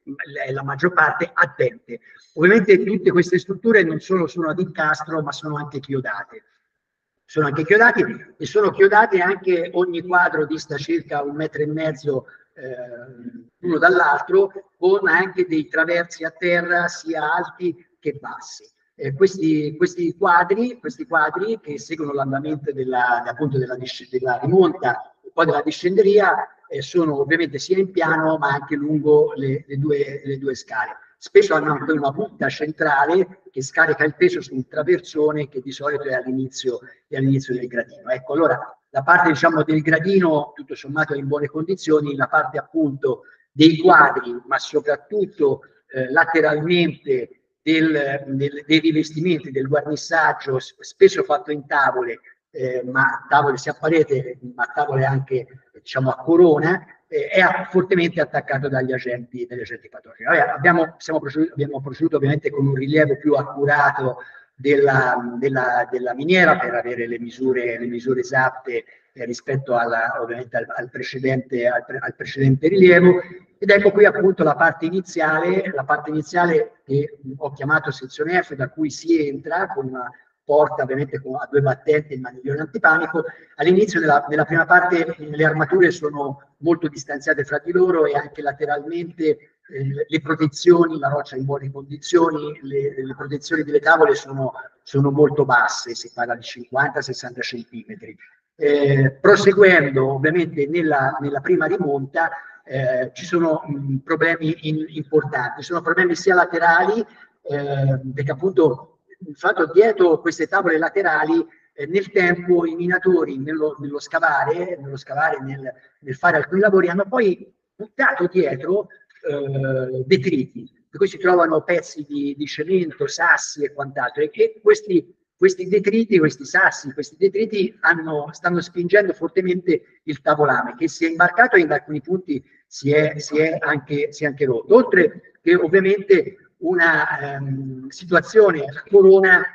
Speaker 11: la maggior parte attente. Ovviamente tutte queste strutture non solo sono ad incastro, ma sono anche chiodate. Sono anche chiodati e sono chiodati anche, ogni quadro dista circa un metro e mezzo eh, l'uno dall'altro, con anche dei traversi a terra sia alti che bassi. Eh, questi, questi, quadri, questi quadri che seguono l'andamento della, appunto della, della rimonta e poi della discenderia eh, sono ovviamente sia in piano ma anche lungo le, le, due, le due scale. Spesso hanno anche una punta centrale che scarica il peso su un traversone che di solito è all'inizio all'inizio del gradino. Ecco, allora la parte diciamo del gradino tutto sommato è in buone condizioni, la parte appunto dei quadri, ma soprattutto eh, lateralmente del, del, dei rivestimenti, del guarnissaggio, spesso fatto in tavole, eh, ma tavole sia a parete, ma tavole anche diciamo a corona, eh, è fortemente attaccato dagli agenti, dagli agenti patogeni. Allora, abbiamo, siamo proceduto, abbiamo proceduto ovviamente con un rilievo più accurato della, della, della miniera per avere le misure, le misure esatte eh, rispetto alla, ovviamente al, al, precedente, al, pre, al precedente rilievo. Ed ecco qui appunto la parte iniziale, la parte iniziale che ho chiamato sezione F, da cui si entra con una porta ovviamente con, a due battenti, il maniglione antipanico. All'inizio della, della prima parte le armature sono molto distanziate fra di loro e anche lateralmente eh, le protezioni, la roccia in buone condizioni, le, le protezioni delle tavole sono, sono molto basse, si parla di cinquanta sessanta centimetri. Eh, proseguendo ovviamente nella, nella prima rimonta eh, ci sono mh, problemi in, importanti, sono problemi sia laterali eh, perché appunto il fatto dietro queste tavole laterali eh, nel tempo i minatori nello, nello scavare, nello scavare nel, nel fare alcuni lavori hanno poi buttato dietro eh, detriti, per cui si trovano pezzi di, di cemento, sassi e quant'altro e che questi Questi detriti, questi sassi, questi detriti hanno, stanno spingendo fortemente il tavolame che si è imbarcato e in alcuni punti si è, si è, anche, si è anche rotto. Oltre che ovviamente una ehm, situazione a corona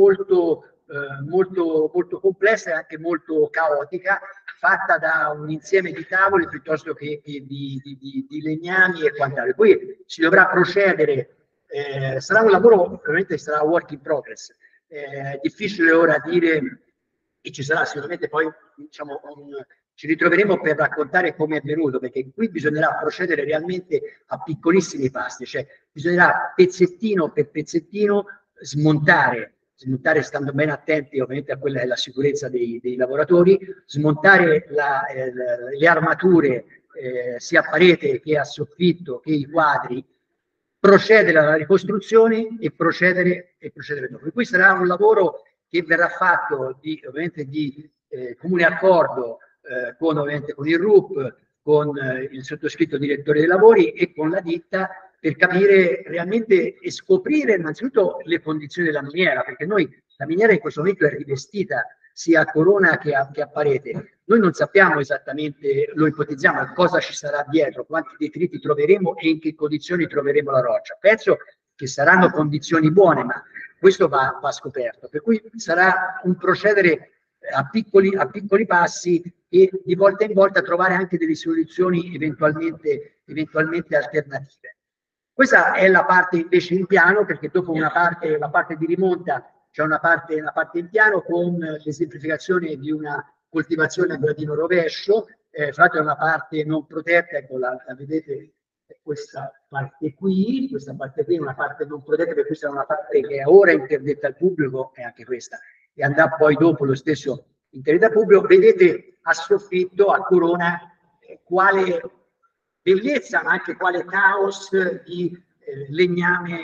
Speaker 11: molto, eh, molto, molto complessa e anche molto caotica, fatta da un insieme di tavole piuttosto che, che di, di, di, di legnami e quant'altro. Poi si dovrà procedere, eh, sarà un lavoro, ovviamente sarà work in progress. È eh, difficile ora dire e ci sarà sicuramente poi diciamo un, ci ritroveremo per raccontare come è venuto, perché qui bisognerà procedere realmente a piccolissimi passi, cioè bisognerà pezzettino per pezzettino smontare, smontare stando ben attenti ovviamente a quella è la sicurezza dei, dei lavoratori, smontare la, eh, le armature eh, sia a parete che a soffitto che i quadri, procedere alla ricostruzione e procedere, e procedere dopo. E qui sarà un lavoro che verrà fatto di, ovviamente di eh, comune accordo eh, con, ovviamente, con il R U P, con eh, il sottoscritto direttore dei lavori e con la ditta per capire realmente e scoprire innanzitutto le condizioni della miniera, perché noi la miniera in questo momento è rivestita sia a corona che a, che a parete. Noi non sappiamo esattamente, lo ipotizziamo, cosa ci sarà dietro, quanti detriti troveremo e in che condizioni troveremo la roccia. Penso che saranno condizioni buone, ma questo va, va scoperto. Per cui sarà un procedere a piccoli, a piccoli passi e di volta in volta trovare anche delle soluzioni eventualmente, eventualmente alternative. Questa è la parte invece in piano, perché dopo una parte, la parte di rimonta, c'è una parte, una parte in piano con l'esemplificazione di una coltivazione a gradino rovescio, eh, fra l'altro è una parte non protetta, ecco la, la vedete questa parte qui, questa parte qui è una parte non protetta, perché questa è una parte che è ora interdetta al pubblico, e anche questa, e andrà poi dopo lo stesso interdetta al pubblico. Vedete a soffitto, a corona, eh, quale bellezza, ma anche quale caos di eh, legname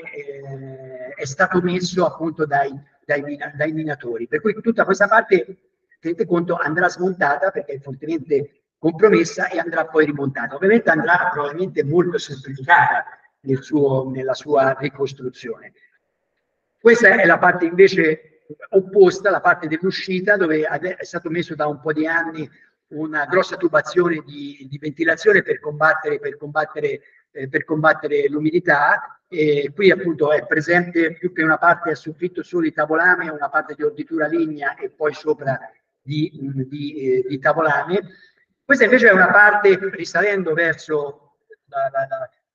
Speaker 11: eh, è stato messo appunto dai, dai, dai minatori. Per cui tutta questa parte, tenete conto, andrà smontata perché è fortemente compromessa e andrà poi rimontata. Ovviamente andrà probabilmente molto semplificata nel suo, nella sua ricostruzione. Questa è la parte invece opposta, la parte dell'uscita, dove è stato messo da un po' di anni una grossa tubazione di, di ventilazione per combattere, per combattere, eh, per combattere l'umidità. E qui appunto è presente più che una parte a soffitto solo di tavolame, una parte di orditura lignea e poi sopra di, di, eh, di tavolame. Questa invece è una parte risalendo verso la, la, la,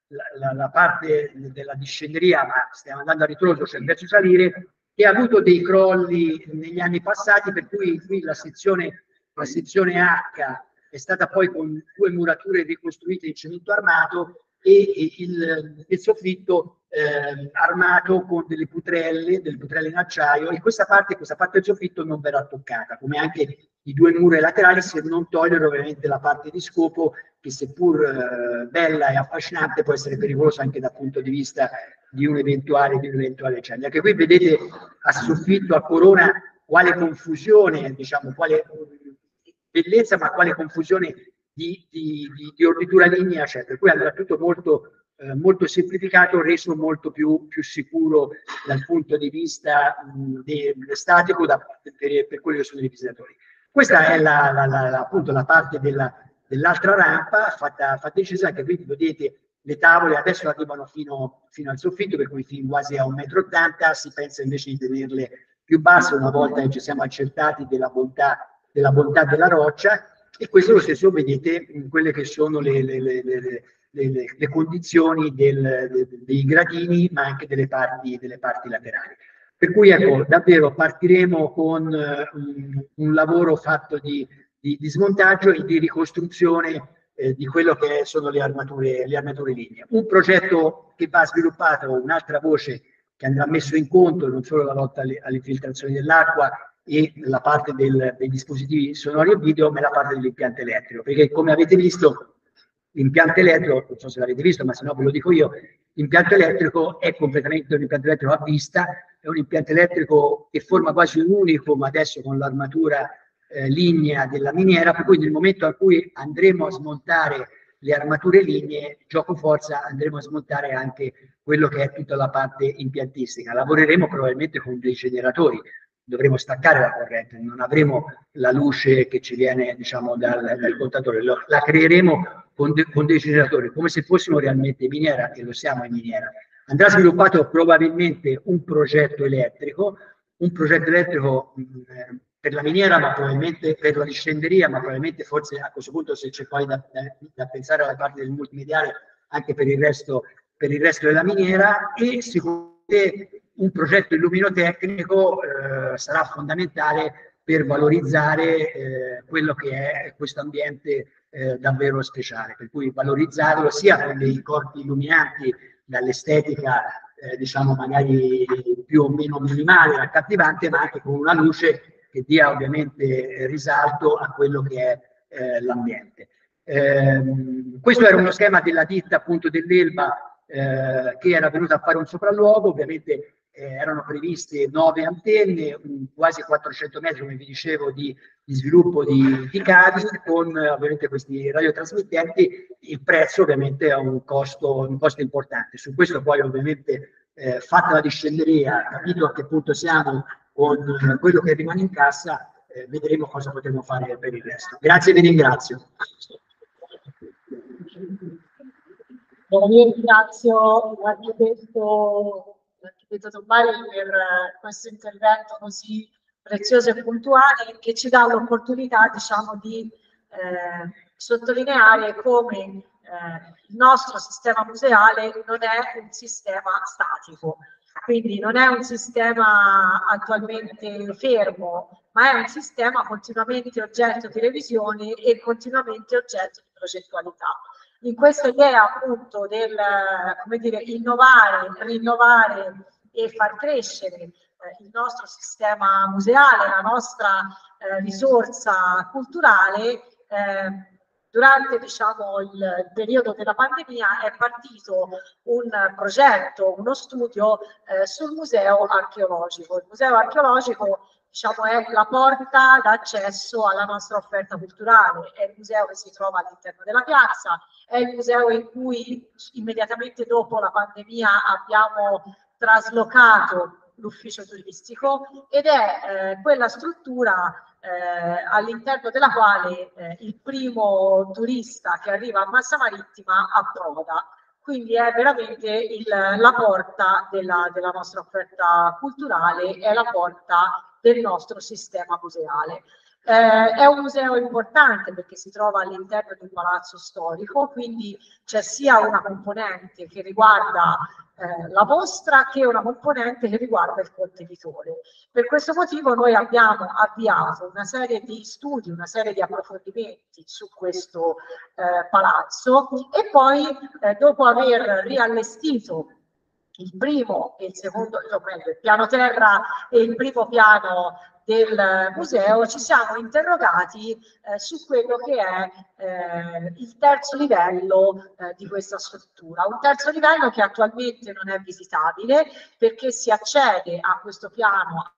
Speaker 11: la, la, la parte della discenderia, ma stiamo andando a ritroso, cioè verso salire, che ha avuto dei crolli negli anni passati, per cui qui la sezione, la sezione H è stata poi con due murature ricostruite in cemento armato e, e il, il soffitto eh, armato con delle putrelle, delle putrelle in acciaio, e questa parte, questa parte del soffitto non verrà toccata, come anche i due mura laterali, se non togliere ovviamente la parte di scopo che, seppur eh, bella e affascinante, può essere pericolosa anche dal punto di vista di un eventuale, di un eventuale incendio. Anche qui vedete a soffitto, a corona, quale confusione, diciamo, quale bellezza, ma quale confusione di, di, di, di orditura lignea c'è, per cui andrà tutto molto, eh, molto semplificato, reso molto più, più sicuro dal punto di vista mh, de, de statico da, per, per quelli che sono i visitatori. Questa è la, la, la, appunto la parte della, dell'altra rampa fatta, fatta in scesa, anche qui vedete le tavole adesso arrivano fino, fino al soffitto, per cui fin quasi a un metro e ottanta, si pensa invece di tenerle più basse una volta che ci siamo accertati della bontà della bontà della roccia, e questo lo stesso vedete in quelle che sono le, le, le, le, le, le condizioni del, de, dei gradini, ma anche delle parti, delle parti laterali. Per cui ecco, davvero partiremo con uh, un, un lavoro fatto di, di, di smontaggio e di ricostruzione eh, di quello che sono le armature, le armature lignee. Un progetto che va sviluppato, un'altra voce che andrà messo in conto, non solo la lotta alle, alle infiltrazioni dell'acqua e la parte del, dei dispositivi sonori e video, ma la parte dell'impianto elettrico, perché come avete visto l'impianto elettrico, non so se l'avete visto, ma se no ve lo dico io, l'impianto elettrico è completamente un impianto elettrico a vista, è un impianto elettrico che forma quasi un unicum adesso con l'armatura eh, lignea della miniera, per cui nel momento in cui andremo a smontare le armature lignee, gioco forza, andremo a smontare anche quello che è tutta la parte impiantistica. Lavoreremo probabilmente con dei generatori, dovremo staccare la corrente, non avremo la luce che ci viene, diciamo, dal, dal contatore, lo, la creeremo con, de, con dei generatori, come se fossimo realmente in miniera, e lo siamo in miniera. Andrà sviluppato probabilmente un progetto elettrico, un progetto elettrico mh, per la miniera, ma probabilmente per la discenderia, ma probabilmente forse a questo punto, se c'è poi da, da, da pensare alla parte del multimediale, anche per il resto, per il resto della miniera, e sicuramente un progetto illuminotecnico eh, sarà fondamentale per valorizzare eh, quello che è questo ambiente eh, davvero speciale, per cui valorizzarlo sia con dei corpi illuminanti dall'estetica eh, diciamo magari più o meno minimale, accattivante, ma anche con una luce che dia ovviamente risalto a quello che è eh, l'ambiente. Eh, questo era uno schema della ditta appunto dell'Elba eh, che era venuta a fare un sopralluogo, ovviamente eh, erano previste nove antenne, un, quasi quattrocento metri, come vi dicevo, di, di sviluppo di, di cavi con eh, ovviamente questi radiotrasmittenti. Il prezzo ovviamente è un costo, un costo importante. Su questo poi ovviamente eh, fatta la discenderia, capito a che punto siamo con quello che rimane in cassa, eh, vedremo cosa potremo fare per il resto. Grazie, vi ringrazio.
Speaker 2: Io ringrazio l'architetto Tombari per questo intervento così prezioso e puntuale, che ci dà l'opportunità, diciamo, di eh, sottolineare come eh, il nostro sistema museale non è un sistema statico. Quindi non è un sistema attualmente fermo, ma è un sistema continuamente oggetto di revisioni e continuamente oggetto di progettualità. In questa idea appunto del, come dire, innovare, rinnovare e far crescere eh, il nostro sistema museale, la nostra eh, risorsa culturale, eh, durante, diciamo, il, il periodo della pandemia è partito un progetto, uno studio eh, sul museo archeologico. Il museo archeologico, diciamo, è la porta d'accesso alla nostra offerta culturale, è il museo che si trova all'interno della piazza, è il museo in cui immediatamente dopo la pandemia abbiamo traslocato l'ufficio turistico, ed è eh, quella struttura eh, all'interno della quale eh, il primo turista che arriva a Massa Marittima approda. Quindi è veramente il, la porta della, della nostra offerta culturale, è la porta del nostro sistema museale. Eh, è un museo importante perché si trova all'interno di un palazzo storico, quindi c'è sia una componente che riguarda eh, la mostra che una componente che riguarda il contenitore. Per questo motivo noi abbiamo avviato una serie di studi, una serie di approfondimenti su questo eh, palazzo e poi eh, dopo aver riallestito il primo e il secondo, o meglio, il piano terra e il primo piano del museo, ci siamo interrogati eh, su quello che è eh, il terzo livello eh, di questa struttura. Un terzo livello che attualmente non è visitabile perché si accede a questo piano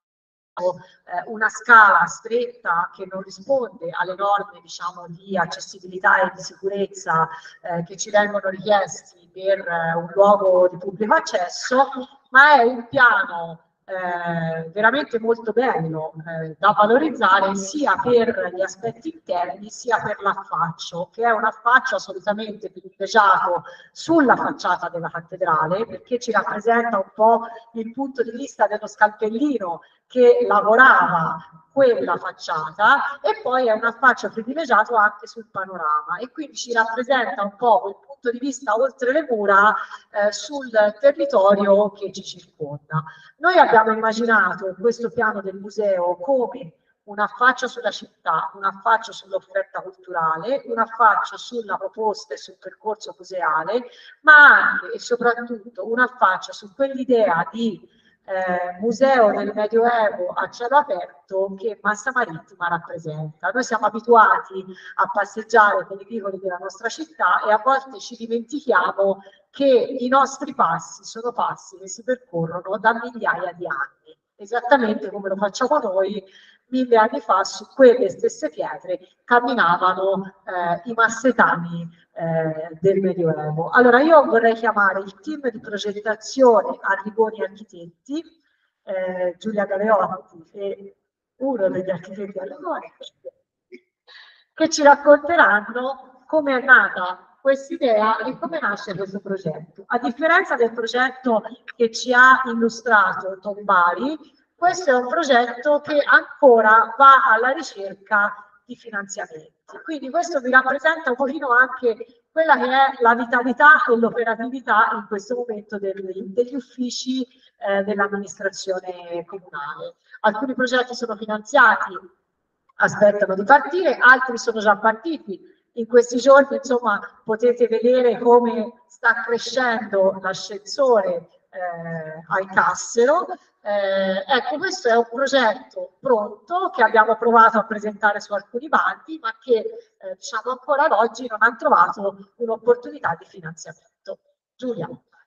Speaker 2: una scala stretta che non risponde alle norme, diciamo, di accessibilità e di sicurezza eh, che ci vengono richiesti per eh, un luogo di pubblico accesso, ma è un piano eh, veramente molto bello eh, da valorizzare sia per gli aspetti interni sia per l'affaccio, che è un affaccio assolutamente privilegiato sulla facciata della cattedrale, perché ci rappresenta un po' il punto di vista dello scalpellino che lavorava quella facciata, e poi è un affaccio privilegiato anche sul panorama e quindi ci rappresenta un po' quel punto di vista oltre le mura eh, sul territorio che ci circonda. Noi abbiamo immaginato in questo piano del museo come un affaccio sulla città, un affaccio sull'offerta culturale, un affaccio sulla proposta e sul percorso museale, ma anche e soprattutto un affaccio su quell'idea di Eh, museo del Medioevo a cielo aperto che Massa Marittima rappresenta. Noi siamo abituati a passeggiare per i vicoli della nostra città e a volte ci dimentichiamo che i nostri passi sono passi che si percorrono da migliaia di anni, esattamente come lo facciamo noi. Mille anni fa su quelle stesse pietre camminavano eh, i massetani eh, del Medioevo. Allora io vorrei chiamare il team di progettazione Arrigoni Architetti, eh, Giulia Galeotti e uno degli architetti Arrigoni, che ci racconteranno come è nata quest'idea e come nasce questo progetto. A differenza del progetto che ci ha illustrato Tombari, questo è un progetto che ancora va alla ricerca di finanziamenti. Quindi questo vi rappresenta un pochino anche quella che è la vitalità e l'operatività in questo momento degli, degli uffici eh, dell'amministrazione comunale. Alcuni progetti sono finanziati, aspettano di partire, altri sono già partiti. In questi giorni, insomma, potete vedere come sta crescendo l'ascensore eh, al Cassero. Eh, ecco, questo è un progetto pronto che abbiamo provato a presentare su alcuni bandi, ma che eh, diciamo ancora ad oggi non ha trovato un'opportunità di finanziamento. Giulia.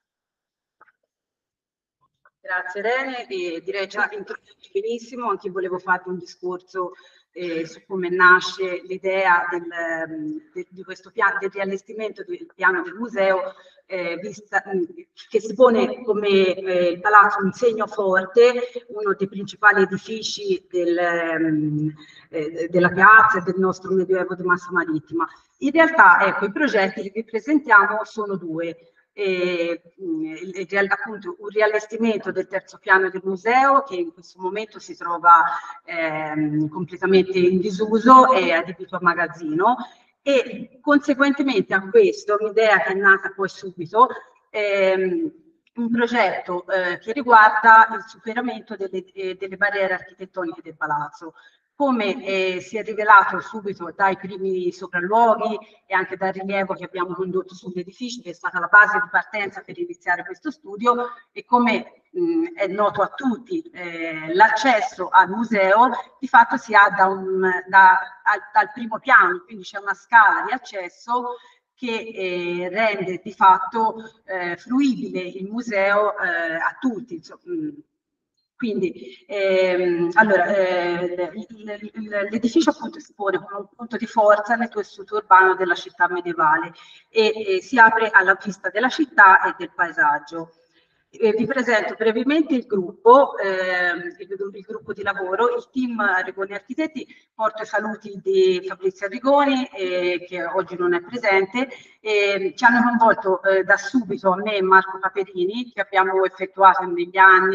Speaker 12: Grazie Rene, e direi già introdotti benissimo, anche io volevo farvi un discorso eh, su come nasce l'idea del, de, di questo piano, del riallestimento del piano del museo, eh, vista, che si pone come eh, il palazzo un segno forte, uno dei principali edifici del, eh, della piazza e del nostro Medioevo di Massa Marittima. In realtà, ecco, i progetti che vi presentiamo sono due. E, e, appunto un riallestimento del terzo piano del museo che in questo momento si trova ehm, completamente in disuso e adibito a magazzino, e conseguentemente a questo un'idea che è nata poi subito, ehm, un progetto eh, che riguarda il superamento delle, eh, delle barriere architettoniche del palazzo. Come eh, si è rivelato subito dai primi sopralluoghi e anche dal rilievo che abbiamo condotto sull'edificio, che è stata la base di partenza per iniziare questo studio, e come mh, è noto a tutti, eh, l'accesso al museo di fatto si ha da un, da, al, dal primo piano, quindi c'è una scala di accesso che eh, rende di fatto eh, fruibile il museo eh, a tutti. Insomma, mh. Quindi, ehm, allora, eh, l'edificio appunto si pone come un punto di forza nel tessuto urbano della città medievale e, e si apre alla vista della città e del paesaggio. E vi presento brevemente il gruppo, eh, il, il gruppo di lavoro, il team Arrigoni Architetti. Porto i saluti di Fabrizio Arrigoni, eh, che oggi non è presente. Eh, ci hanno coinvolto eh, da subito me e Marco Paperini, che abbiamo effettuato negli anni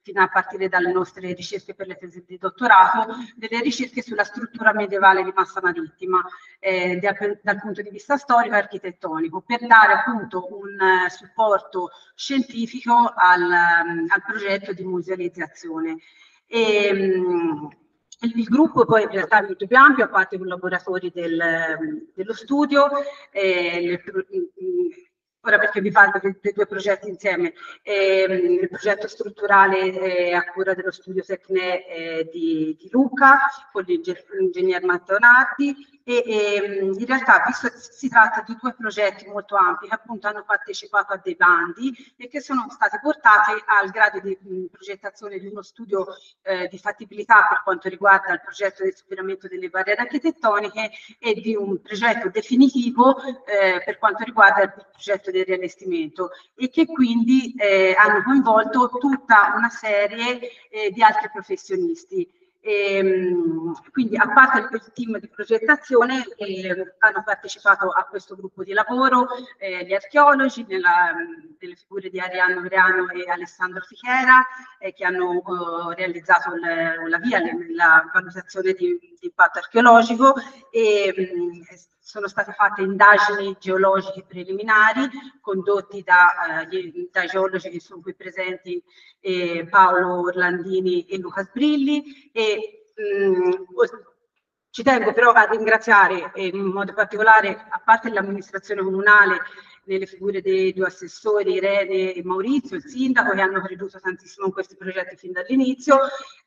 Speaker 12: fino a partire dalle nostre ricerche per le tesi di dottorato, delle ricerche sulla struttura medievale di Massa Marittima eh, dal, dal punto di vista storico e architettonico, per dare appunto un uh, supporto scientifico al, um, al progetto di musealizzazione. E, um, il gruppo poi in realtà è molto più ampio, a parte i collaboratori del, dello studio, eh, le, ora perché vi parlo dei, dei due progetti insieme, eh, il progetto strutturale eh, a cura dello studio Tecne eh, di, di Luca, con l'ingegner Mattonardi, e, e in realtà visto che si tratta di due progetti molto ampi che appunto hanno partecipato a dei bandi e che sono stati portati al grado di mh, progettazione di uno studio eh, di fattibilità per quanto riguarda il progetto del superamento delle barriere architettoniche e di un progetto definitivo eh, per quanto riguarda il progetto del riallestimento, e che quindi eh, hanno coinvolto tutta una serie eh, di altri professionisti. E, quindi a parte il team di progettazione eh, hanno partecipato a questo gruppo di lavoro eh, gli archeologi nella, delle figure di Arianno Greano e Alessandro Fichera eh, che hanno eh, realizzato le, la via, le, la valutazione di, di impatto archeologico, e mh, sono state fatte indagini geologiche preliminari condotti da, eh, dai geologi che sono qui presenti, eh, Paolo Orlandini e Luca Sbrilli, e mh, ci tengo però a ringraziare eh, in modo particolare, a parte l'amministrazione comunale, nelle figure dei due assessori, Irene e Maurizio, il sindaco, che hanno creduto tantissimo in questi progetti fin dall'inizio,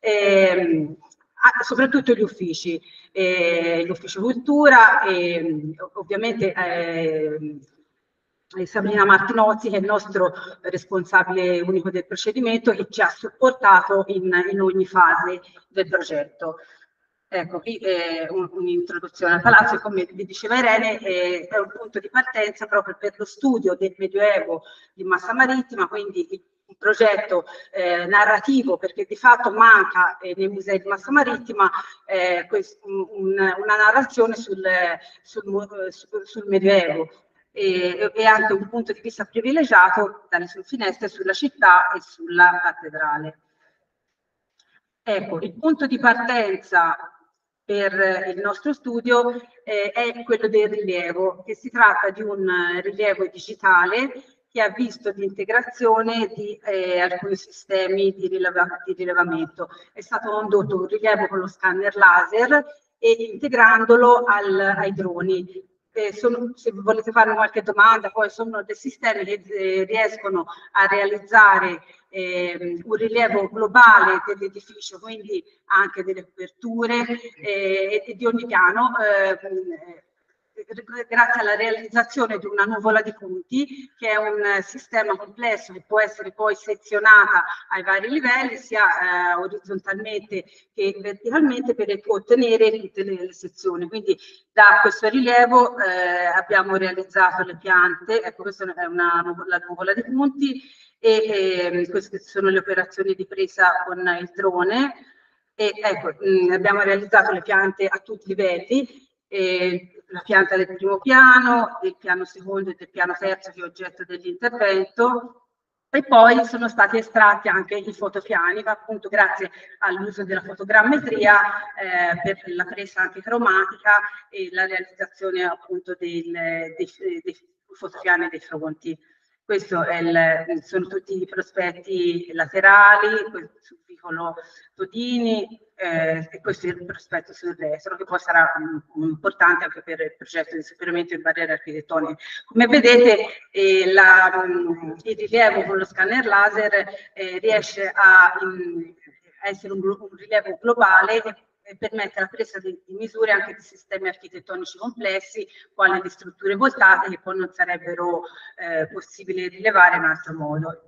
Speaker 12: ehm, soprattutto gli uffici, eh, l'ufficio cultura, e ovviamente eh, Sabrina Martinozzi, che è il nostro responsabile unico del procedimento, che ci ha supportato in, in ogni fase del progetto. Ecco, qui è un'introduzione al palazzo, e come vi diceva Irene, è, è un punto di partenza proprio per lo studio del Medioevo di Massa Marittima, quindi il un progetto eh, narrativo, perché di fatto manca eh, nei musei di Massa Marittima eh, un, una narrazione sul, sul, sul, sul Medioevo, e, e anche un punto di vista privilegiato dalle sue finestre sulla città e sulla cattedrale. Ecco, il punto di partenza per il nostro studio eh, è quello del rilievo, che si tratta di un rilievo digitale che ha visto l'integrazione di eh, alcuni sistemi di, rileva di rilevamento. È stato condotto un rilievo con lo scanner laser e integrandolo al, ai droni. Eh, sono, se volete fare qualche domanda, poi sono dei sistemi che eh, riescono a realizzare eh, un rilievo globale dell'edificio, quindi anche delle coperture eh, e di ogni piano, eh, grazie alla realizzazione di una nuvola di punti, che è un sistema complesso che può essere poi sezionata ai vari livelli, sia eh, orizzontalmente che verticalmente, per ottenere tutte le, le sezioni. Quindi da questo rilievo eh, abbiamo realizzato le piante, ecco, questa è una nuvola, nuvola di punti, e eh, queste sono le operazioni di presa con il drone, e ecco, mh, abbiamo realizzato le piante a tutti i livelli, e la pianta del primo piano, del piano secondo e del piano terzo, che è oggetto dell'intervento, e poi sono stati estratti anche i fotopiani, appunto grazie all'uso della fotogrammetria eh, per la presa anche cromatica e la realizzazione appunto del, dei, dei fotopiani dei fronti. Questo è il, sono tutti i prospetti laterali, sul vicolo Todini, eh, e questo è il prospetto sul retro, che poi sarà um, importante anche per il progetto di superamento di barriere architettoniche. Come vedete, eh, la, um, il rilievo con lo scanner laser eh, riesce a, um, a essere un, un rilievo globale e permette la presa di, di misure anche di sistemi architettonici complessi, quali le strutture voltate, che poi non sarebbero eh, possibili rilevare in altro modo.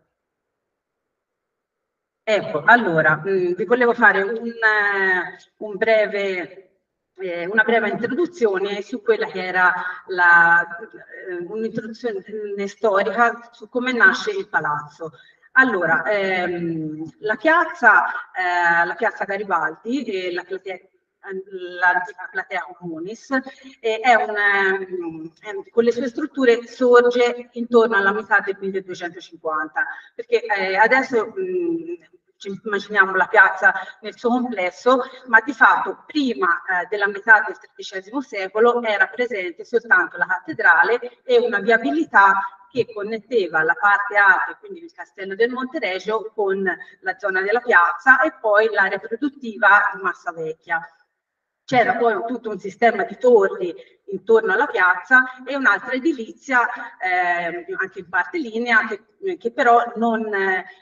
Speaker 12: Ecco, allora, mh, vi volevo fare un, uh, un breve, eh, una breve introduzione su quella che era eh, un'introduzione storica su come nasce il palazzo. Allora, ehm, la piazza, eh, la piazza Garibaldi, eh, la platea, l'antica platea Comunis, eh, è una, eh, con le sue strutture sorge intorno alla metà del milleduecentocinquanta, perché eh, adesso mh, ci immaginiamo la piazza nel suo complesso, ma di fatto prima eh, della metà del tredicesimo secolo era presente soltanto la cattedrale e una viabilità che connetteva la parte alta, quindi il castello del Monteregio, con la zona della piazza e poi l'area produttiva di Massavecchia. C'era poi tutto un sistema di torri intorno alla piazza e un'altra edilizia, eh, anche in parte linea, che, che però non...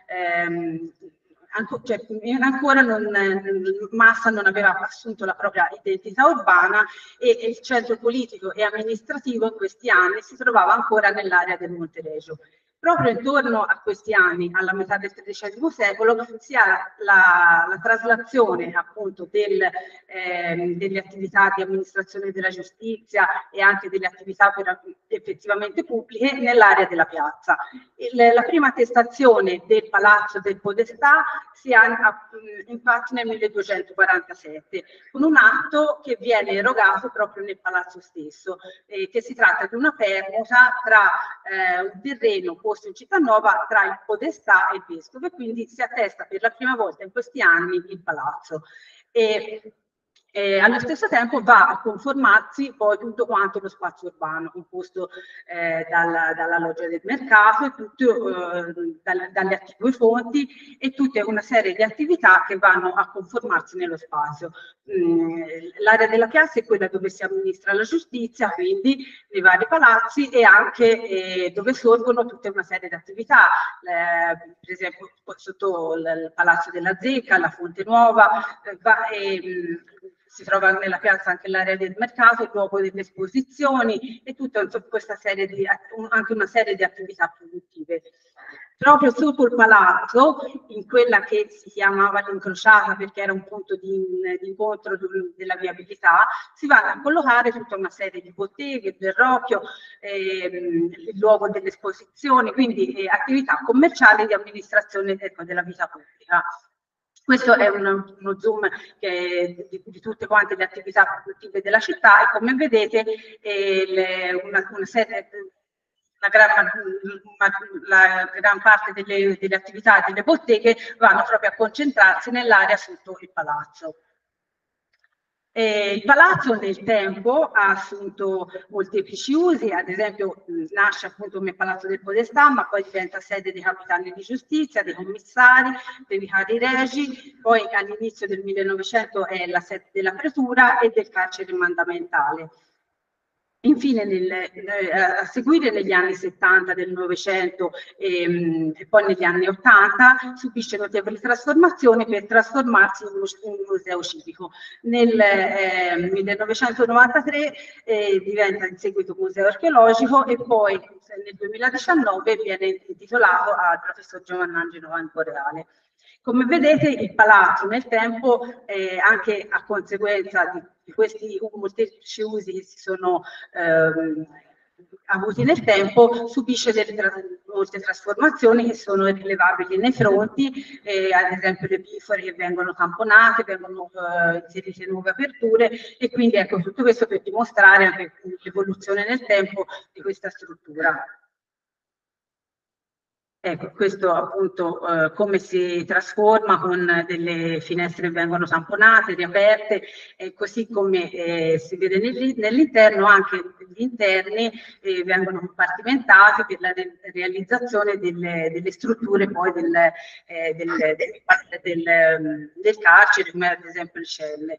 Speaker 12: Ehm, Anco, cioè, ancora non, Massa non aveva assunto la propria identità urbana e, e il centro politico e amministrativo in questi anni si trovava ancora nell'area del Monteregio. Proprio intorno a questi anni, alla metà del tredicesimo secolo, si ha la, la traslazione appunto del, eh, delle attività di amministrazione della giustizia e anche delle attività per, effettivamente pubbliche nell'area della piazza. Il, la prima attestazione del Palazzo del Podestà si ha infatti nel milleduecentoquarantasette, con un atto che viene erogato proprio nel palazzo stesso, eh, che si tratta di una permuta tra eh, un terreno posto in Città Nuova tra il Podestà e il Vescovo, e quindi si attesta per la prima volta in questi anni il palazzo. E, E allo stesso tempo va a conformarsi poi tutto quanto lo spazio urbano composto eh, dalla, dalla loggia del mercato e tutto, eh, dal, dalle attive fonti e tutta una serie di attività che vanno a conformarsi nello spazio. Mm, l'area della piazza è quella dove si amministra la giustizia, quindi nei vari palazzi, e anche eh, dove sorgono tutta una serie di attività, eh, per esempio sotto il, il Palazzo della Zecca, la Fonte Nuova, eh, va, eh, si trova nella piazza anche l'area del mercato, il luogo delle esposizioni e tutta questa serie di, anche una serie di attività produttive. Proprio sotto il palazzo, in quella che si chiamava l'incrociata perché era un punto di, di incontro della viabilità, si vanno a collocare tutta una serie di botteghe, il verrocchio, ehm, il luogo delle esposizioni, quindi eh, attività commerciali di amministrazione ecco, della vita pubblica. Questo è uno, uno zoom che, di, di tutte quante le attività produttive della città e come vedete eh, le, una, una serie, la gran, la gran parte delle, delle attività delle botteghe vanno proprio a concentrarsi nell'area sotto il palazzo. E il palazzo nel tempo ha assunto molteplici usi, ad esempio nasce appunto come Palazzo del Podestà, ma poi diventa sede dei capitani di giustizia, dei commissari, dei vicari regi, poi all'inizio del millenovecento è la sede della pretura e del carcere mandamentale. Infine, nel, eh, a seguire negli anni settanta del Novecento e, e poi negli anni ottanta subisce notevoli trasformazioni per trasformarsi in un, in un museo civico. Nel eh, millenovecentonovantatré eh, diventa in seguito museo archeologico e poi nel duemiladiciannove viene intitolato al professor Giovannangelo Vanporeale. Come vedete il palazzo nel tempo, eh, anche a conseguenza di, di questi molteplici usi che si sono ehm, avuti nel tempo, subisce delle tra molte trasformazioni che sono rilevabili nei fronti, eh, ad esempio le bifore che vengono tamponate, vengono eh, inserite nuove aperture e quindi ecco tutto questo per dimostrare anche l'evoluzione nel tempo di questa struttura. Ecco, questo appunto eh, come si trasforma con delle finestre che vengono tamponate, riaperte, e così come eh, si vede nell'interno, anche gli interni eh, vengono compartimentati per la re realizzazione delle, delle strutture poi del, eh, del, del, del, del carcere, come ad esempio le celle.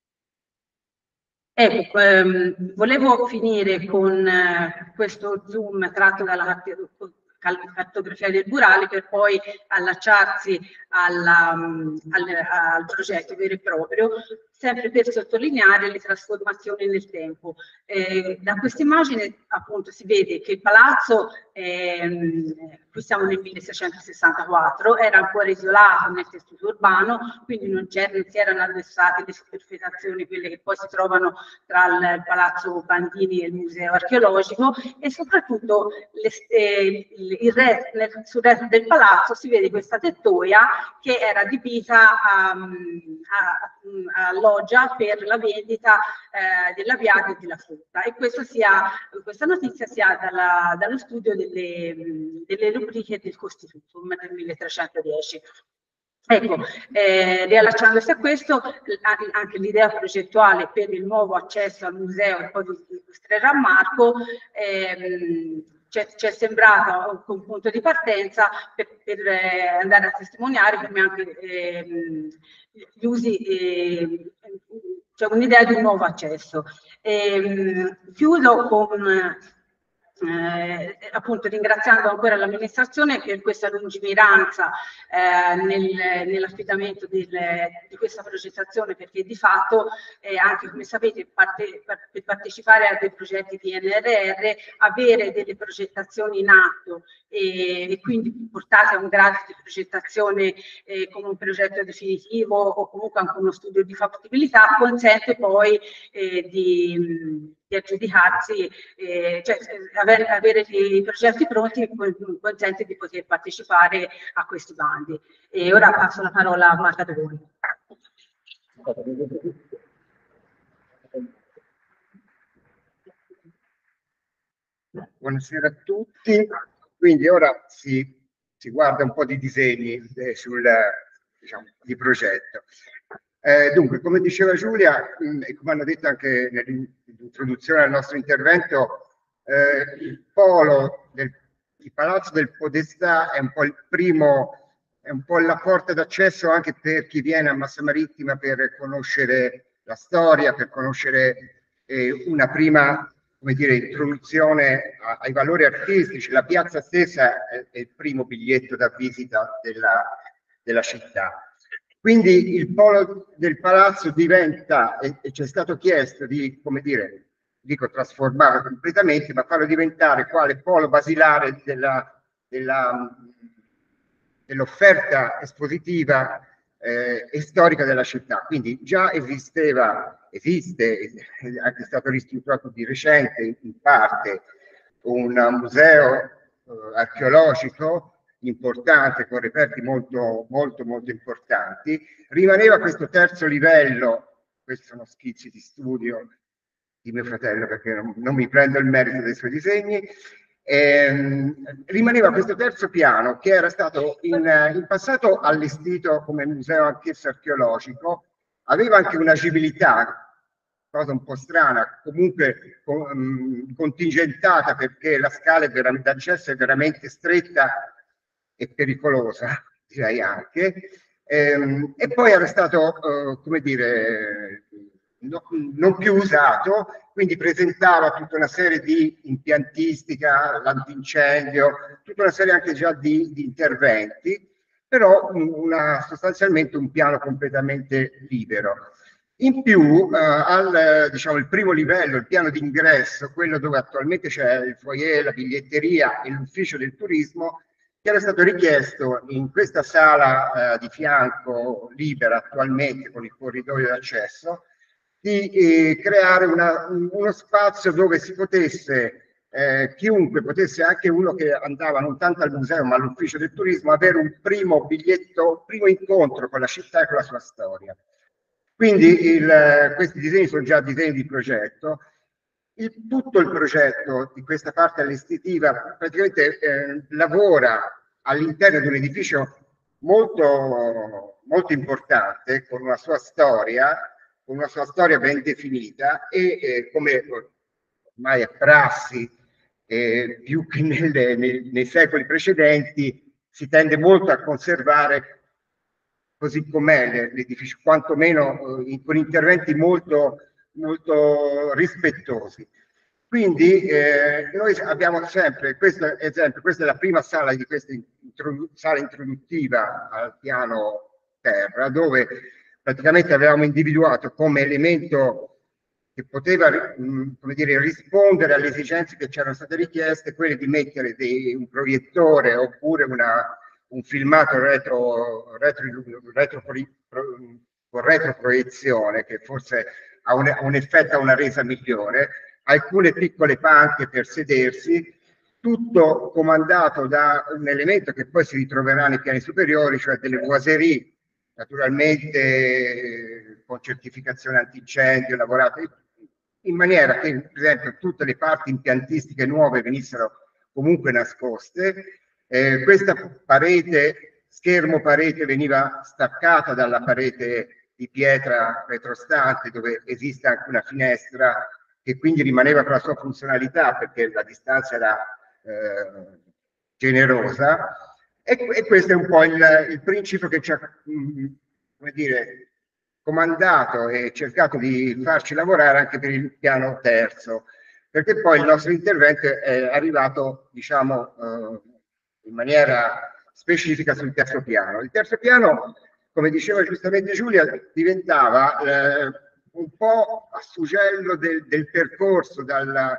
Speaker 12: Ecco, ehm, volevo finire con eh, questo zoom tratto dalla cartografia del Burale per poi allacciarsi alla, al, al progetto vero e proprio, sempre per sottolineare le trasformazioni nel tempo. Eh, da questa immagine appunto si vede che il palazzo, ehm, qui siamo nel milleseicentosessantaquattro, era ancora isolato nel tessuto urbano, quindi non, non si erano addossate le superficazioni, quelle che poi si trovano tra il Palazzo Bandini e il Museo Archeologico, e soprattutto le, eh, il re, nel, sul resto del palazzo si vede questa tettoia che era adibita a, a, a loggia per la vendita eh, della vianda e della frutta, e questo sia, questa notizia si ha dalla, dallo studio delle, delle rubriche del Costitutum del milletrecentodieci. Ecco, eh, riallacciandosi a questo, anche l'idea progettuale per il nuovo accesso al museo e poi di questo rammarco ehm, ci è sembrato un punto di partenza per, per eh, andare a testimoniare come anche ehm, gli usi, eh, cioè un'idea di un nuovo accesso. E, chiudo con Eh, appunto ringraziando ancora l'amministrazione per questa lungimiranza eh, nel, nell'affidamento di questa progettazione, perché di fatto eh, anche come sapete parte, per, per partecipare a dei progetti P N R R avere delle progettazioni in atto e, e quindi portate a un grado di progettazione eh, come un progetto definitivo o comunque anche uno studio di fattibilità consente poi eh, di di aggiudicarsi, eh, cioè avere, avere i progetti pronti consente di poter partecipare a questi bandi. E ora passo la parola a Marta De Voi.
Speaker 13: Buonasera a tutti. Quindi ora si, si guarda un po' di disegni eh, sul, diciamo, di progetto. Eh, dunque, come diceva Giulia, mh, e come hanno detto anche nell'introduzione al nostro intervento, eh, il polo del il Palazzo del Podestà è un po' il primo, è un po' la porta d'accesso anche per chi viene a Massa Marittima per conoscere la storia, per conoscere eh, una prima, come dire, introduzione a, ai valori artistici. La piazza stessa è, è il primo biglietto da visita della, della città. Quindi il polo del palazzo diventa, e, e ci è stato chiesto di, come dire, dico trasformarlo completamente, ma farlo diventare quale polo basilare della, della, dell'offerta espositiva eh, e storica della città. Quindi già esisteva, esiste, è anche stato ristrutturato di recente in parte un museo eh, archeologico importante, con reperti molto, molto, molto importanti. Rimaneva questo terzo livello, questi sono schizzi di studio di mio fratello, perché non, non mi prendo il merito dei suoi disegni. Ehm, rimaneva questo terzo piano che era stato in, in passato allestito come museo anch'esso archeologico, aveva anche un'agibilità, cosa un po' strana, comunque um, contingentata, perché la scala d'accesso è veramente stretta e pericolosa, direi anche, ehm, e poi era stato, eh, come dire, no, non più usato, quindi presentava tutta una serie di impiantistica, l'antincendio, tutta una serie anche già di, di interventi, però una, sostanzialmente un piano completamente libero. In più, eh, al diciamo, il primo livello, il piano d'ingresso, quello dove attualmente c'è il foyer, la biglietteria e l'ufficio del turismo, che era stato richiesto in questa sala eh, di fianco libera attualmente con il corridoio d'accesso di eh, creare una, uno spazio dove si potesse, eh, chiunque potesse, anche uno che andava non tanto al museo ma all'ufficio del turismo, avere un primo biglietto, un primo incontro con la città e con la sua storia. Quindi il, questi disegni sono già disegni di progetto. Il, tutto il progetto di questa parte allestitiva praticamente eh, lavora all'interno di un edificio molto, molto importante, con una sua storia, con una sua storia ben definita e eh, come ormai è prassi, eh, più che nelle, nei, nei secoli precedenti, si tende molto a conservare così com'è l'edificio, quantomeno eh, con interventi molto molto rispettosi. Quindi eh, noi abbiamo sempre, questo esempio, questa è la prima sala di questa introdu sala introduttiva al piano terra, dove praticamente avevamo individuato come elemento che poteva mh, come dire, rispondere alle esigenze che c'erano state richieste, quelle di mettere dei, un proiettore oppure una, un filmato retro, retro, retro, retro, con retroproiezione, che forse ha un, un effetto, ha una resa migliore, alcune piccole panche per sedersi, tutto comandato da un elemento che poi si ritroverà nei piani superiori, cioè delle boiserie, naturalmente con certificazione antincendio, lavorate in maniera che, per esempio, tutte le parti impiantistiche nuove venissero comunque nascoste. Eh, questa parete schermo parete veniva staccata dalla parete di pietra retrostante, dove esiste anche una finestra che quindi rimaneva con la sua funzionalità perché la distanza era eh, generosa. E, e questo è un po' il, il principio che ci ha, mh, come dire, comandato e cercato di farci lavorare anche per il piano terzo, perché poi il nostro intervento è arrivato, diciamo, eh, in maniera specifica sul terzo piano. Il terzo piano, come diceva giustamente Giulia, diventava eh, un po' a suggello del, del percorso dal,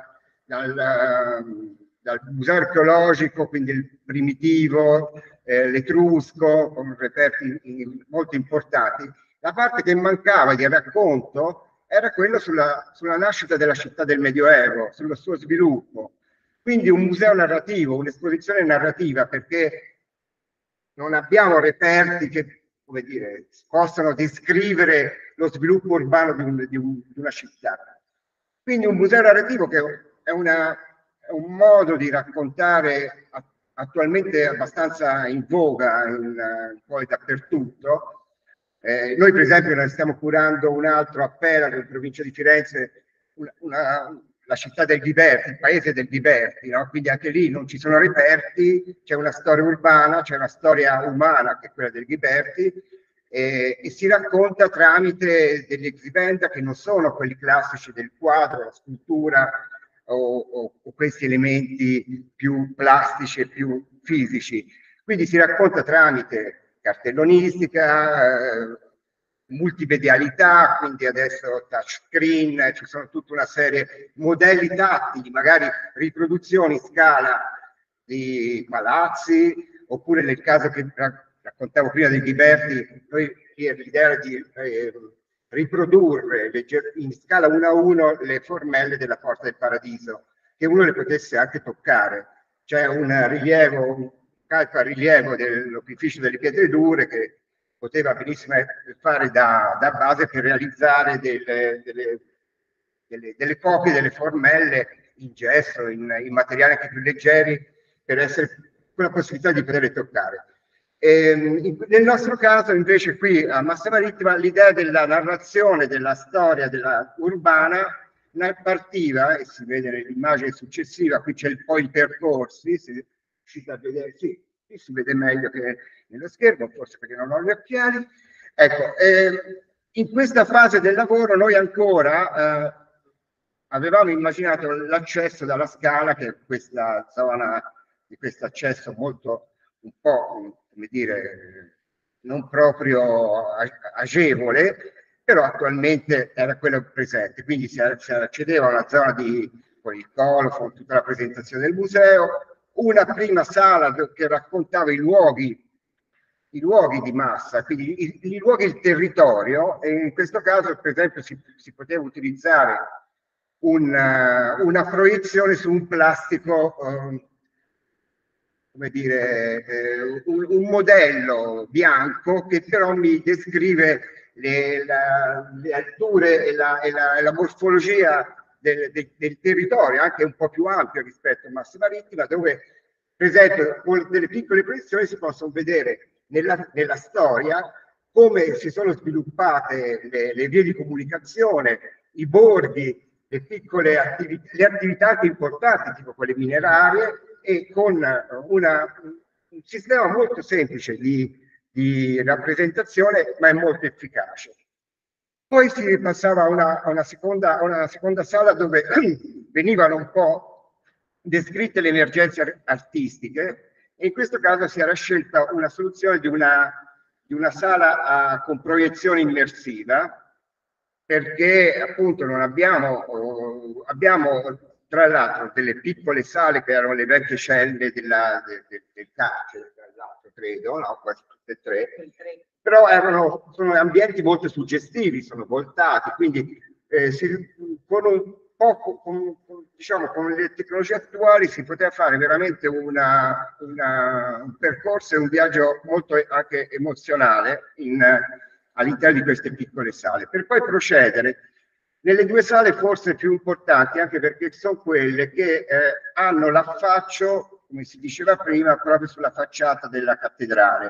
Speaker 13: dal, dal museo archeologico, quindi il primitivo, eh, l'etrusco, con reperti molto importanti. La parte che mancava di racconto era quella sulla, sulla nascita della città del Medioevo, sullo suo sviluppo. Quindi un museo narrativo, un'esposizione narrativa, perché non abbiamo reperti che, come dire, possano descrivere lo sviluppo urbano di, un, di, un, di una città. Quindi un museo narrativo che è, una, è un modo di raccontare attualmente abbastanza in voga in, poi dappertutto. Eh, noi per esempio ne stiamo curando un altro appello in provincia di Firenze, una, una, la città del Ghiberti, il paese del Ghiberti, no? Quindi anche lì non ci sono reperti, c'è una storia urbana, c'è una storia umana che è quella del Ghiberti, eh, e si racconta tramite degli exhibenda che non sono quelli classici del quadro, la scultura o, o, o questi elementi più plastici e più fisici. Quindi si racconta tramite cartellonistica, eh, multimedialità, quindi adesso touchscreen, ci sono tutta una serie di modelli tattili, magari riproduzioni in scala di palazzi, oppure nel caso che raccontavo prima dei Ghiberti, noi l'idea era di eh, riprodurre in scala uno a uno le formelle della Porta del Paradiso, che uno le potesse anche toccare. C'è un rilievo, calco a rilievo dell'opificio delle pietre dure che poteva benissimo fare da, da base per realizzare delle, delle, delle, delle copie delle formelle in gesso, in, in materiali anche più leggeri, per essere con la possibilità di poterle toccare. E, in, nel nostro caso invece qui a Massa Marittima l'idea della narrazione della storia della urbana partiva, e si vede nell'immagine successiva, qui c'è poi i percorsi, si, si, a vedere, sì, qui si vede meglio che nello schermo, forse perché non ho gli occhiali. Ecco, eh, in questa fase del lavoro noi ancora eh, avevamo immaginato l'accesso dalla Scala, che è questa zona di questo accesso molto, un po', come dire, non proprio agevole, però attualmente era quello presente, quindi si, si accedeva a una zona di con il colofon, tutta la presentazione del museo, una prima sala che raccontava i luoghi, i luoghi di Massa, quindi i, i luoghi, il territorio, e in questo caso per esempio si, si poteva utilizzare una, una proiezione su un plastico, eh, come dire, eh, un, un modello bianco che però mi descrive le, la, le alture e la, e la, e la morfologia del, del, del territorio, anche un po' più ampio rispetto a Massa Marittima, dove per esempio con delle piccole proiezioni si possono vedere nella, nella storia come si sono sviluppate le, le vie di comunicazione, i borghi, le piccole attività, le attività più importanti, tipo quelle minerarie, e con una, un sistema molto semplice di, di rappresentazione, ma è molto efficace. Poi si passava a una, a una, seconda, a una seconda sala dove venivano un po' descritte le emergenze artistiche, e in questo caso si era scelta una soluzione di una, di una sala a, con proiezione immersiva, perché appunto non abbiamo, abbiamo tra l'altro delle piccole sale che erano le vecchie celle della, del, del, del carcere, tra l'altro credo, no? Quasi tutte e tre, però erano, sono ambienti molto suggestivi, sono voltati, quindi eh, si, con un poco, con, con, diciamo, con le tecnologie attuali si poteva fare veramente una, una, un percorso e un viaggio molto anche emozionale all'interno di queste piccole sale, per poi procedere nelle due sale forse più importanti, anche perché sono quelle che eh, hanno l'affaccio, come si diceva prima, proprio sulla facciata della cattedrale.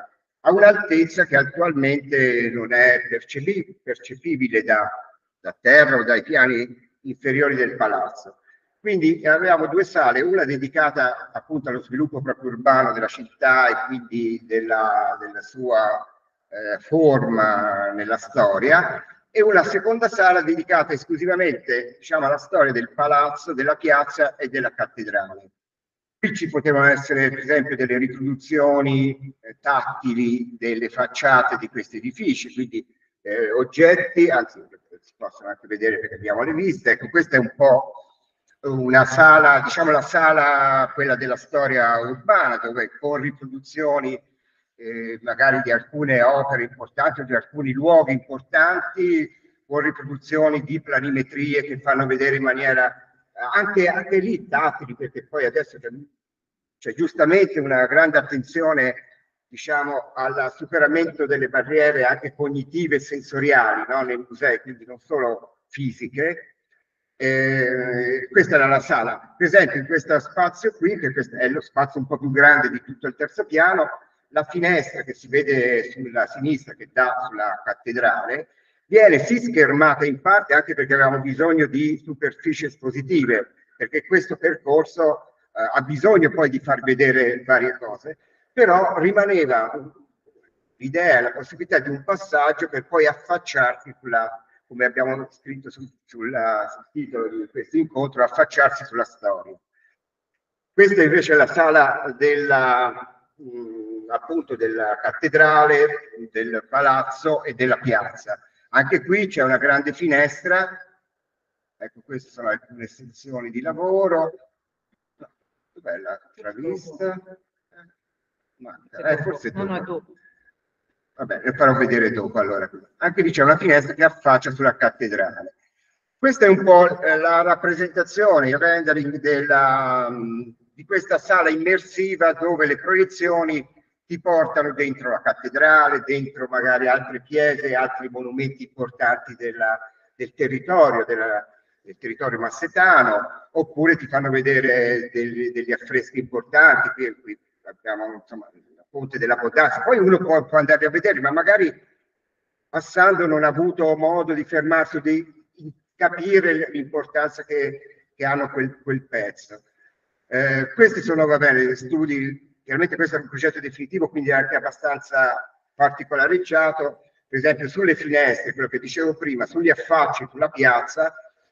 Speaker 13: a un'altezza che attualmente non è percepi- percepibile da, da terra o dai piani inferiori del palazzo. Quindi avevamo due sale, una dedicata appunto allo sviluppo proprio urbano della città e quindi della, della sua eh, forma nella storia, e una seconda sala dedicata esclusivamente, diciamo, alla storia del palazzo, della piazza e della cattedrale. Qui ci potevano essere, per esempio, delle riproduzioni eh, tattili delle facciate di questi edifici, quindi eh, oggetti, anzi si possono anche vedere perché abbiamo le viste. Ecco, questa è un po' una sala, diciamo la sala, quella della storia urbana, dove con riproduzioni eh, magari di alcune opere importanti o di alcuni luoghi importanti, con riproduzioni di planimetrie che fanno vedere in maniera anche, anche lì tattili, perché poi adesso c'è giustamente una grande attenzione, diciamo, al superamento delle barriere anche cognitive e sensoriali, no? Nei musei, quindi non solo fisiche. Eh, questa era la sala. Per esempio in questo spazio qui, che questo è lo spazio un po' più grande di tutto il terzo piano, la finestra che si vede sulla sinistra che dà sulla cattedrale viene sì schermata in parte, anche perché avevamo bisogno di superfici espositive, perché questo percorso eh, ha bisogno poi di far vedere varie cose, però rimaneva l'idea, la possibilità di un passaggio per poi affacciarsi sulla, come abbiamo scritto sul, sulla, sul titolo di questo incontro, affacciarsi sulla storia. Questa invece è la sala della, mh, appunto della cattedrale, del palazzo e della piazza. Anche qui c'è una grande finestra, ecco, queste sono alcune sezioni di lavoro. Dov'è la travista? Eh, forse dopo. Vabbè, le farò vedere dopo. Allora, anche lì c'è una finestra che affaccia sulla cattedrale. Questa è un po' la rappresentazione, il rendering della, di questa sala immersiva dove le proiezioni ti portano dentro la cattedrale, dentro magari altre chiese, altri monumenti importanti della, del territorio, della, del territorio massetano, oppure ti fanno vedere degli, degli affreschi importanti. Qui, qui abbiamo insomma la Ponte della Abbondanza. Poi uno può, può andare a vedere, ma magari passando non ha avuto modo di fermarsi, di capire l'importanza che, che hanno quel, quel pezzo. Eh, questi sono, va bene, studi. Chiaramente questo è un progetto definitivo, quindi anche abbastanza particolareggiato. Per esempio sulle finestre, quello che dicevo prima, sugli affacci sulla piazza,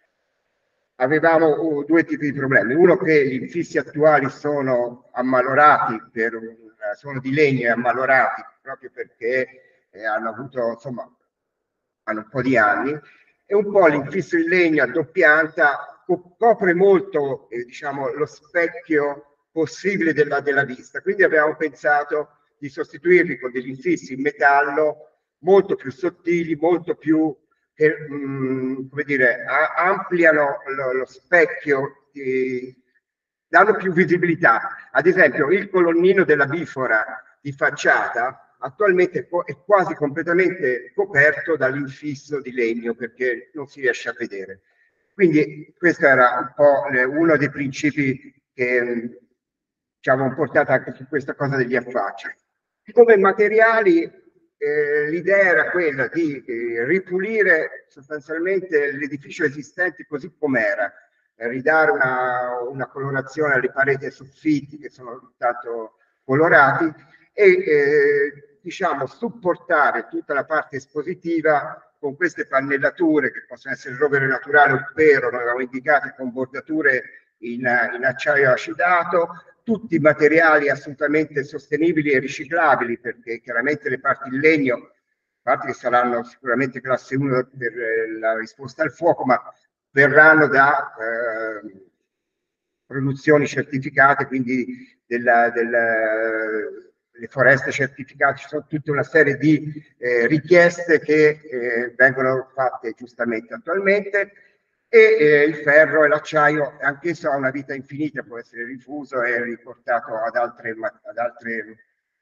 Speaker 13: avevamo due tipi di problemi. Uno, che gli infissi attuali sono ammalorati, per un, sono di legno e ammalorati proprio perché eh, hanno avuto, insomma, hanno un po' di anni, e un po' l'infisso in legno a doppianta co copre molto eh, diciamo, lo specchio possibile della, della vista, quindi abbiamo pensato di sostituirli con degli infissi in metallo molto più sottili, molto più che mh, come dire, a, ampliano lo, lo specchio, e danno più visibilità. Ad esempio il colonnino della bifora di facciata attualmente è quasi completamente coperto dall'infisso di legno perché non si riesce a vedere. Quindi questo era un po' uno dei principi che ci hanno portato anche su questa cosa degli affacci. Come materiali eh, l'idea era quella di eh, ripulire sostanzialmente l'edificio esistente così com'era, eh, ridare una, una colorazione alle pareti e ai soffitti che sono tanto colorati e eh, diciamo supportare tutta la parte espositiva con queste pannellature che possono essere rovere naturale o pero, noi avevamo indicate con bordature in, in acciaio acidato, tutti materiali assolutamente sostenibili e riciclabili, perché chiaramente le parti in legno, parti che saranno sicuramente classe uno per la risposta al fuoco, ma verranno da eh, produzioni certificate, quindi della, della, le foreste certificate. Ci sono tutta una serie di eh, richieste che eh, vengono fatte giustamente attualmente. E eh, il ferro e l'acciaio, anch'esso ha una vita infinita, può essere rifuso e riportato ad altre, ad altre,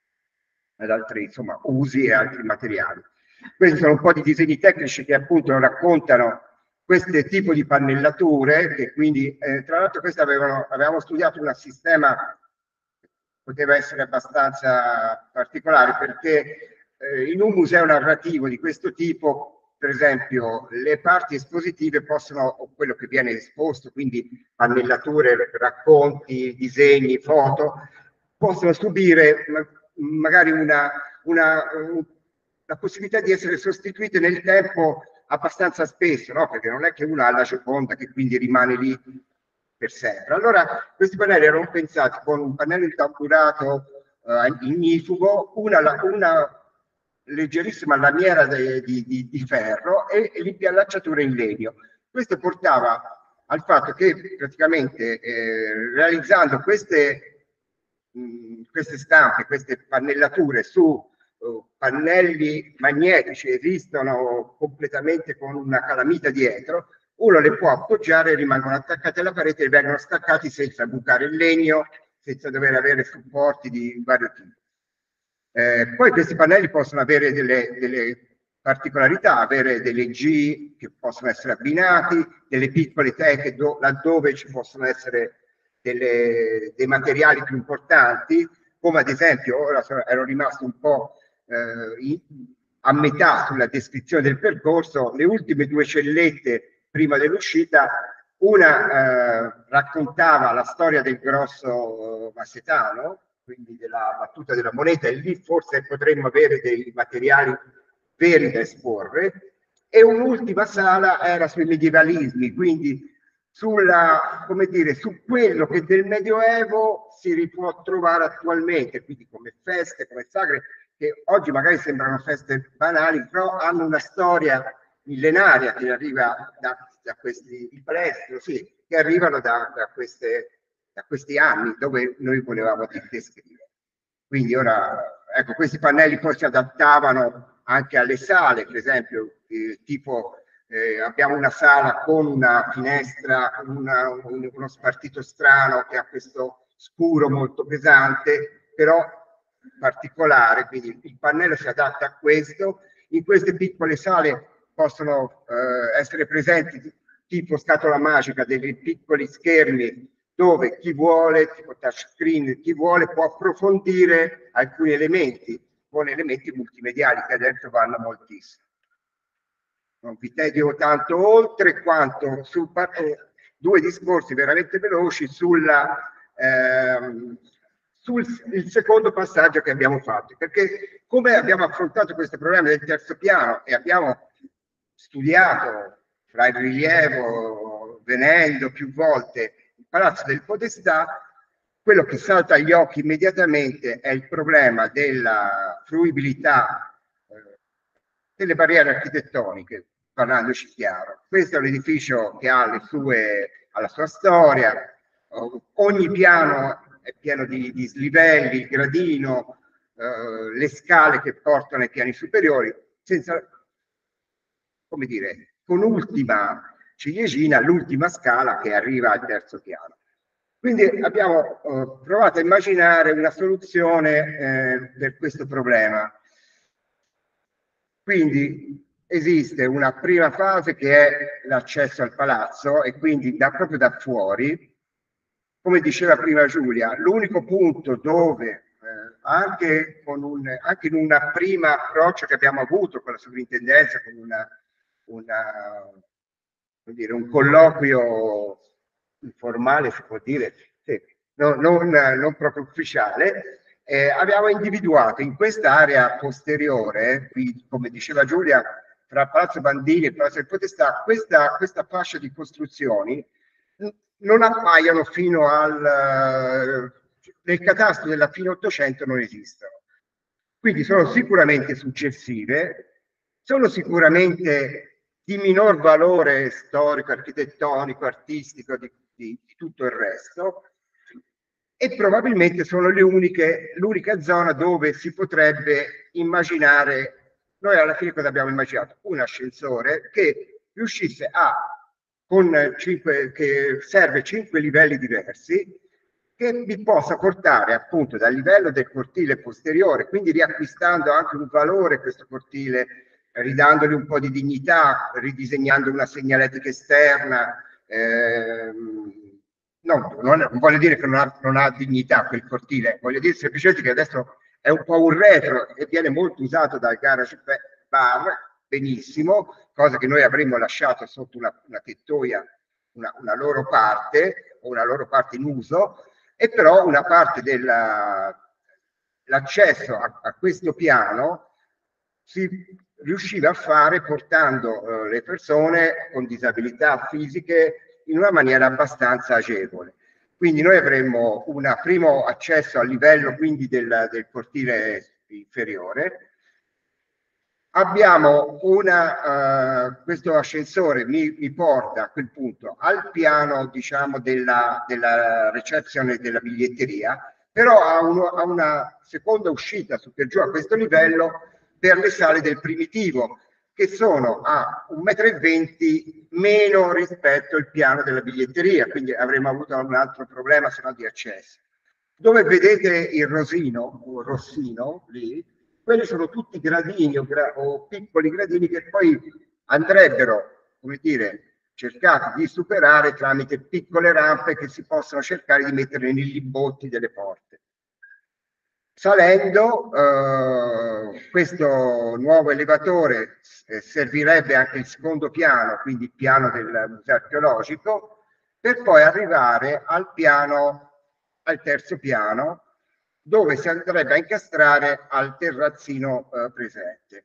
Speaker 13: ad altri insomma, usi e altri materiali. Questi sono un po' di disegni tecnici che appunto raccontano questo tipo di pannellature, che quindi, eh, tra l'altro, queste avevano, avevamo studiato un sistema poteva essere abbastanza particolare, perché eh, in un museo narrativo di questo tipo, per esempio, le parti espositive possono, o quello che viene esposto, quindi pannellature, racconti, disegni, foto, possono subire magari una, una, la possibilità di essere sostituite nel tempo abbastanza spesso, no? Perché non è che uno ha la Gioconda che quindi rimane lì per sempre. Allora questi pannelli erano pensati con un pannello intampurato eh, ignifugo, una, una leggerissima lamiera di, di, di ferro e, e l'impiallacciatura in legno. Questo portava al fatto che praticamente eh, realizzando queste, mh, queste stampe, queste pannellature su uh, pannelli magnetici, esistono completamente con una calamita dietro, uno le può appoggiare e rimangono attaccate alla parete e vengono staccati senza bucare il legno, senza dover avere supporti di vario tipo. Eh, poi questi pannelli possono avere delle, delle particolarità, avere delle G che possono essere abbinati, delle piccole teche do, laddove ci possono essere delle, dei materiali più importanti, come ad esempio, ora ero rimasto un po' eh, in, a metà sulla descrizione del percorso, le ultime due cellette prima dell'uscita, una eh, raccontava la storia del grosso eh, massetano, quindi della battuta della moneta, e lì forse potremmo avere dei materiali veri da esporre, e un'ultima sala era sui medievalismi, quindi sulla, come dire, su quello che del Medioevo si può trovare attualmente, quindi come feste, come sagre, che oggi magari sembrano feste banali, però hanno una storia millenaria che arriva da, da questi plestri, sì, che arrivano da, da, queste, da questi anni dove noi volevamo descrivere. Quindi ora, ecco, questi pannelli poi si adattavano anche alle sale, per esempio, eh, tipo eh, abbiamo una sala con una finestra, con una, un, uno spartito strano che ha questo scuro molto pesante, però particolare, quindi il pannello si adatta a questo. In queste piccole sale possono eh, essere presenti tipo scatola magica, dei piccoli schermi dove chi vuole, tipo touchscreen, chi vuole può approfondire alcuni elementi con elementi multimediali che adesso vanno moltissimo. Non vi tedio tanto oltre quanto su eh, due discorsi veramente veloci sulla, ehm, sul il secondo passaggio che abbiamo fatto, perché come abbiamo affrontato questo problema del terzo piano e abbiamo studiato fra il rilievo, venendo più volte il Palazzo del Podestà, quello che salta agli occhi immediatamente è il problema della fruibilità eh, delle barriere architettoniche, parlandoci chiaro. Questo è un edificio che ha le sue, ha la sua storia, ogni piano è pieno di, di slivelli, il gradino, eh, le scale che portano ai piani superiori, senza, come dire, con ultima ciliegina, l'ultima scala che arriva al terzo piano. Quindi abbiamo eh, provato a immaginare una soluzione eh, per questo problema. Quindi esiste una prima fase che è l'accesso al palazzo e quindi da, proprio da fuori, come diceva prima Giulia, l'unico punto dove eh, anche, con un, anche in una prima approccio che abbiamo avuto con la sovrintendenza, con una, una, come dire, un colloquio informale, si può dire, sì, no, non, non proprio ufficiale, eh, abbiamo individuato in quest'area posteriore, qui, come diceva Giulia, tra Palazzo Bandini e Palazzo del Podestà, questa, questa fascia di costruzioni non appaiono fino al... nel catasto della fine Ottocento non esistono. Quindi sono sicuramente successive, sono sicuramente di minor valore storico, architettonico, artistico di, di, di tutto il resto, e probabilmente sono le uniche, l'unica zona dove si potrebbe immaginare, noi alla fine cosa abbiamo immaginato? Un ascensore che riuscisse a, con cinque, che serve cinque livelli diversi, che vi possa portare appunto dal livello del cortile posteriore, quindi riacquistando anche un valore questo cortile, ridandogli un po' di dignità, ridisegnando una segnaletica esterna, ehm, no, non, non voglio dire che non ha, non ha dignità quel cortile, voglio dire semplicemente che adesso è un po' un retro e viene molto usato dal garage bar, benissimo, cosa che noi avremmo lasciato sotto una, una tettoia, una, una loro parte, o una loro parte in uso, e però una parte dell'accesso a, a questo piano si riusciva a fare portando eh, le persone con disabilità fisiche in una maniera abbastanza agevole. Quindi noi avremmo un primo accesso al livello quindi del, del cortile inferiore. Abbiamo una, uh, questo ascensore mi, mi porta a quel punto al piano, diciamo, della, della recepzione della biglietteria, però ha, uno, ha una seconda uscita su per giù a questo livello per le sale del primitivo, che sono a un metro e venti meno rispetto al piano della biglietteria, quindi avremmo avuto un altro problema se no di accesso. Dove vedete il rosino o rossino lì, quelli sono tutti gradini o, gra o piccoli gradini che poi andrebbero, come dire, cercati di superare tramite piccole rampe che si possono cercare di mettere nei libbotti delle porte. Salendo, eh, questo nuovo elevatore eh, servirebbe anche il secondo piano, quindi il piano del museo archeologico, per poi arrivare al piano, al terzo piano, dove si andrebbe a incastrare al terrazzino eh, presente.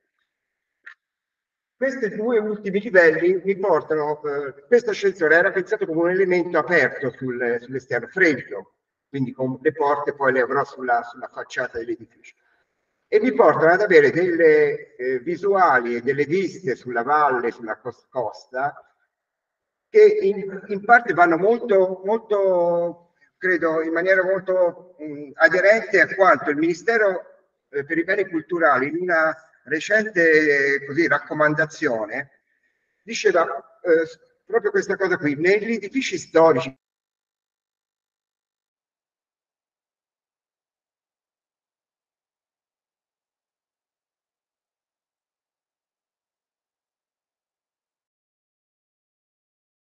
Speaker 13: Questi due ultimi livelli mi portano, eh, questo ascensore era pensato come un elemento aperto sul, sull'esterno, freddo, quindi con le porte poi le avrò sulla, sulla facciata dell'edificio. E mi portano ad avere delle eh, visuali e delle viste sulla valle, sulla costa, che in, in parte vanno molto, molto, credo, in maniera molto mh, aderente a quanto il Ministero eh, per i beni culturali in una recente eh, così, raccomandazione diceva eh, proprio questa cosa qui. Negli edifici storici